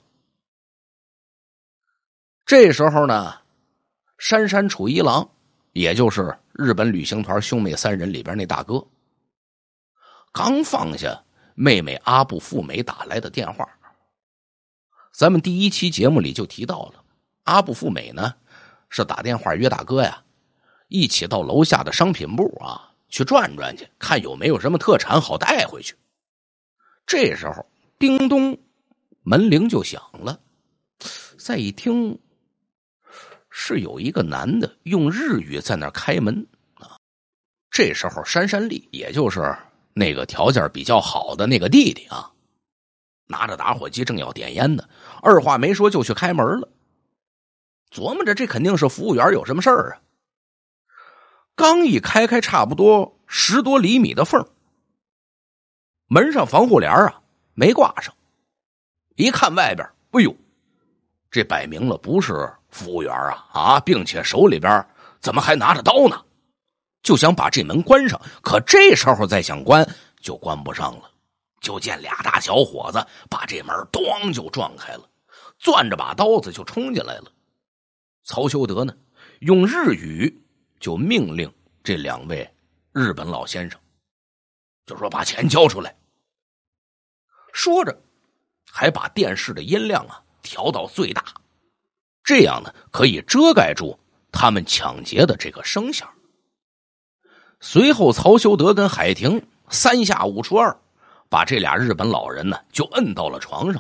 这时候呢，杉山楚一郎，也就是日本旅行团兄妹三人里边那大哥，刚放下妹妹阿部富美打来的电话。咱们第一期节目里就提到了，阿部富美呢是打电话约大哥呀，一起到楼下的商品部啊去转转去，看有没有什么特产好带回去。这时候叮咚，门铃就响了。再一听，是有一个男的用日语在那开门啊。这时候杉山利，也就是那个条件比较好的那个弟弟啊，拿着打火机正要点烟呢，二话没说就去开门了。琢磨着这肯定是服务员有什么事儿啊。刚一开开差不多十多厘米的缝，门上防护帘啊没挂上。一看外边，哎呦，这摆明了不是服务员啊啊，并且手里边怎么还拿着刀呢？就想把这门关上，可这时候再想关就关不上了。就见俩大小伙子把这门咣就撞开了，攥着把刀子就冲进来了。曹修德呢用日语就命令这两位日本老先生，就说把钱交出来。说着还把电视的音量啊调到最大，这样呢可以遮盖住他们抢劫的这个声响。随后曹修德跟海婷三下五除二把这俩日本老人呢就摁到了床上，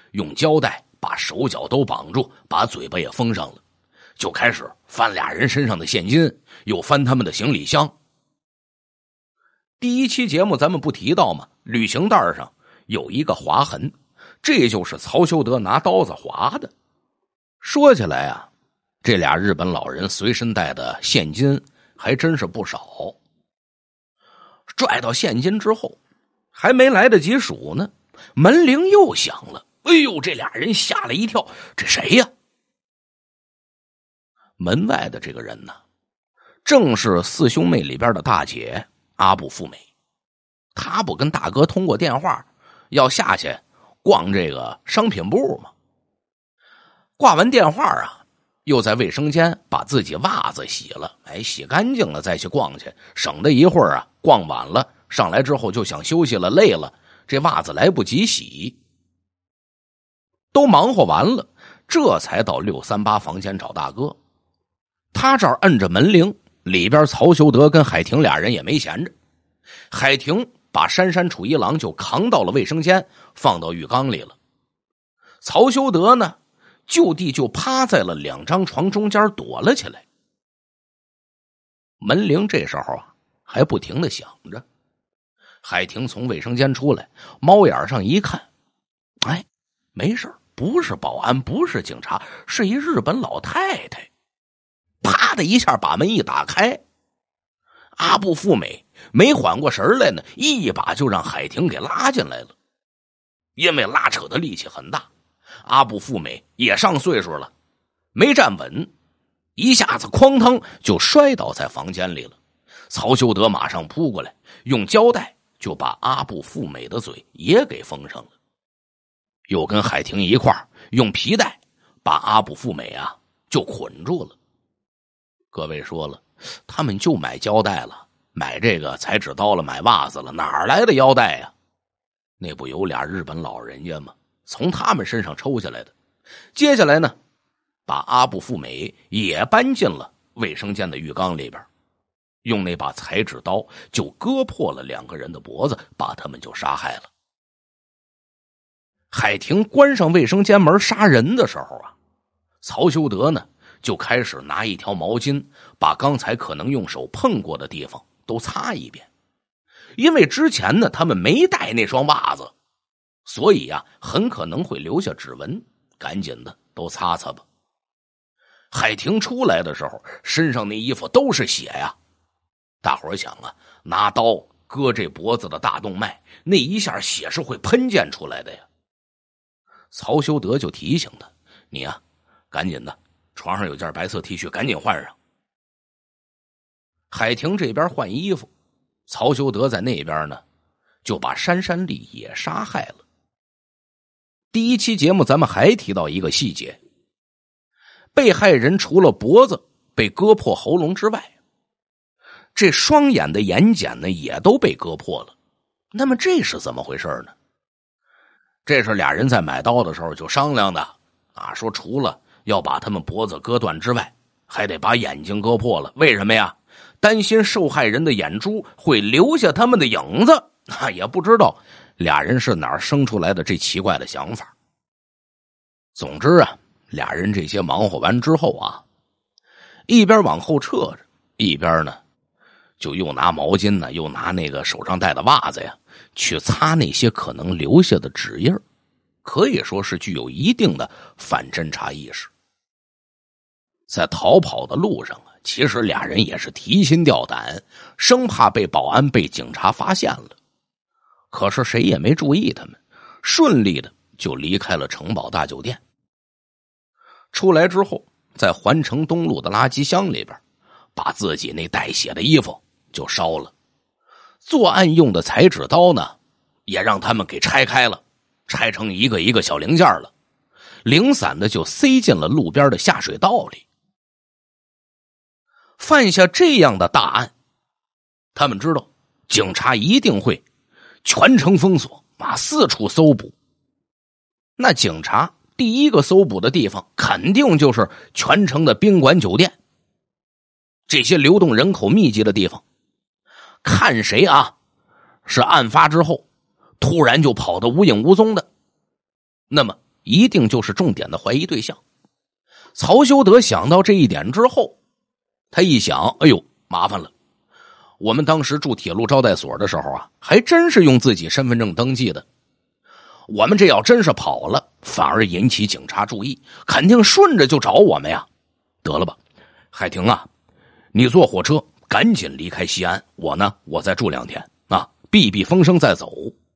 用胶带把手脚都绑住，把嘴巴也封上了，就开始翻俩人身上的现金，又翻他们的行李箱。第一期节目咱们不提到吗？旅行袋上有一个划痕，这就是曹修德拿刀子划的。说起来啊，这俩日本老人随身带的现金还真是不少。拽到现金之后，还没来得及数呢，门铃又响了。哎呦，这俩人吓了一跳，这谁呀？门外的这个人呢，正是四兄妹里边的大姐阿部富美。他不跟大哥通过电话要下去逛这个商品部吗？挂完电话啊，又在卫生间把自己袜子洗了，哎，洗干净了再去逛去，省得一会儿啊逛晚了上来之后就想休息了，累了，这袜子来不及洗。都忙活完了，这才到六三八房间找大哥。他这儿摁着门铃，里边曹修德跟海婷俩人也没闲着。海婷把杉山楚一郎就扛到了卫生间，放到浴缸里了。曹修德呢，就地就趴在了两张床中间躲了起来。门铃这时候啊还不停地响着。海婷从卫生间出来，猫眼上一看，哎，没事，不是保安，不是警察，是一日本老太太。啪的一下把门一打开，阿部富美没缓过神来呢，一把就让海婷给拉进来了。因为拉扯的力气很大，阿部富美也上岁数了，没站稳，一下子哐当就摔倒在房间里了。曹修德马上扑过来，用胶带就把阿部富美的嘴也给封上了，又跟海婷一块儿用皮带把阿部富美啊就捆住了。各位说了，他们就买胶带了，买这个裁纸刀了，买袜子了，哪来的腰带呀？那不有俩日本老人家吗？从他们身上抽下来的。接下来呢，把阿部富美也搬进了卫生间的浴缸里边，用那把裁纸刀就割破了两个人的脖子，把他们就杀害了。海婷关上卫生间门杀人的时候啊，曹修德呢就开始拿一条毛巾把刚才可能用手碰过的地方都擦一遍。因为之前呢他们没带那双袜子，所以啊很可能会留下指纹，赶紧的都擦擦吧。海婷出来的时候身上那衣服都是血呀，大伙儿想啊，拿刀割这脖子的大动脉，那一下血是会喷溅出来的呀。曹修德就提醒他，你啊赶紧的，床上有件白色 T 恤，赶紧换上。海婷这边换衣服，曹修德在那边呢就把杉山丽也杀害了。第一期节目咱们还提到一个细节，被害人除了脖子被割破喉咙之外，这双眼的眼睑呢也都被割破了。那么这是怎么回事呢？这是俩人在买刀的时候就商量的啊，说除了要把他们脖子割断之外，还得把眼睛割破了。为什么呀？担心受害人的眼珠会留下他们的影子。啊，也不知道俩人是哪儿生出来的这奇怪的想法。总之啊，俩人这些忙活完之后啊，一边往后撤着，一边呢就又拿毛巾呢，又拿那个手上戴的袜子呀，去擦那些可能留下的指印，可以说是具有一定的反侦查意识。在逃跑的路上啊，其实俩人也是提心吊胆，生怕被保安被警察发现了。可是谁也没注意他们，顺利的就离开了城堡大酒店。出来之后，在环城东路的垃圾箱里边，把自己那带血的衣服就烧了。作案用的裁纸刀呢，也让他们给拆开了，拆成一个一个小零件了，零散的就塞进了路边的下水道里。犯下这样的大案，他们知道警察一定会全城封锁啊，四处搜捕。那警察第一个搜捕的地方肯定就是全城的宾馆酒店，这些流动人口密集的地方，看谁啊是案发之后突然就跑得无影无踪的，那么一定就是重点的怀疑对象。曹修德想到这一点之后，他一想，哎呦，麻烦了，我们当时住铁路招待所的时候啊，还真是用自己身份证登记的，我们这要真是跑了，反而引起警察注意，肯定顺着就找我们呀。得了吧，海婷啊，你坐火车赶紧离开西安，我呢，我再住两天啊，避避风声再走。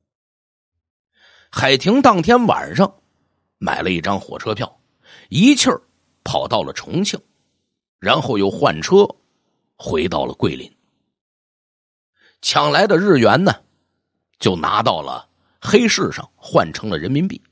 海婷当天晚上买了一张火车票，一气儿跑到了重庆，然后又换车回到了桂林。抢来的日元呢，就拿到了黑市上换成了人民币。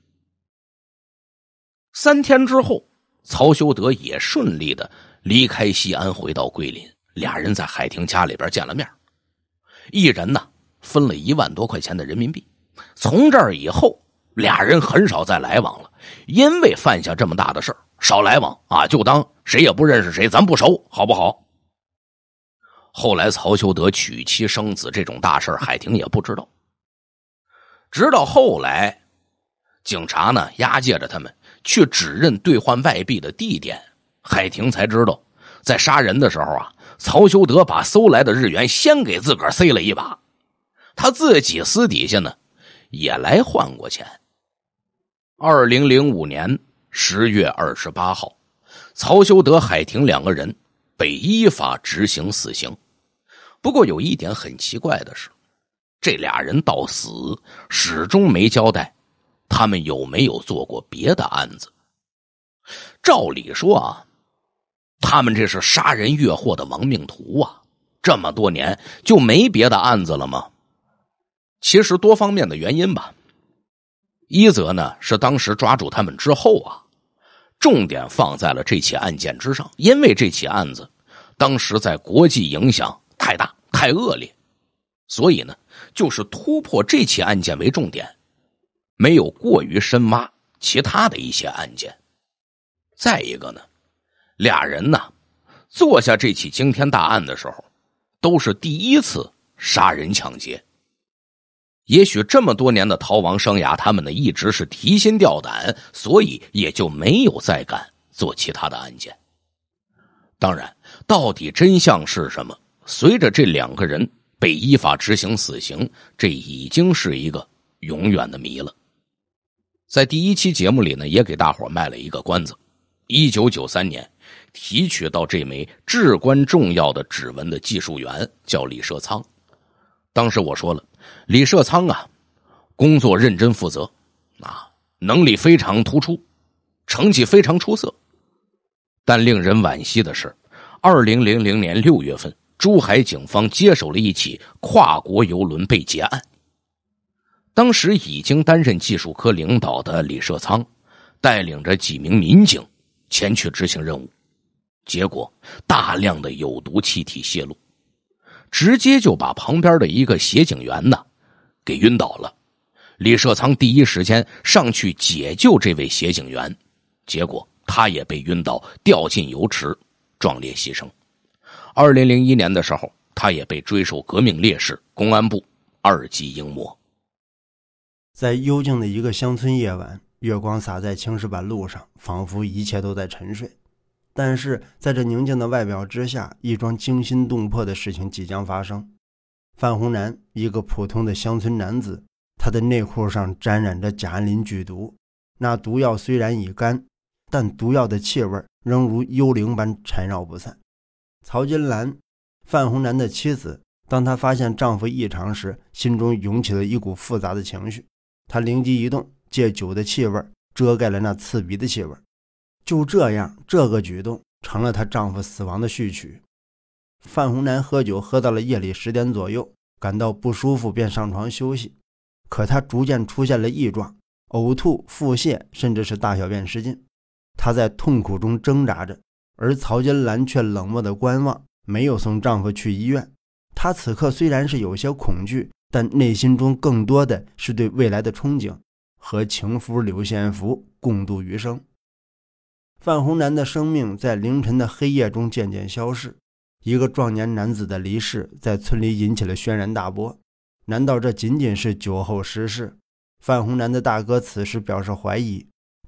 三天之后，曹修德也顺利的离开西安回到桂林，俩人在海婷家里边见了面，一人呢分了一万多块钱的人民币。从这儿以后，俩人很少再来往了，因为犯下这么大的事儿，少来往啊，就当谁也不认识谁，咱不熟，好不好？后来曹修德娶妻生子这种大事海婷也不知道，直到后来警察呢押解着他们去指认兑换外币的地点，海婷才知道，在杀人的时候啊，曹修德把搜来的日元先给自个儿塞了一把，他自己私底下呢也来换过钱。二零零五年十月二十八号，曹修德、海婷两个人被依法执行死刑。不过有一点很奇怪的是，这俩人到死始终没交代他们有没有做过别的案子。照理说啊，他们这是杀人越货的亡命徒啊，这么多年就没别的案子了吗？其实多方面的原因吧。一则呢是当时抓住他们之后啊，重点放在了这起案件之上，因为这起案子当时在国际影响太大太恶劣，所以呢就是突破这起案件为重点，没有过于深挖其他的一些案件。再一个呢，俩人呢做下这起惊天大案的时候都是第一次杀人抢劫，也许这么多年的逃亡生涯，他们呢一直是提心吊胆，所以也就没有再敢做其他的案件。当然，到底真相是什么，随着这两个人被依法执行死刑，这已经是一个永远的谜了。在第一期节目里呢，也给大伙卖了一个关子。一九九三年提取到这枚至关重要的指纹的技术员叫李社仓。当时我说了，李社仓啊，工作认真负责啊，能力非常突出，成绩非常出色。但令人惋惜的是，二零零零年六月份，珠海警方接手了一起跨国邮轮被劫案。当时已经担任技术科领导的李社仓带领着几名民警前去执行任务，结果大量的有毒气体泄露，直接就把旁边的一个协警员呢给晕倒了。李社仓第一时间上去解救这位协警员，结果他也被晕倒，掉进油池，壮烈牺牲。二零零一年的时候，他也被追授革命烈士，公安部二级英模。 在幽静的一个乡村夜晚，月光洒在青石板路上，仿佛一切都在沉睡。但是在这宁静的外表之下，一桩惊心动魄的事情即将发生。范洪南，一个普通的乡村男子，他的内裤上沾染着甲胺磷剧毒，那毒药虽然已干，但毒药的气味仍如幽灵般缠绕不散。曹金兰，范洪南的妻子，当她发现丈夫异常时，心中涌起了一股复杂的情绪。她灵机一动，借酒的气味遮盖了那刺鼻的气味。就这样，这个举动成了她丈夫死亡的序曲。范洪南喝酒喝到了夜里十点左右，感到不舒服便上床休息。可他逐渐出现了异状，呕吐、腹泻，甚至是大小便失禁。她在痛苦中挣扎着，而曹金兰却冷漠地观望，没有送丈夫去医院。她此刻虽然是有些恐惧，但内心中更多的是对未来的憧憬，和情夫柳宪福共度余生。范洪南的生命在凌晨的黑夜中渐渐消逝，一个壮年男子的离世在村里引起了轩然大波。难道这仅仅是酒后失事？范洪南的大哥此时表示怀疑，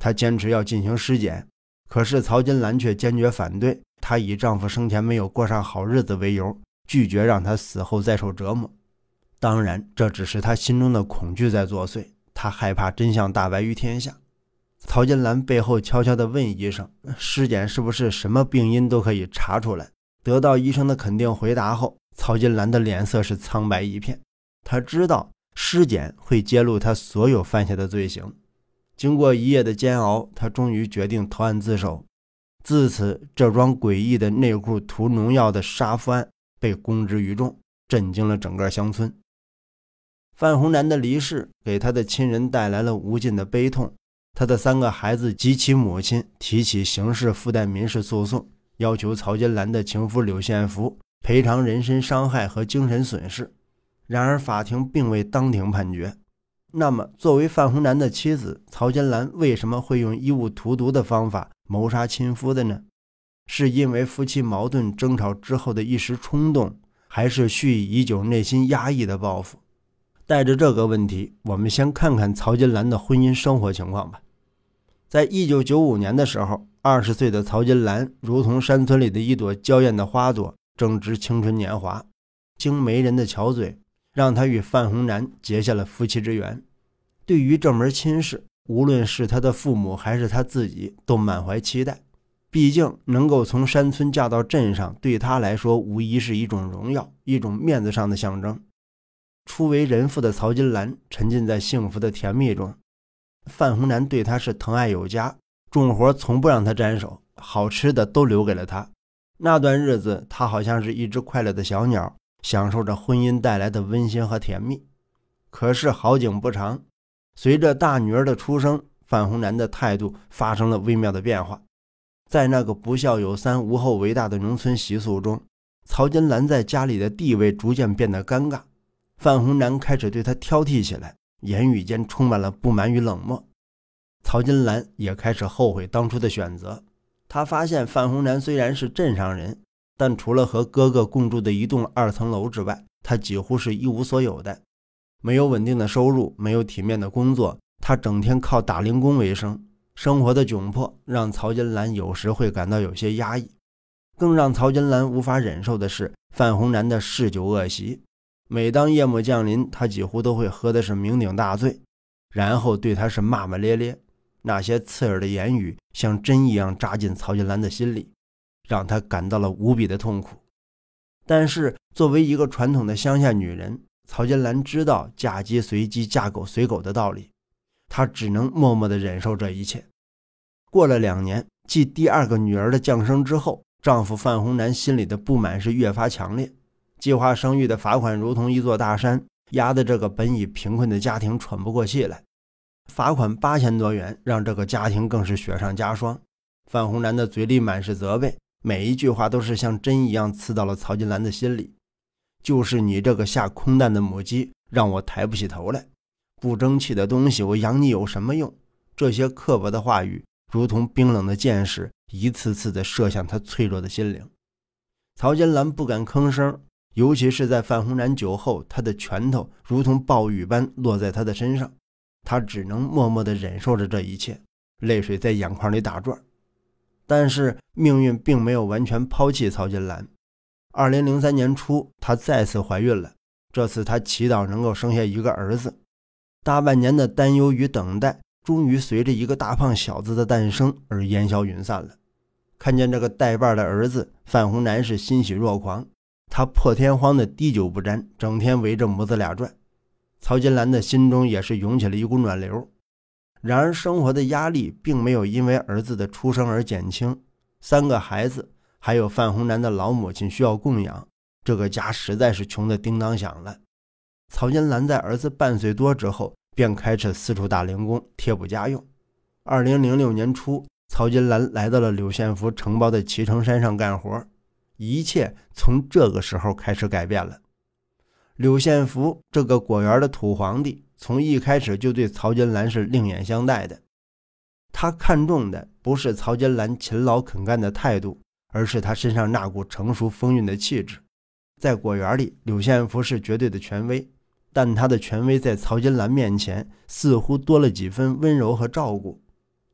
她坚持要进行尸检，可是曹金兰却坚决反对，她以丈夫生前没有过上好日子为由，拒绝让他死后再受折磨。当然，这只是她心中的恐惧在作祟，她害怕真相大白于天下。曹金兰背后悄悄地问医生，尸检是不是什么病因都可以查出来？得到医生的肯定回答后，曹金兰的脸色是苍白一片。她知道尸检会揭露她所有犯下的罪行。经过一夜的煎熬，她终于决定投案自首。自此，这桩诡异的内裤涂农药的杀夫案被公之于众，震惊了整个乡村。范洪南的离世给他的亲人带来了无尽的悲痛，他的三个孩子及其母亲提起刑事附带民事诉讼，要求曹金兰的情夫柳宪福赔偿人身伤害和精神损失。然而法庭并未当庭判决。那么作为范洪南的妻子，曹金兰为什么会用衣物荼毒的方法谋杀亲夫的呢？是因为夫妻矛盾争吵之后的一时冲动，还是蓄意已久内心压抑的报复？带着这个问题，我们先看看曹金兰的婚姻生活情况吧。在一九九五年的时候，二十岁的曹金兰如同山村里的一朵娇艳的花朵，正值青春年华。经媒人的巧嘴，让她与范洪南结下了夫妻之缘。对于这门亲事，无论是她的父母还是她自己，都满怀期待。毕竟能够从山村嫁到镇上，对她来说无疑是一种荣耀，一种面子上的象征。初为人父的曹金兰沉浸在幸福的甜蜜中，范洪南对她是疼爱有加，重活从不让她沾手，好吃的都留给了她。那段日子，她好像是一只快乐的小鸟，享受着婚姻带来的温馨和甜蜜。可是好景不长，随着大女儿的出生，范洪南的态度发生了微妙的变化。在那个不孝有三无后为大的农村习俗中，曹金兰在家里的地位逐渐变得尴尬。范洪南开始对她挑剔起来，言语间充满了不满与冷漠。曹金兰也开始后悔当初的选择。她发现范洪南虽然是镇上人，但除了和哥哥共住的一栋二层楼之外，他几乎是一无所有的。没有稳定的收入，没有体面的工作，他整天靠打零工为生，生活的窘迫让曹金兰有时会感到有些压抑。更让曹金兰无法忍受的是范洪南的嗜酒恶习。每当夜幕降临，他几乎都会喝的是酩酊大醉，然后对他是骂骂咧咧。那些刺耳的言语像针一样扎进曹金兰的心里，让她感到了无比的痛苦。但是作为一个传统的乡下女人，曹金兰知道嫁鸡随鸡嫁狗随狗的道理，她只能默默地忍受这一切。过了两年，继第二个女儿的降生之后，丈夫范洪南心里的不满是越发强烈。计划生育的罚款如同一座大山，压得这个本已贫困的家庭喘不过气来。罚款八千多元，让这个家庭更是雪上加霜。范洪南的嘴里满是责备，每一句话都是像针一样刺到了曹金兰的心里。就是你这个下空蛋的母鸡，让我抬不起头来。不争气的东西，我养你有什么用？这些刻薄的话语如同冰冷的箭矢，一次次地射向他脆弱的心灵。曹金兰不敢吭声，尤其是在范洪南酒后，他的拳头如同暴雨般落在他的身上，他只能默默地忍受着这一切，泪水在眼眶里打转。但是命运并没有完全抛弃曹金兰。二零零三年初，她再次怀孕了，这次她祈祷能够生下一个儿子。大半年的担忧与等待，终于随着一个大胖小子的诞生而烟消云散了。看见这个带把的儿子，范洪南是欣喜若狂，他破天荒的滴酒不沾，整天围着母子俩转。曹金兰的心中也是涌起了一股暖流。然而生活的压力并没有因为儿子的出生而减轻，三个孩子还有范洪南的老母亲需要供养，这个家实在是穷得叮当响了。曹金兰在儿子半岁多之后便开始四处打零工贴补家用。二零零六年初，曹金兰来到了柳县府承包的齐城山上干活，一切从这个时候开始改变了。柳县福这个果园的土皇帝从一开始就对曹金兰是另眼相待的。他看重的不是曹金兰勤劳肯干的态度，而是他身上那股成熟风韵的气质。在果园里，柳县福是绝对的权威，但他的权威在曹金兰面前似乎多了几分温柔和照顾。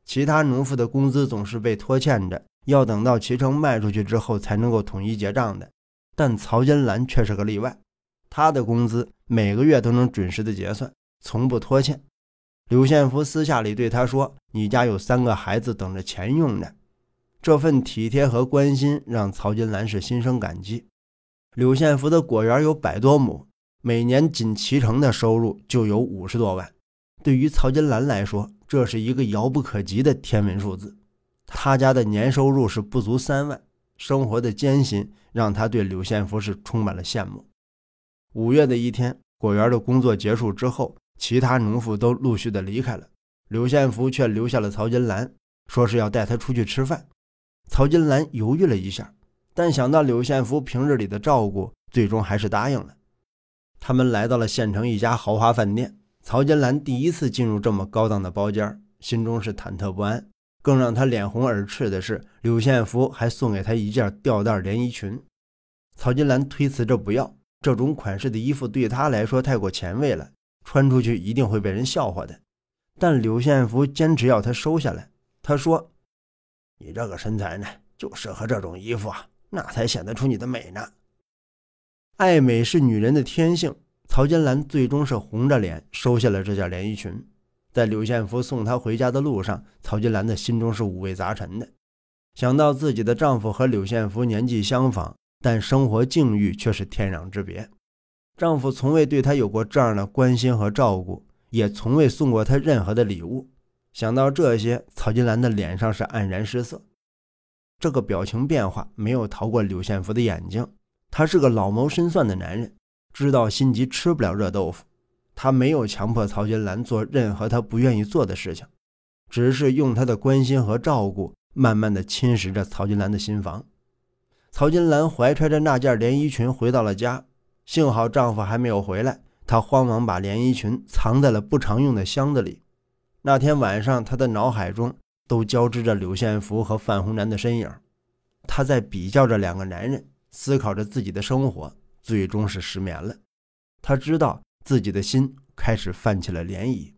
其他农妇的工资总是被拖欠着，要等到脐橙卖出去之后才能够统一结账的。但曹金兰却是个例外，她的工资每个月都能准时的结算，从不拖欠。柳宪福私下里对她说，你家有三个孩子等着钱用呢。这份体贴和关心让曹金兰是心生感激。柳宪福的果园有百多亩，每年仅脐橙的收入就有五十多万。对于曹金兰来说，这是一个遥不可及的天文数字。他家的年收入是不足三万，生活的艰辛让他对柳宪福是充满了羡慕。五月的一天，果园的工作结束之后，其他农妇都陆续的离开了，柳宪福却留下了曹金兰，说是要带他出去吃饭。曹金兰犹豫了一下，但想到柳宪福平日里的照顾，最终还是答应了。他们来到了县城一家豪华饭店，曹金兰第一次进入这么高档的包间，心中是忐忑不安。更让他脸红耳赤的是，柳宪福还送给他一件吊带连衣裙。曹金兰推辞着不要，这种款式的衣服对他来说太过前卫了，穿出去一定会被人笑话的。但柳宪福坚持要他收下来，他说，你这个身材呢，就适合这种衣服啊，那才显得出你的美呢。爱美是女人的天性，曹金兰最终是红着脸收下了这件连衣裙。在柳宪福送她回家的路上，曹金兰的心中是五味杂陈的。想到自己的丈夫和柳宪福年纪相仿，但生活境遇却是天壤之别。丈夫从未对她有过这样的关心和照顾，也从未送过她任何的礼物。想到这些，曹金兰的脸上是黯然失色。这个表情变化没有逃过柳宪福的眼睛，他是个老谋深算的男人，知道心急吃不了热豆腐。他没有强迫曹金兰做任何他不愿意做的事情，只是用他的关心和照顾慢慢的侵蚀着曹金兰的心房。曹金兰怀揣着那件连衣裙回到了家，幸好丈夫还没有回来，她慌忙把连衣裙藏在了不常用的箱子里。那天晚上，她的脑海中都交织着柳宪福和范红楠的身影，她在比较着两个男人，思考着自己的生活，最终是失眠了。她知道自己的心开始泛起了涟漪。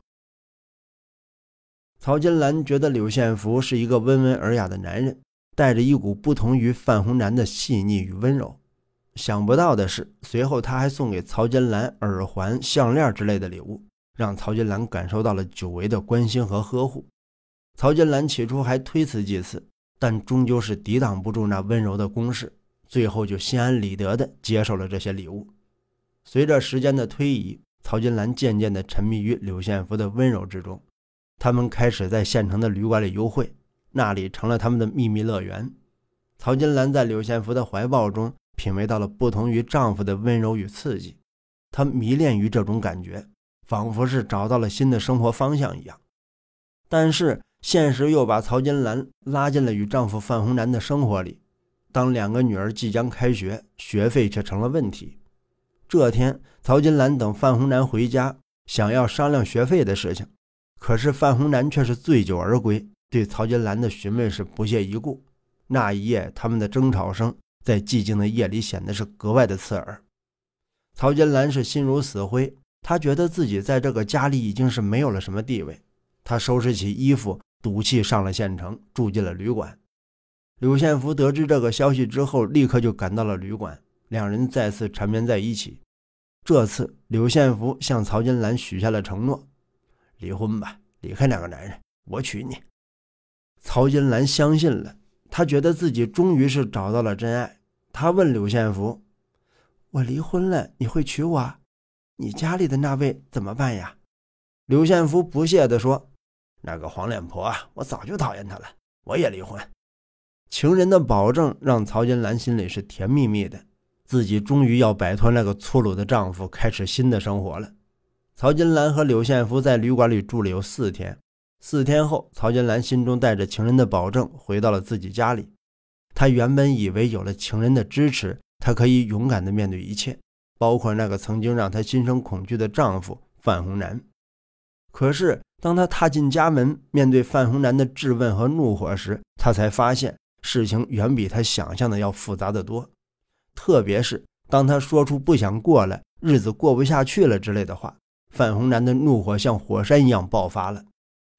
曹金兰觉得柳宪福是一个温文尔雅的男人，带着一股不同于范红楠的细腻与温柔。想不到的是，随后他还送给曹金兰耳环、项链之类的礼物，让曹金兰感受到了久违的关心和呵护。曹金兰起初还推辞几次，但终究是抵挡不住那温柔的攻势，最后就心安理得地接受了这些礼物。随着时间的推移，曹金兰渐渐地沉迷于柳宪福的温柔之中。他们开始在县城的旅馆里幽会，那里成了他们的秘密乐园。曹金兰在柳宪福的怀抱中品味到了不同于丈夫的温柔与刺激，她迷恋于这种感觉，仿佛是找到了新的生活方向一样。但是现实又把曹金兰拉进了与丈夫范红楠的生活里。当两个女儿即将开学，学费却成了问题。这天，曹金兰等范红楠回家，想要商量学费的事情，可是范红楠却是醉酒而归，对曹金兰的询问是不屑一顾。那一夜，他们的争吵声在寂静的夜里显得是格外的刺耳。曹金兰是心如死灰，她觉得自己在这个家里已经是没有了什么地位。她收拾起衣服，赌气上了县城，住进了旅馆。柳宪福得知这个消息之后，立刻就赶到了旅馆，两人再次缠绵在一起。这次柳宪福向曹金兰许下了承诺，离婚吧，离开两个男人，我娶你。曹金兰相信了，她觉得自己终于是找到了真爱。她问柳宪福，我离婚了，你会娶我？你家里的那位怎么办呀？柳宪福不屑地说，那个黄脸婆啊，我早就讨厌她了，我也离婚。情人的保证让曹金兰心里是甜蜜蜜的，自己终于要摆脱那个粗鲁的丈夫，开始新的生活了。曹金兰和柳宪福在旅馆里住了有四天。四天后，曹金兰心中带着情人的保证回到了自己家里。她原本以为有了情人的支持，她可以勇敢地面对一切，包括那个曾经让她心生恐惧的丈夫范红楠。可是当她踏进家门，面对范红楠的质问和怒火时，她才发现事情远比她想象的要复杂得多。特别是当她说出不想过了，日子过不下去了之类的话，范红楠的怒火像火山一样爆发了。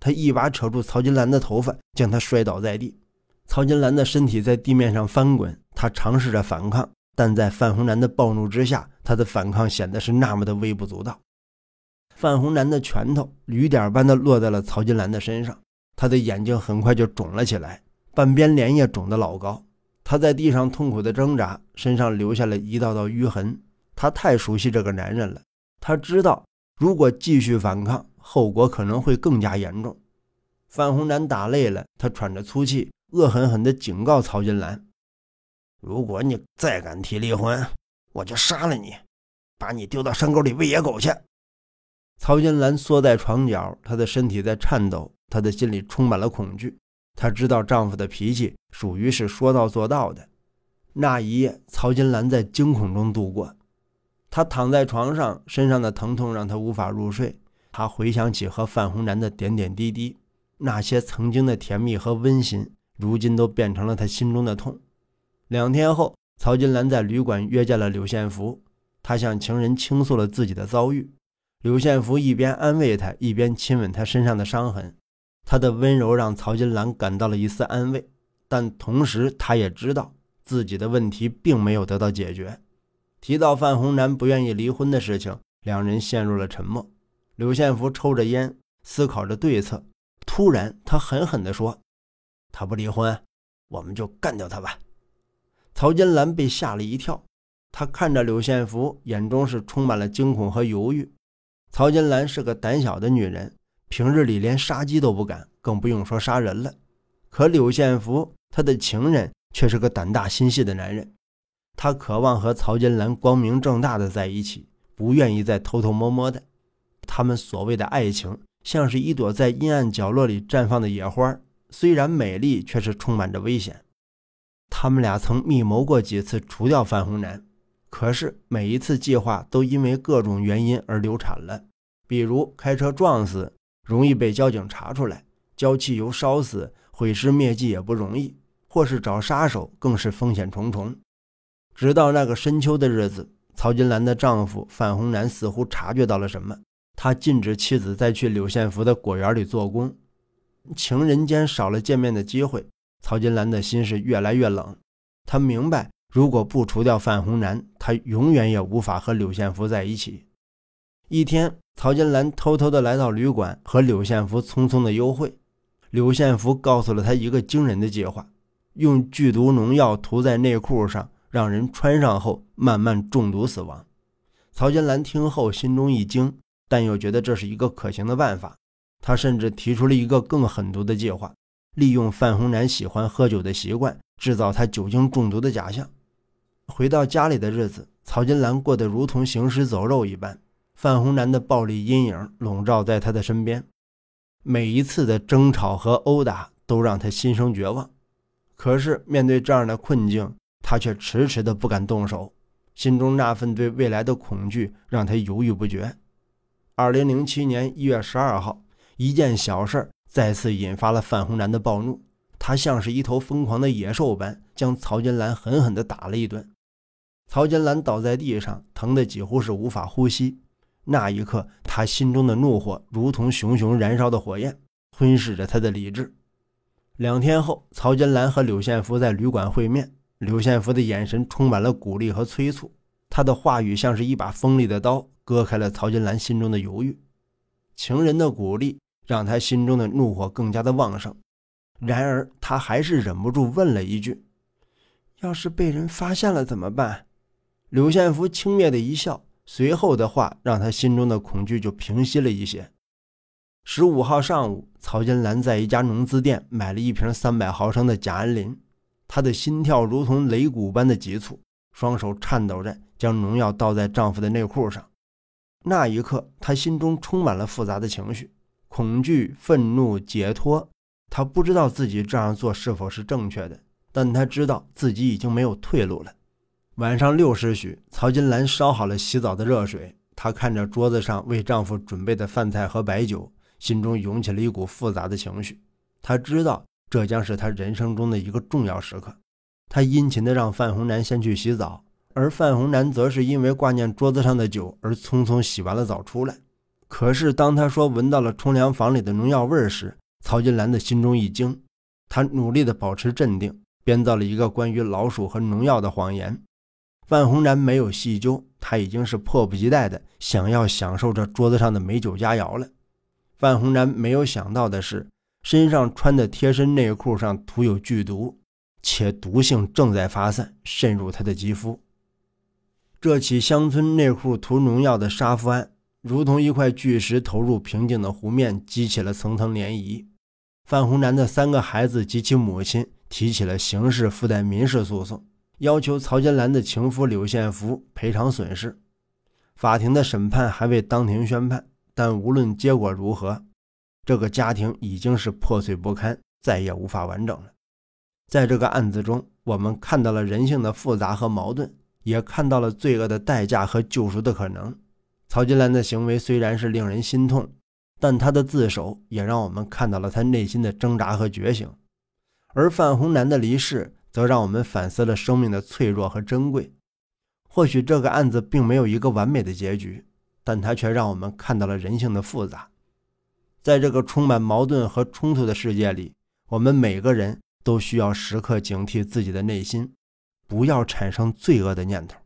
他一把扯住曹金兰的头发，将他摔倒在地。曹金兰的身体在地面上翻滚，他尝试着反抗，但在范红楠的暴怒之下，他的反抗显得是那么的微不足道。范红楠的拳头雨点般的落在了曹金兰的身上，他的眼睛很快就肿了起来，半边脸也肿得老高。他在地上痛苦的挣扎，身上留下了一道道淤痕。他太熟悉这个男人了，他知道如果继续反抗，后果可能会更加严重。范红楠打累了，他喘着粗气，恶狠狠地警告曹金兰：如果你再敢提离婚，我就杀了你，把你丢到山沟里喂野狗去。曹金兰缩在床角，她的身体在颤抖，她的心里充满了恐惧。她知道丈夫的脾气属于是说到做到的。那一夜，曹金兰在惊恐中度过。她躺在床上，身上的疼痛让她无法入睡。她回想起和范红楠的点点滴滴，那些曾经的甜蜜和温馨，如今都变成了她心中的痛。两天后，曹金兰在旅馆约见了柳宪福，她向情人倾诉了自己的遭遇。柳宪福一边安慰她，一边亲吻她身上的伤痕。他的温柔让曹金兰感到了一丝安慰，但同时他也知道自己的问题并没有得到解决。提到范红楠不愿意离婚的事情，两人陷入了沉默。柳宪福抽着烟，思考着对策。突然他狠狠地说：他不离婚，我们就干掉他吧。曹金兰被吓了一跳，她看着柳宪福，眼中是充满了惊恐和犹豫。曹金兰是个胆小的女人，平日里连杀鸡都不敢，更不用说杀人了。可柳宪福，他的情人，却是个胆大心细的男人。他渴望和曹金兰光明正大的在一起，不愿意再偷偷摸摸的。他们所谓的爱情，像是一朵在阴暗角落里绽放的野花，虽然美丽，却是充满着危险。他们俩曾密谋过几次除掉范红楠，可是每一次计划都因为各种原因而流产了。比如开车撞死，容易被交警查出来；浇汽油烧死，毁尸灭迹也不容易；或是找杀手，更是风险重重。直到那个深秋的日子，曹金兰的丈夫范红楠似乎察觉到了什么，他禁止妻子再去柳宪福的果园里做工。情人间少了见面的机会，曹金兰的心是越来越冷。她明白，如果不除掉范红楠，她永远也无法和柳宪福在一起。一天，曹金兰偷偷地来到旅馆，和柳宪福匆匆地幽会。柳宪福告诉了他一个惊人的计划，用剧毒农药涂在内裤上，让人穿上后慢慢中毒死亡。曹金兰听后心中一惊，但又觉得这是一个可行的办法。他甚至提出了一个更狠毒的计划，利用范红楠喜欢喝酒的习惯，制造他酒精中毒的假象。回到家里的日子，曹金兰过得如同行尸走肉一般，范红楠的暴力阴影笼罩在他的身边，每一次的争吵和殴打都让他心生绝望。可是面对这样的困境，他却迟迟的不敢动手，心中那份对未来的恐惧让他犹豫不决。二零零七年一月十二号，一件小事再次引发了范红楠的暴怒，他像是一头疯狂的野兽般将曹金兰狠狠地打了一顿。曹金兰倒在地上，疼得几乎是无法呼吸。那一刻，他心中的怒火如同熊熊燃烧的火焰，吞噬着他的理智。两天后，曹金兰和柳宪福在旅馆会面，柳宪福的眼神充满了鼓励和催促，他的话语像是一把锋利的刀，割开了曹金兰心中的犹豫。情人的鼓励让他心中的怒火更加的旺盛，然而他还是忍不住问了一句：要是被人发现了怎么办？柳宪福轻蔑的一笑，随后的话让他心中的恐惧就平息了一些。十五号上午，曹金兰在一家农资店买了一瓶三百毫升的甲氨磷，她的心跳如同擂鼓般的急促，双手颤抖着将农药倒在丈夫的内裤上。那一刻，她心中充满了复杂的情绪，恐惧、愤怒、解脱。她不知道自己这样做是否是正确的，但她知道自己已经没有退路了。晚上六时许，曹金兰烧好了洗澡的热水，她看着桌子上为丈夫准备的饭菜和白酒，心中涌起了一股复杂的情绪。她知道这将是她人生中的一个重要时刻。她殷勤地让范红楠先去洗澡，而范红楠则是因为挂念桌子上的酒而匆匆洗完了澡出来。 可是当他说闻到了冲凉房里的农药味时，曹金兰的心中一惊，他努力地保持镇定，编造了一个关于老鼠和农药的谎言。范红然没有细究，他已经是迫不及待的想要享受这桌子上的美酒佳肴了。范红然没有想到的是，身上穿的贴身内裤上涂有剧毒，且毒性正在发散，渗入他的肌肤。这起乡村内裤涂农药的杀夫案，如同一块巨石投入平静的湖面，激起了层层涟漪。范红然的三个孩子及其母亲提起了刑事附带民事诉讼，要求曹金兰的情夫柳宪福赔偿损失。法庭的审判还未当庭宣判，但无论结果如何，这个家庭已经是破碎不堪，再也无法完整了。在这个案子中，我们看到了人性的复杂和矛盾，也看到了罪恶的代价和救赎的可能。曹金兰的行为虽然是令人心痛，但他的自首也让我们看到了他内心的挣扎和觉醒。而范红然的离世则让我们反思了生命的脆弱和珍贵。或许这个案子并没有一个完美的结局，但它却让我们看到了人性的复杂。在这个充满矛盾和冲突的世界里，我们每个人都需要时刻警惕自己的内心，不要产生罪恶的念头。